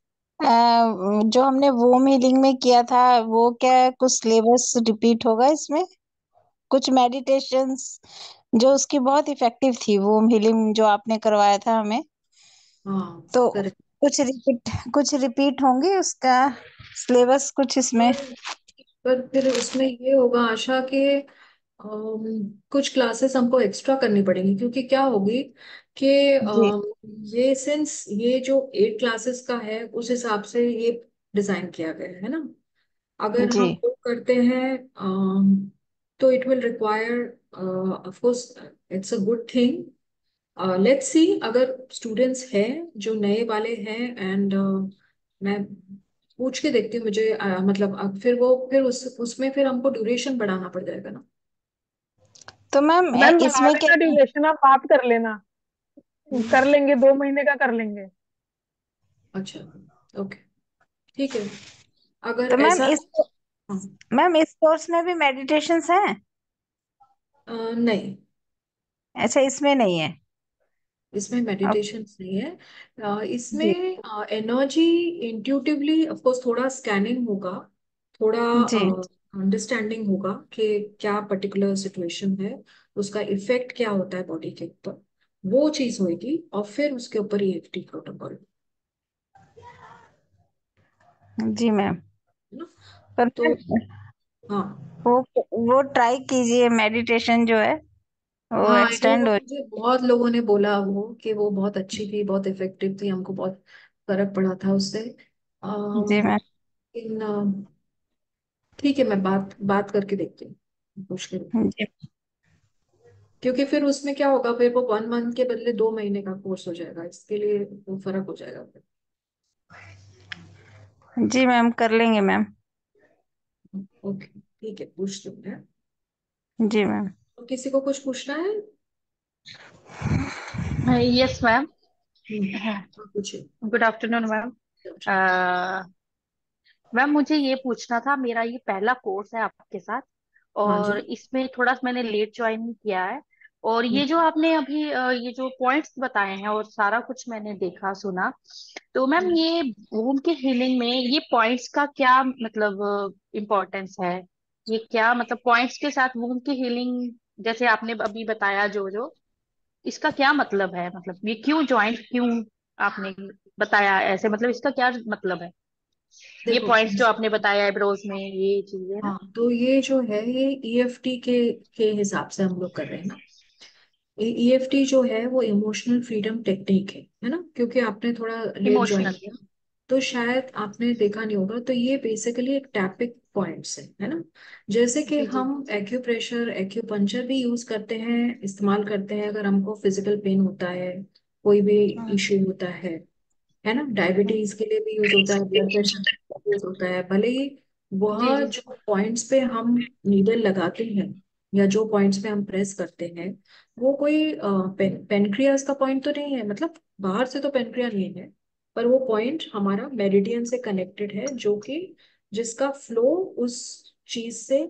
अ, जो हमने वोम हीलिंग में किया था वो क्या कुछ सिलेबस रिपीट होगा इसमें? कुछ मेडिटेशंस जो उसकी बहुत इफेक्टिव थी वोम हीलिंग जो आपने करवाया था हमें, हाँ, तो करेक्ट। कुछ रिपीट कुछ रिपीट होंगे उसका सिलेबस कुछ इसमें? पर पर फिर उसमें ये होगा आशा के अम, कुछ क्लासेस हमको एक्स्ट्रा करनी पड़ेंगी, क्योंकि क्या होगी कि जी अम, ये सिंस ये जो एट क्लासेस का है उस हिसाब से ये डिजाइन किया गया है ना, अगर जी हम वो करते हैं अम, तो it will require, of course it's a good thing, let's see, अगर स्टूडेंट्स हैं जो नए वाले हैं, एंड मैं पूछ के देखती हूँ, मुझे अ, मतलब अब फिर वो फिर उस उसमें फिर हमको ड्यूरेशन बढ़ाना पड़ जाएगा ना। तो मैम मैम बढ़ा इसमें क्या? लेना ड्यूरेशन, आप बात कर लेना, हम्म, कर लेंगे, दो महीने का कर लेंगे। अच्छा, ओके, ठीक है, अगर तो मैम ऐसा, इस हाँ, मैम इस कोर्स में भी मेडिटेशंस हैं? अ, नहीं, अच्छा इसमें नहीं है। इसमें अब मेडिटेशन नहीं है, अ, इसमें जी एनर्जी इंट्यूटिवली, ऑफ कोर्स थोड़ा स्कैनिंग होगा, थोड़ा जी अंडरस्टैंडिंग होगा कि क्या पर्टिकुलर सिचुएशन है, उसका इफेक्ट क्या होता है बॉडी के ऊपर, वो चीज होगी, और फिर उसके ऊपर ई एफ टी प्रोटोकॉल, जी मैम। है ना? पर तो मैम हाँ, वो वो ट्राई कीजिए मेडिटेशन जो है वो हाँ, ये एक्सटेंड हो। मुझे बहुत लोगों ने बोला वो कि वो बहुत अच्छी थी, बहुत इफेक्टिव थी, हमको बहुत फर्क पड़ा था उससे, जी अम, मैम। इन अ, ठीक है, मैं बात बात करके देखती हूँ, पूछ के देखती हूँ। जी क्योंकि फिर उसमें क्या होगा, फिर वो वन मंथ के बदले दो महीने का कोर्स हो जाएगा, इसके लिए वो फर्क हो जाएगा फिर। जी मैम कर लेंगे मैम। ओके, ठीक है, पूछती हूँ मैं। जी मैम। तो किसी को कुछ पूछना है? Yes ma'am. हम्म, हाँ, पूछिए। Good afternoon ma'am. मैम मुझे ये पूछना था, मेरा ये पहला कोर्स है आपके साथ हाँ और जी, इसमें थोड़ा सा मैंने लेट ज्वाइन किया है, और ये जो आपने अभी अ, ये जो पॉइंट्स बताए हैं और सारा कुछ मैंने देखा सुना, तो मैम ये वुंड के हीलिंग में ये पॉइंट्स का क्या मतलब इम्पोर्टेंस है? ये क्या मतलब पॉइंट्स के साथ वुंड की हीलिंग, जैसे आपने अभी बताया जो जो, इसका क्या मतलब है? मतलब ये क्यों ज्वाइंट, क्यों आपने बताया ऐसे, मतलब इसका क्या मतलब है? ये देखो, पॉइंट्स जो आपने बताया एब्रोज में, ये चीजें ना। हाँ, तो ये जो है ये ईएफटी के के हिसाब से हम लोग कर रहे हैं ना। ईएफटी जो है वो इमोशनल फ्रीडम टेक्निक है है ना, क्योंकि आपने थोड़ा लेट ज्वाइन इमोशनल। किया तो शायद आपने देखा नहीं होगा। तो ये बेसिकली एक टैपिक पॉइंट्स है है ना। जैसे कि जी जी। हम एक्यूप्रेशर एक्यूपंचर भी यूज करते हैं, इस्तेमाल करते हैं अगर हमको फिजिकल पेन होता है, कोई भी हाँ। इश्यू होता है है ना। हाँ। डायबिटीज के लिए भी यूज होता है, ब्लड प्रेशर यूज होता है। भले ही जी वह जी। जो पॉइंट्स पे हम नीडल लगाते हैं या जो पॉइंट्स पे हम प्रेस करते हैं, वो कोई पेन, पेनक्रियास का पॉइंट तो नहीं है, मतलब बाहर से तो पेनक्रिया नहीं है, पर वो पॉइंट हमारा मेरिडियन से कनेक्टेड है, जो कि जिसका फ्लो उस चीज से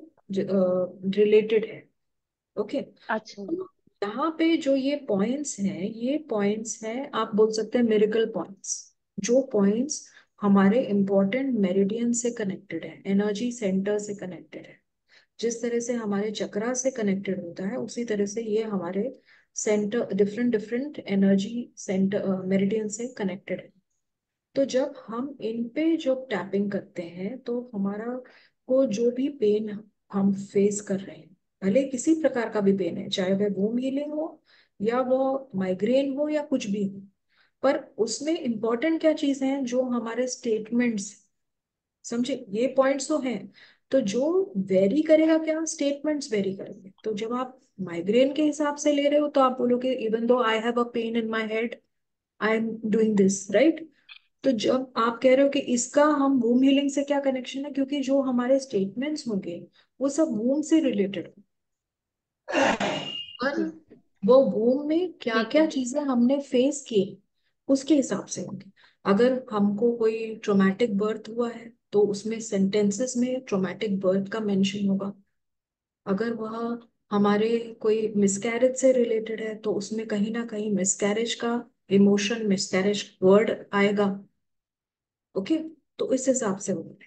रिलेटेड है। ओके। अच्छा। यहाँ पे जो ये पॉइंट्स हैं, ये पॉइंट्स हैं, आप बोल सकते हैं मेरिकल पॉइंट्स। जो पॉइंट्स हमारे इंपॉर्टेंट मेरिडियन से कनेक्टेड है, एनर्जी सेंटर से कनेक्टेड है। जिस तरह से हमारे चक्रा से कनेक्टेड होता है, उसी तरह से ये हमारे centre, different different energy centre meridian से कनेक्टेड है। तो जब हम इन पे जो टैपिंग करते हैं तो हमारा को जो भी पेन हम फेस कर रहे हैं, भले किसी प्रकार का भी पेन है, चाहे वह वूम हीलिंग हो या वो माइग्रेन हो या कुछ भी हो, पर उसमें इंपॉर्टेंट क्या चीज है, जो हमारे स्टेटमेंट्स, समझे, ये पॉइंट्स तो हैं। तो जो वेरी करेगा, क्या स्टेटमेंट्स वेरी करेंगे। तो जब आप माइग्रेन के हिसाब से ले रहे हो तो आप बोलोगे even though I have a pain in my head, I am doing this right. तो जब आप कह रहे हो कि इसका हम वूम हीलिंग से क्या कनेक्शन है, क्योंकि जो हमारे स्टेटमेंट्स होंगे वो सब वूम से रिलेटेड, पर जी। वो वूम में क्या ठीक क्या है। चीजें हमने फेस की उसके हिसाब से होंगे। अगर हमको कोई ट्रोमैटिक बर्थ हुआ है तो उसमें सेंटेंसेस में ट्रोमैटिक बर्थ का मेंशन होगा। अगर वह हमारे कोई मिसकैरेज से रिलेटेड है तो उसमें कहीं ना कहीं मिसकैरेज का इमोशन, मिसकैरेज वर्ड आएगा। ओके। तो इस हिसाब से होगा।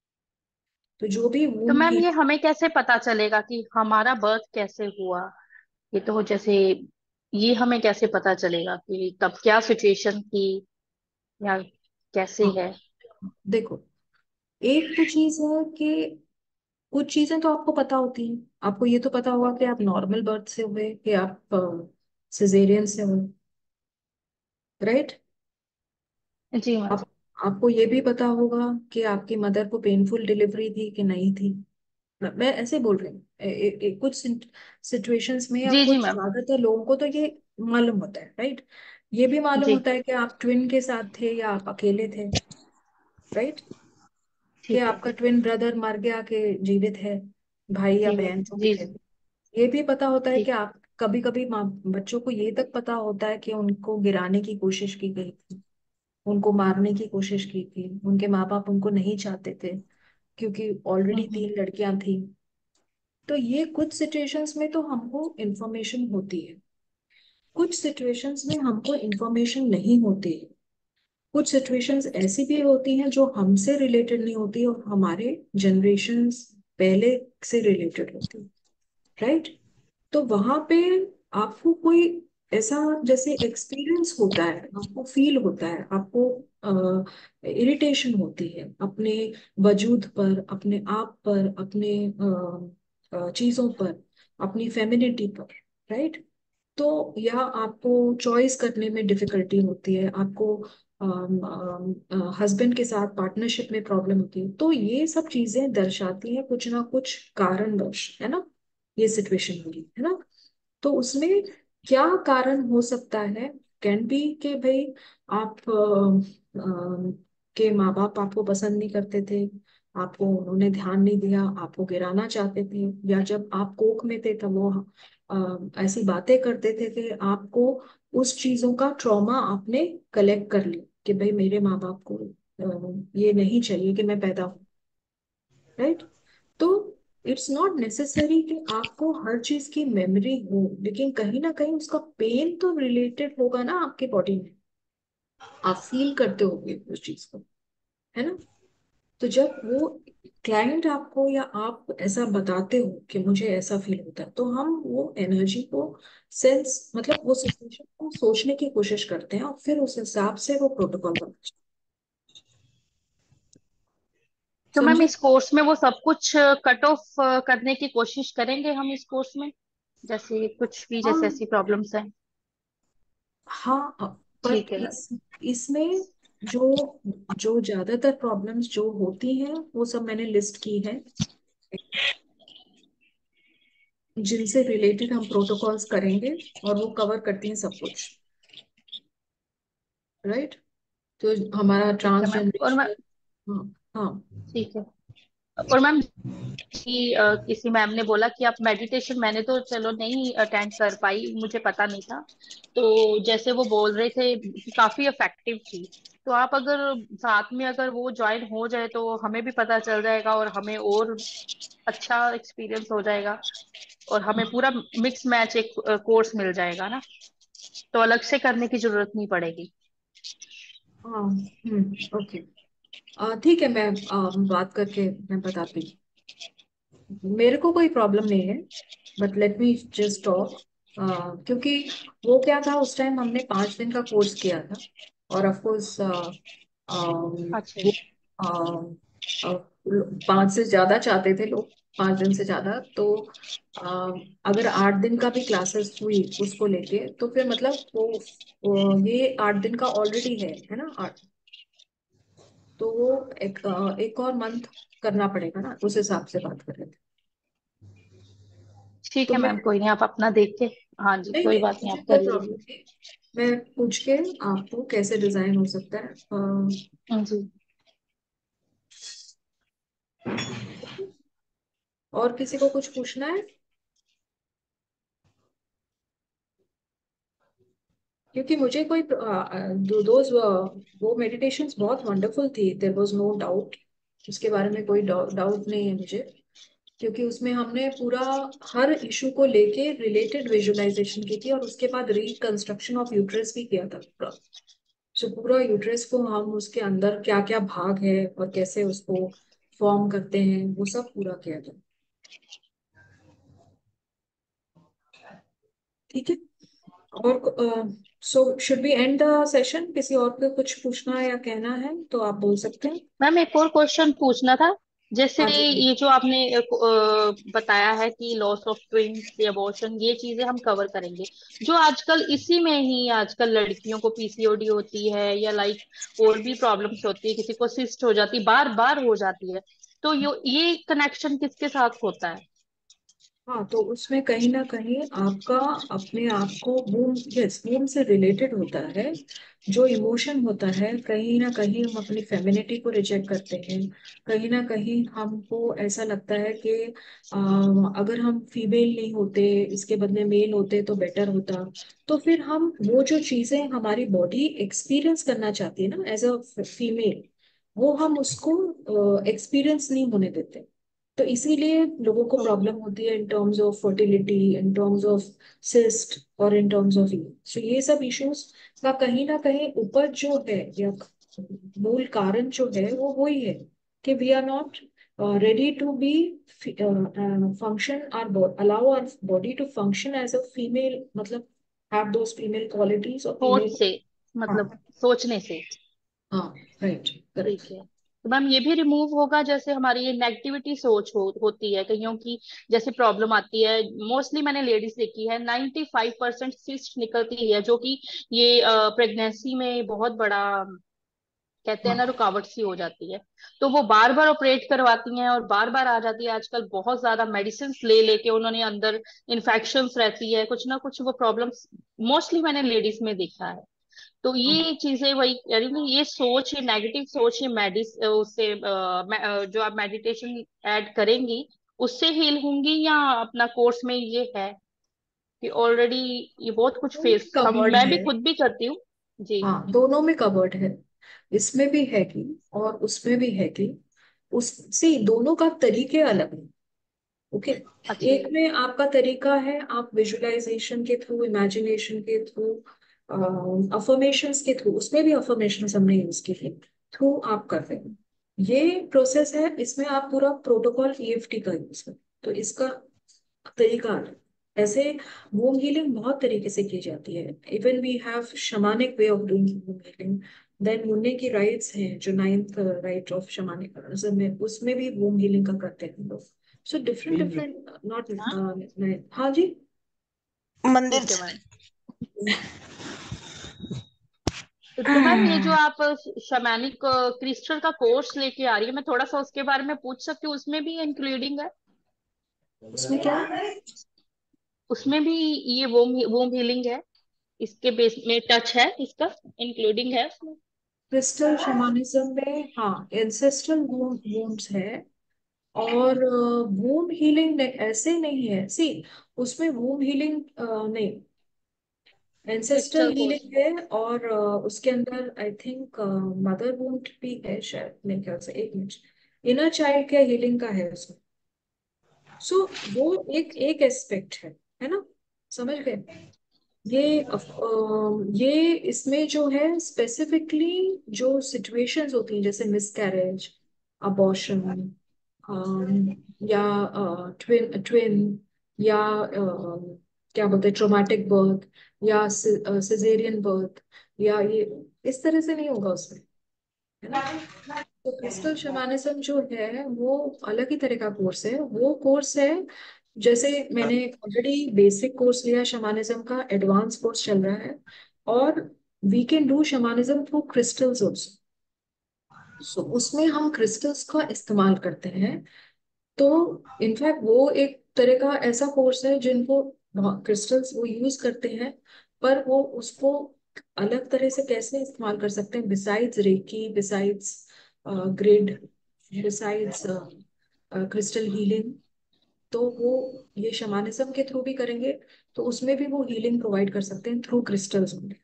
तो जो भी तो वूम मैम ही, ये हमें कैसे पता चलेगा कि हमारा बर्थ कैसे हुआ? ये तो जैसे, ये हमें कैसे पता चलेगा कि तब क्या सिचुएशन थी, या कैसे हाँ, है? देखो, एक तो चीज है कि कुछ चीजें तो आपको पता होती हैं। आपको ये तो पता होगा कि आप नॉर्मल बर्थ से हुए कि आप सिजेरियन से हुए, राइट। जी मैम। आप आपको ये भी पता होगा कि आपकी मदर को पेनफुल डिलीवरी थी कि नहीं थी। मैं ऐसे बोल रही हूँ, ए- ए- ए- कुछ सिचुएशंस में या जी जी कुछ मैम। ज्यादातर लोगों को तो ये मालूम होता है, राइट। ये भी मालूम जी। होता है कि आप ट्विन के साथ थे या आप अकेले थे, राइट। कि ठीक है। आपका ट्विन ब्रदर मर गया कि जीवित है, भाई या जी मैम। बहन जो भी जी है। जी। ये भी पता होता है कि ठीक। आप, कभी कभी माँ बच्चों को ये तक पता होता है कि उनको गिराने की कोशिश की गई थी, उनको मारने की कोशिश की थी, उनके माँ बाप उनको नहीं चाहते थे क्योंकि हम्म ऑलरेडी हम्म। तीन लड़कियां थी। तो ये कुछ सिचुएशंस में तो हमको इन्फॉर्मेशन होती है, कुछ सिचुएशंस में हमको इन्फॉर्मेशन नहीं होती है। कुछ सिचुएशंस ऐसी भी होती हैं जो हमसे रिलेटेड नहीं होती और हमारे जनरेशन्स पहले से रिलेटेड होती है, राइट। तो वहां पे आपको कोई ऐसा जैसे एक्सपीरियंस होता है, आपको फील होता है, आपको इरिटेशन होती है अपने वजूद पर, अपने आप पर, अपने अ, अ, चीजों पर, अपनी फेमिनिटी पर, राइट। तो या आपको चॉइस करने में डिफिकल्टी होती है, आपको हस्बैंड के साथ पार्टनरशिप में प्रॉब्लम होती है, तो ये सब चीजें दर्शाती हैं कुछ ना कुछ कारणवश, है ना, ये सिचुएशन हुई है ना। तो उसमें क्या कारण हो सकता है, कैन बी के भाई आप अ, अ, के माँ बाप आपको पसंद नहीं करते थे, आपको उन्होंने ध्यान नहीं दिया, आपको गिराना चाहते थे, या जब आप कोख में थे तब वो अ, ऐसी बातें करते थे कि आपको उस चीजों का ट्रॉमा आपने कलेक्ट कर लिया कि भाई मेरे माँ बाप को अ, ये नहीं चाहिए कि मैं पैदा हूँ, राइट। तो इट्स नॉट नेसेसरी कि आपको हर चीज की मेमोरी हो, लेकिन कहीं ना कहीं उसका पेन तो रिलेटेड होगा ना आपके बॉडी में, आप फील करते होगे उस चीज को, है ना। तो जब वो क्लाइंट आपको या आप ऐसा बताते हो कि मुझे ऐसा फील होता है, तो हम वो एनर्जी को सेंस, मतलब वो सिचुएशन को सोचने की कोशिश करते हैं और फिर उस हिसाब से वो प्रोटोकॉल बनाते हैं। तो मैम समझे? इस कोर्स में वो सब कुछ कट ऑफ करने की कोशिश करेंगे हम इस कोर्स में, जैसे कुछ भी जैसे हाँ ऐसी प्रॉब्लम्स हैं? हाँ, बट ठीक है मैम। इस इसमें जो जो ज्यादातर प्रॉब्लम्स जो होती हैं वो सब मैंने लिस्ट की है, जिनसे रिलेटेड हम प्रोटोकॉल्स करेंगे, और वो कवर करती हैं सब कुछ, राइट। तो हमारा ठीक है मैम। और मैं ट्रांसजेंडरेशन। हाँ हाँ। ठीक है। और मैम कि अ, किसी मैम ने बोला कि आप मेडिटेशन, मैंने तो चलो नहीं अटेंड कर पाई, मुझे पता नहीं था। तो जैसे वो बोल रहे थे कि काफी इफेक्टिव थी, तो आप अगर साथ में अगर वो ज्वाइन हो जाए तो हमें भी पता चल जाएगा और हमें और अच्छा एक्सपीरियंस हो जाएगा, और हमें पूरा मिक्स मैच एक कोर्स मिल जाएगा ना, तो अलग से करने की जरूरत नहीं पड़ेगी। हाँ, हम्म, ओके। आ, ठीक है, मैं आ, बात करके मैं बताती हूँ। मेरे को कोई प्रॉब्लम नहीं है, but let me just talk. क्योंकि वो क्या था, उस टाइम हमने पाँच दिन का कोर्स किया था, और ऑफ कोर्स अच्छा वो आ, आ, पाँच से ज्यादा चाहते थे लोग, पाँच दिन से ज्यादा। तो आ, अगर आठ दिन का भी क्लासेस हुई उसको लेके, तो फिर मतलब वो, वो ये आठ दिन का ऑलरेडी है है ना, आठ। तो वो एक अ, एक और मंथ करना पड़ेगा ना, उस हिसाब से बात कर रहे थे। ठीक तो है मैं, मैम, कोई नहीं, आप अपना देख के। हाँ जी, नहीं कोई नहीं, बात नहीं, मुझे आप कोई कर प्रॉब्लम लीजिए। नहीं। मैं पूछ के आपको कैसे डिजाइन हो सकता है। अ, हाँ जी। और किसी को कुछ पूछना है? क्योंकि मुझे कोई दो दोज वो मेडिटेशंस बहुत वंडरफुल थी, देयर वाज नो डाउट, उसके बारे में कोई डाउट नहीं है मुझे। क्योंकि उसमें हमने पूरा हर इशू को लेके रिलेटेड विजुअलाइजेशन की थी, और उसके बाद रिकंस्ट्रक्शन ऑफ यूट्रस भी किया था पूरा। सो पूरा यूट्रस को हम, उसके अंदर क्या क्या भाग है और कैसे उसको फॉर्म करते हैं, वो सब पूरा किया था। ठीक है। और so should be end the session? किसी और को कुछ पूछना है या कहना है तो आप बोल सकते हैं। मैम एक और क्वेश्चन पूछना था। जैसे हाँ जी। ये जो आपने अ, अ, बताया है कि लॉस ऑफ ट्विंस, अबॉर्शन, ये चीजें हम कवर करेंगे। जो आजकल इसी में ही आजकल लड़कियों को पीसीओडी होती है, या लाइक और भी प्रॉब्लम्स होती है, किसी को सिस्ट हो जाती है, बार बार हो जाती है, तो यो ये कनेक्शन किसके साथ होता है? हाँ, तो उसमें कहीं ना कहीं आपका अपने आप को वूम, यस, वूम से रिलेटेड होता है। जो इमोशन होता है, कहीं ना कहीं हम अपनी फेमिनिटी को रिजेक्ट करते हैं। कहीं ना कहीं हमको ऐसा लगता है कि आ, अगर हम फीमेल नहीं होते, इसके बदले मेल होते तो बेटर होता। तो फिर हम वो जो चीजें हमारी बॉडी एक्सपीरियंस करना चाहती है ना एज अ फीमेल, वो हम उसको एक्सपीरियंस नहीं होने देते। तो इसीलिए लोगों को प्रॉब्लम होती है in terms of fertility, in terms of cyst, और इन टर्म्स ऑफ ये। सो ये सब इश्यूज का कहीं ना कहीं उपज जो है, या मूल कारण जो है, वो वही है कि we are not ready to be function our, allow our body to function as a female, मतलब हैव दोस फीमेल क्वालिटीज और सोच फीमेल। से, हाँ मतलब सोचने से। हाँ, राइट, ठीक करेक्ट। है। तो मैम ये भी रिमूव होगा, जैसे हमारी ये नेगेटिविटी सोच हो, होती है कईयों की, जैसे प्रॉब्लम आती है, मोस्टली मैंने लेडीज देखी है, नाइन्टी फाइव परसेंट सिस्ट निकलती है, जो कि ये प्रेगनेंसी में बहुत बड़ा, कहते हैं ना, हाँ रुकावट सी हो जाती है। तो वो बार बार ऑपरेट करवाती हैं और बार बार आ जाती है, आजकल बहुत ज्यादा मेडिसिन ले लेके उन्होंने अंदर इन्फेक्शंस रहती है, कुछ ना कुछ वो प्रॉब्लम्स मोस्टली मैंने लेडीज में देखा है। तो हाँ। ये चीजें वही कह रही हूँ, ये सोच, ये नेगेटिव सोच, ये मेडिस उससे अ, मैं- अ, जो आप मेडिटेशन ऐड करेंगी उससे हील होंगी, या अपना कोर्स में ये है कि ऑलरेडी ये बहुत कुछ दोनों में फेस हम, कवर्ड मैं भी है। खुद भी करती हूँ जी। हाँ, दोनों में कवर्ड है। इसमें भी है कि, और उसमें भी है कि, उस सी दोनों का तरीके अलग है। ओके। अच्छा एक में आपका तरीका है, आप विजुअलाइजेशन के थ्रू, इमेजिनेशन के थ्रू, अफर्मेशंस के थ्रू, उसमें भी अफर्मेशंस हमने यूज किए, थ्रू आप कर रहे हैं। ये प्रोसेस है, इसमें आप पूरा प्रोटोकॉल ईएफटी का यूज करें, तो इसका तरीका अलग। ऐसे वोम हीलिंग बहुत तरीके से की जाती है। Even we have shamanic way of doing womb healing. Then मुन्ने की राइट्स हैं, जो नाइन्थ राइट ऑफ शमानिक में, उसमें भी वोम हीलिंग का करते हैं हम लोग। So different different, not. हाँ जी, मंदिर ठीक है मैम। तो मैम ये जो आप शमैनिक क्रिस्टल का कोर्स लेके आ रही है, मैं थोड़ा सा उसके बारे में पूछ सकती हूँ? उसमें भी इंक्लूडिंग है? उसमें क्या? उसमें भी ये वोम वोम हीलिंग है? इसके बेस में टच है, इसका इंक्लूडिंग है उसमें? क्रिस्टल शमानिज्म में हाँ एंसेस्ट्रल वोम्स है। और वोम हीलिंग ऐसे नहीं है, सी उसमें वोम हीलिंग नहीं, एंसेस्ट्रल क्रिस्टल कोर्स हीलिंग है। और uh, उसके अंदर आई थिंक मदर वुंड भी है शायद, मेरे ख्याल से। एक minute, inner child care healing का है उसमें। सो वो एक एक एस्पेक्ट है है ना, समझ गए? ये अफ- ये इसमें जो है स्पेसिफिकली जो सिचुएशंस होती हैं, जैसे मिसकैरेज, अबॉर्शन, या ट्विन ट्विन, या अ, क्या बोलते हैं, ट्रोमेटिक बर्थ, या सिजेरियन बर्थ, या ये इस तरह से नहीं होगा उसमें, है ना। तो क्रिस्टल शमानिज्म जो है वो अलग ही तरह का कोर्स है। वो कोर्स है, जैसे मैंने ऑलरेडी बेसिक कोर्स लिया शमानिज्म का, एडवांस कोर्स चल रहा है, और we can do shamanism through crystals also. So उसमें हम क्रिस्टल्स का इस्तेमाल करते हैं। तो इनफैक्ट वो एक तरह का ऐसा कोर्स है जिनको क्रिस्टल्स वो यूज करते हैं, पर वो उसको अलग तरह से कैसे इस्तेमाल कर सकते हैं, besides reiki, besides grid, besides crystal healing. तो वो ये शमानिज्म के थ्रू भी करेंगे, तो उसमें भी वो हीलिंग प्रोवाइड कर सकते हैं थ्रू क्रिस्टल्स होंगे।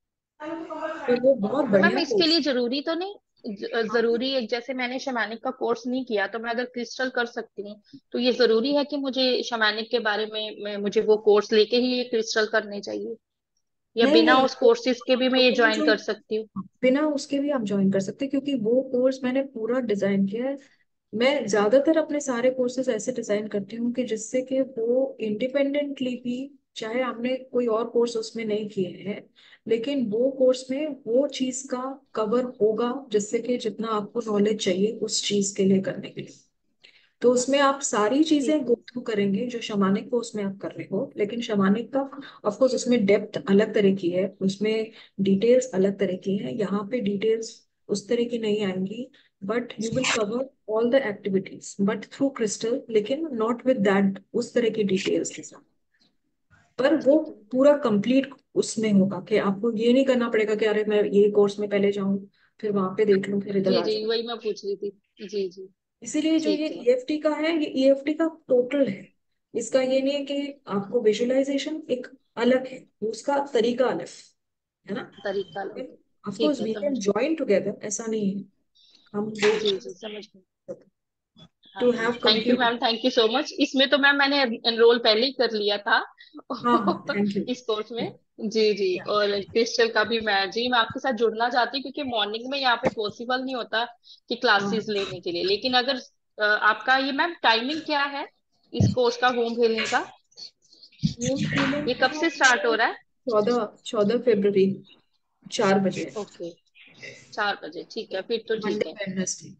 तो वो बहुत तो मैम बढ़िया इसके लिए कोर्स जरूरी तो नहीं, ज- जरूरी है, जैसे मैंने शमैनिक का कोर्स नहीं किया तो मैं अगर क्रिस्टल कर सकती हूँ, तो ये जरूरी है कि मुझे शमैनिक के बारे में, में मुझे वो कोर्स लेके ही ये क्रिस्टल करने चाहिए, या है। नहीं बिना नहीं, उस कोर्सेज के भी मैं ये वो ज्वाइन जो कर सकती हूँ? बिना उसके भी आप ज्वाइन कर सकते हैं, क्योंकि वो कोर्स मैंने पूरा डिजाइन किया है। मैं ज्यादातर अपने सारे कोर्सेज ऐसे डिजाइन करती हूँ कि जिससे कि वो इंडिपेंडेंटली भी, चाहे आपने कोई और कोर्स उसमें नहीं किए हैं, लेकिन वो कोर्स में वो चीज का कवर होगा, जिससे कि जितना आपको नॉलेज चाहिए उस चीज के लिए करने के लिए। तो उसमें आप सारी ठीक चीजें है। गो थ्रू करेंगे जो शमानिक को उसमें आप कर रहे हो, लेकिन शमानिक का ऑफ कोर्स उसमें डेप्थ अलग तरह की है, उसमें डिटेल्स अलग तरह की है। यहाँ पे डिटेल्स उस तरह की नहीं आएंगी, but you will cover all the activities but through crystal, लेकिन नॉट विद दैट उस तरह की डिटेल्स के साथ। पर वो ठीक है। पूरा कंप्लीट उसमें होगा कि आपको ये नहीं करना पड़ेगा कि अरे मैं ये कोर्स में पहले जाऊं, फिर वहां पे देख लूं, फिर इधर जी आ जी, जाऊं। वही मैं पूछ रही थी। जी जी। इसीलिए जो ये ठीक है। ईएफटी का है, ये ईएफटी का टोटल है। इसका ये नहीं है कि आपको विजुअलाइजेशन एक अलग है, उसका तरीका अलग है ना। तरीका अलग है। ऑफ ठीक कोर्स है, वी समझ कैन गई। जॉइन टुगेदर, ऐसा नहीं है, हम वो जी जी, समझ गई। हाँ टू जी, have thank you complete. Ma'am, thank you so much. इसमें तो मैम मैंने एनरोल पहले ही कर लिया था हाँ हाँ, थैंक यू। इस कोर्स में। जी जी। और क्रिस्टल का भी मैं जी मैं आपके साथ जुड़ना चाहती हूँ, क्योंकि मॉर्निंग में यहाँ पे पॉसिबल नहीं होता कि क्लासेस हाँ, लेने के लिए। लेकिन अगर अ, आपका ये मैम टाइमिंग क्या है इस कोर्स का, होम हीलिंग का? वो फीलिंग ये का कब से स्टार्ट हो रहा है? चौदह चौदह फरवरी, चार बजे, ओके, चार बजे, ठीक है, फिर तो ठीक मंडे है। वेडनेसडे।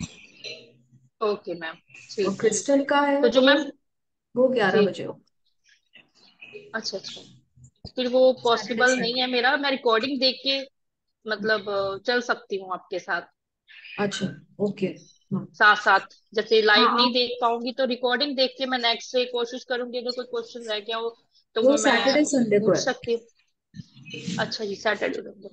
ओके मैम, और ठीक है। क्रिस्टल का है तो जो वो मैम, वो ग्यारह जी, बजे हो, अच्छा अच्छा, फिर वो सैटरडे पॉसिबल नहीं संडे। है मेरा, मैं रिकॉर्डिंग देख के मतलब अ, चल सकती हूँ आपके साथ अच्छा, ओके। हाँ साथ साथ। जैसे हाँ, लाइव नहीं आप देख पाऊंगी तो रिकॉर्डिंग देख के मैं नेक्स्ट डे कोशिश करूंगी, अगर कोई क्वेश्चन रह गया हो तो वो वो मैं सैटरडे संडे को पूछ है। सकती हूँ। अच्छा जी, सैटरडे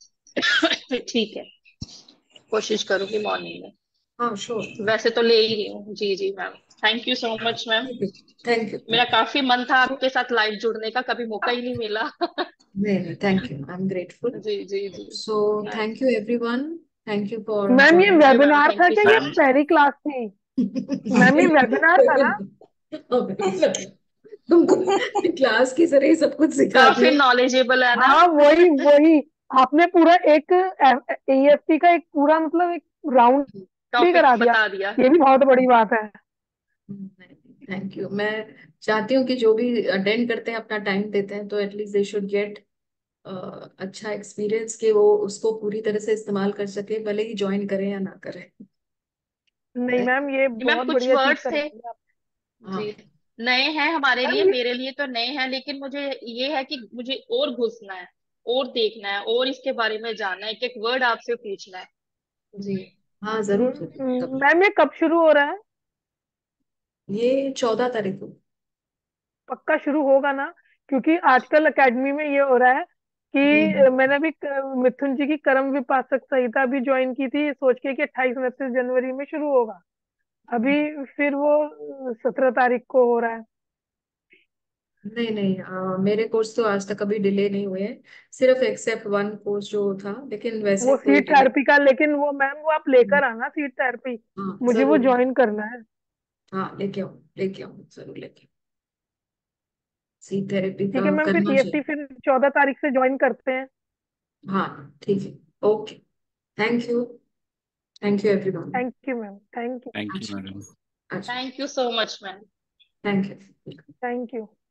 ठीक है, कोशिश करूंगी मॉर्निंग में। हाँ श्योर। वैसे तो ले ही रही हूँ। जी जी ma'am, thank you so much ma'am. ठीक है, थैंक यू मेरा थैंक काफी मन था आपके साथ लाइव जुड़ने का, कभी मौका ही नहीं मिला यू। नहीं नहीं, thank you, I am grateful. जी जी जी। सो हाँ थैंक यू जी, everyone, thank you for ma'am ये थैंक यू मैम, वेबिनार था थैंक यू कि सो ये मैम मच। पहली क्लास थी? मैम ये वेबिनार था ना? तुमको क्लास की तरह ही सब कुछ सिखा काफी दिया। नॉलेजेबल है ना। हाँ वही वही, आपने पूरा एक एएफटी का एक पूरा मतलब एक राउंड ही टॉपिक करा दिया, बता दिया। ये भी बहुत बड़ी बात है। Thank you. मैं चाहती हूँ कि जो भी अटेंड करते हैं अपना टाइम देते हैं तो एटलीस्ट दे शुड गेट अच्छा एक्सपीरियंस, कि वो उसको पूरी तरह से इस्तेमाल कर सके, भले ही ज्वाइन करें या ना करें। नहीं मैम, ये जी मैम, बहुत कुछ बढ़िया चीज वर्ड्स थे करवाई आप। हाँ जी, नए हैं हमारे लिए, मैम मेरे लिए तो नए हैं, लेकिन मुझे ये है कि मुझे और घुसना है, और देखना है, और इसके बारे में जानना है, एक एक वर्ड आपसे पूछना है। जी। हाँ जरूर जरूर ये- कभी। मैम ये कब शुरू हो रहा है? ये चौदह तारीख को। पक्का शुरू होगा ना? क्योंकि आजकल एकेडमी में ये हो रहा है कि हम्म अ, मैंने भी क- मिथुन जी की कर्म विपासक संहिता भी ज्वाइन की थी, सोच के कि अट्ठाईस उनतीस जनवरी में शुरू होगा। अभी फिर वो सत्रह तारीख को हो रहा है। नहीं नहीं, अ, मेरे कोर्स तो आज तक कभी डिले नहीं हुए हैं, सिर्फ एक्सेप्ट वन कोर्स जो था, लेकिन वैसे वो कोई सीट डिले। थेरेपी का, लेकिन वो मैम वो आप लेकर आना सीट थेरेपी, हाँ मुझे वो जरूर। ज्वाइन करना है। हाँ लेके आओ लेके आओ जरूर लेके आओ। सी थेरेपी ठीक का है मैम, फिर करना ईएफटी चाहिए। फिर चौदह तारीख से ज्वाइन करते हैं। हाँ ठीक है। Okay. Thank you. Thank you everyone. Thank you ma'am, thank you. Thank you अच्छा। मैडम। अच्छा। Thank you so much ma'am. Thank you. Thank you.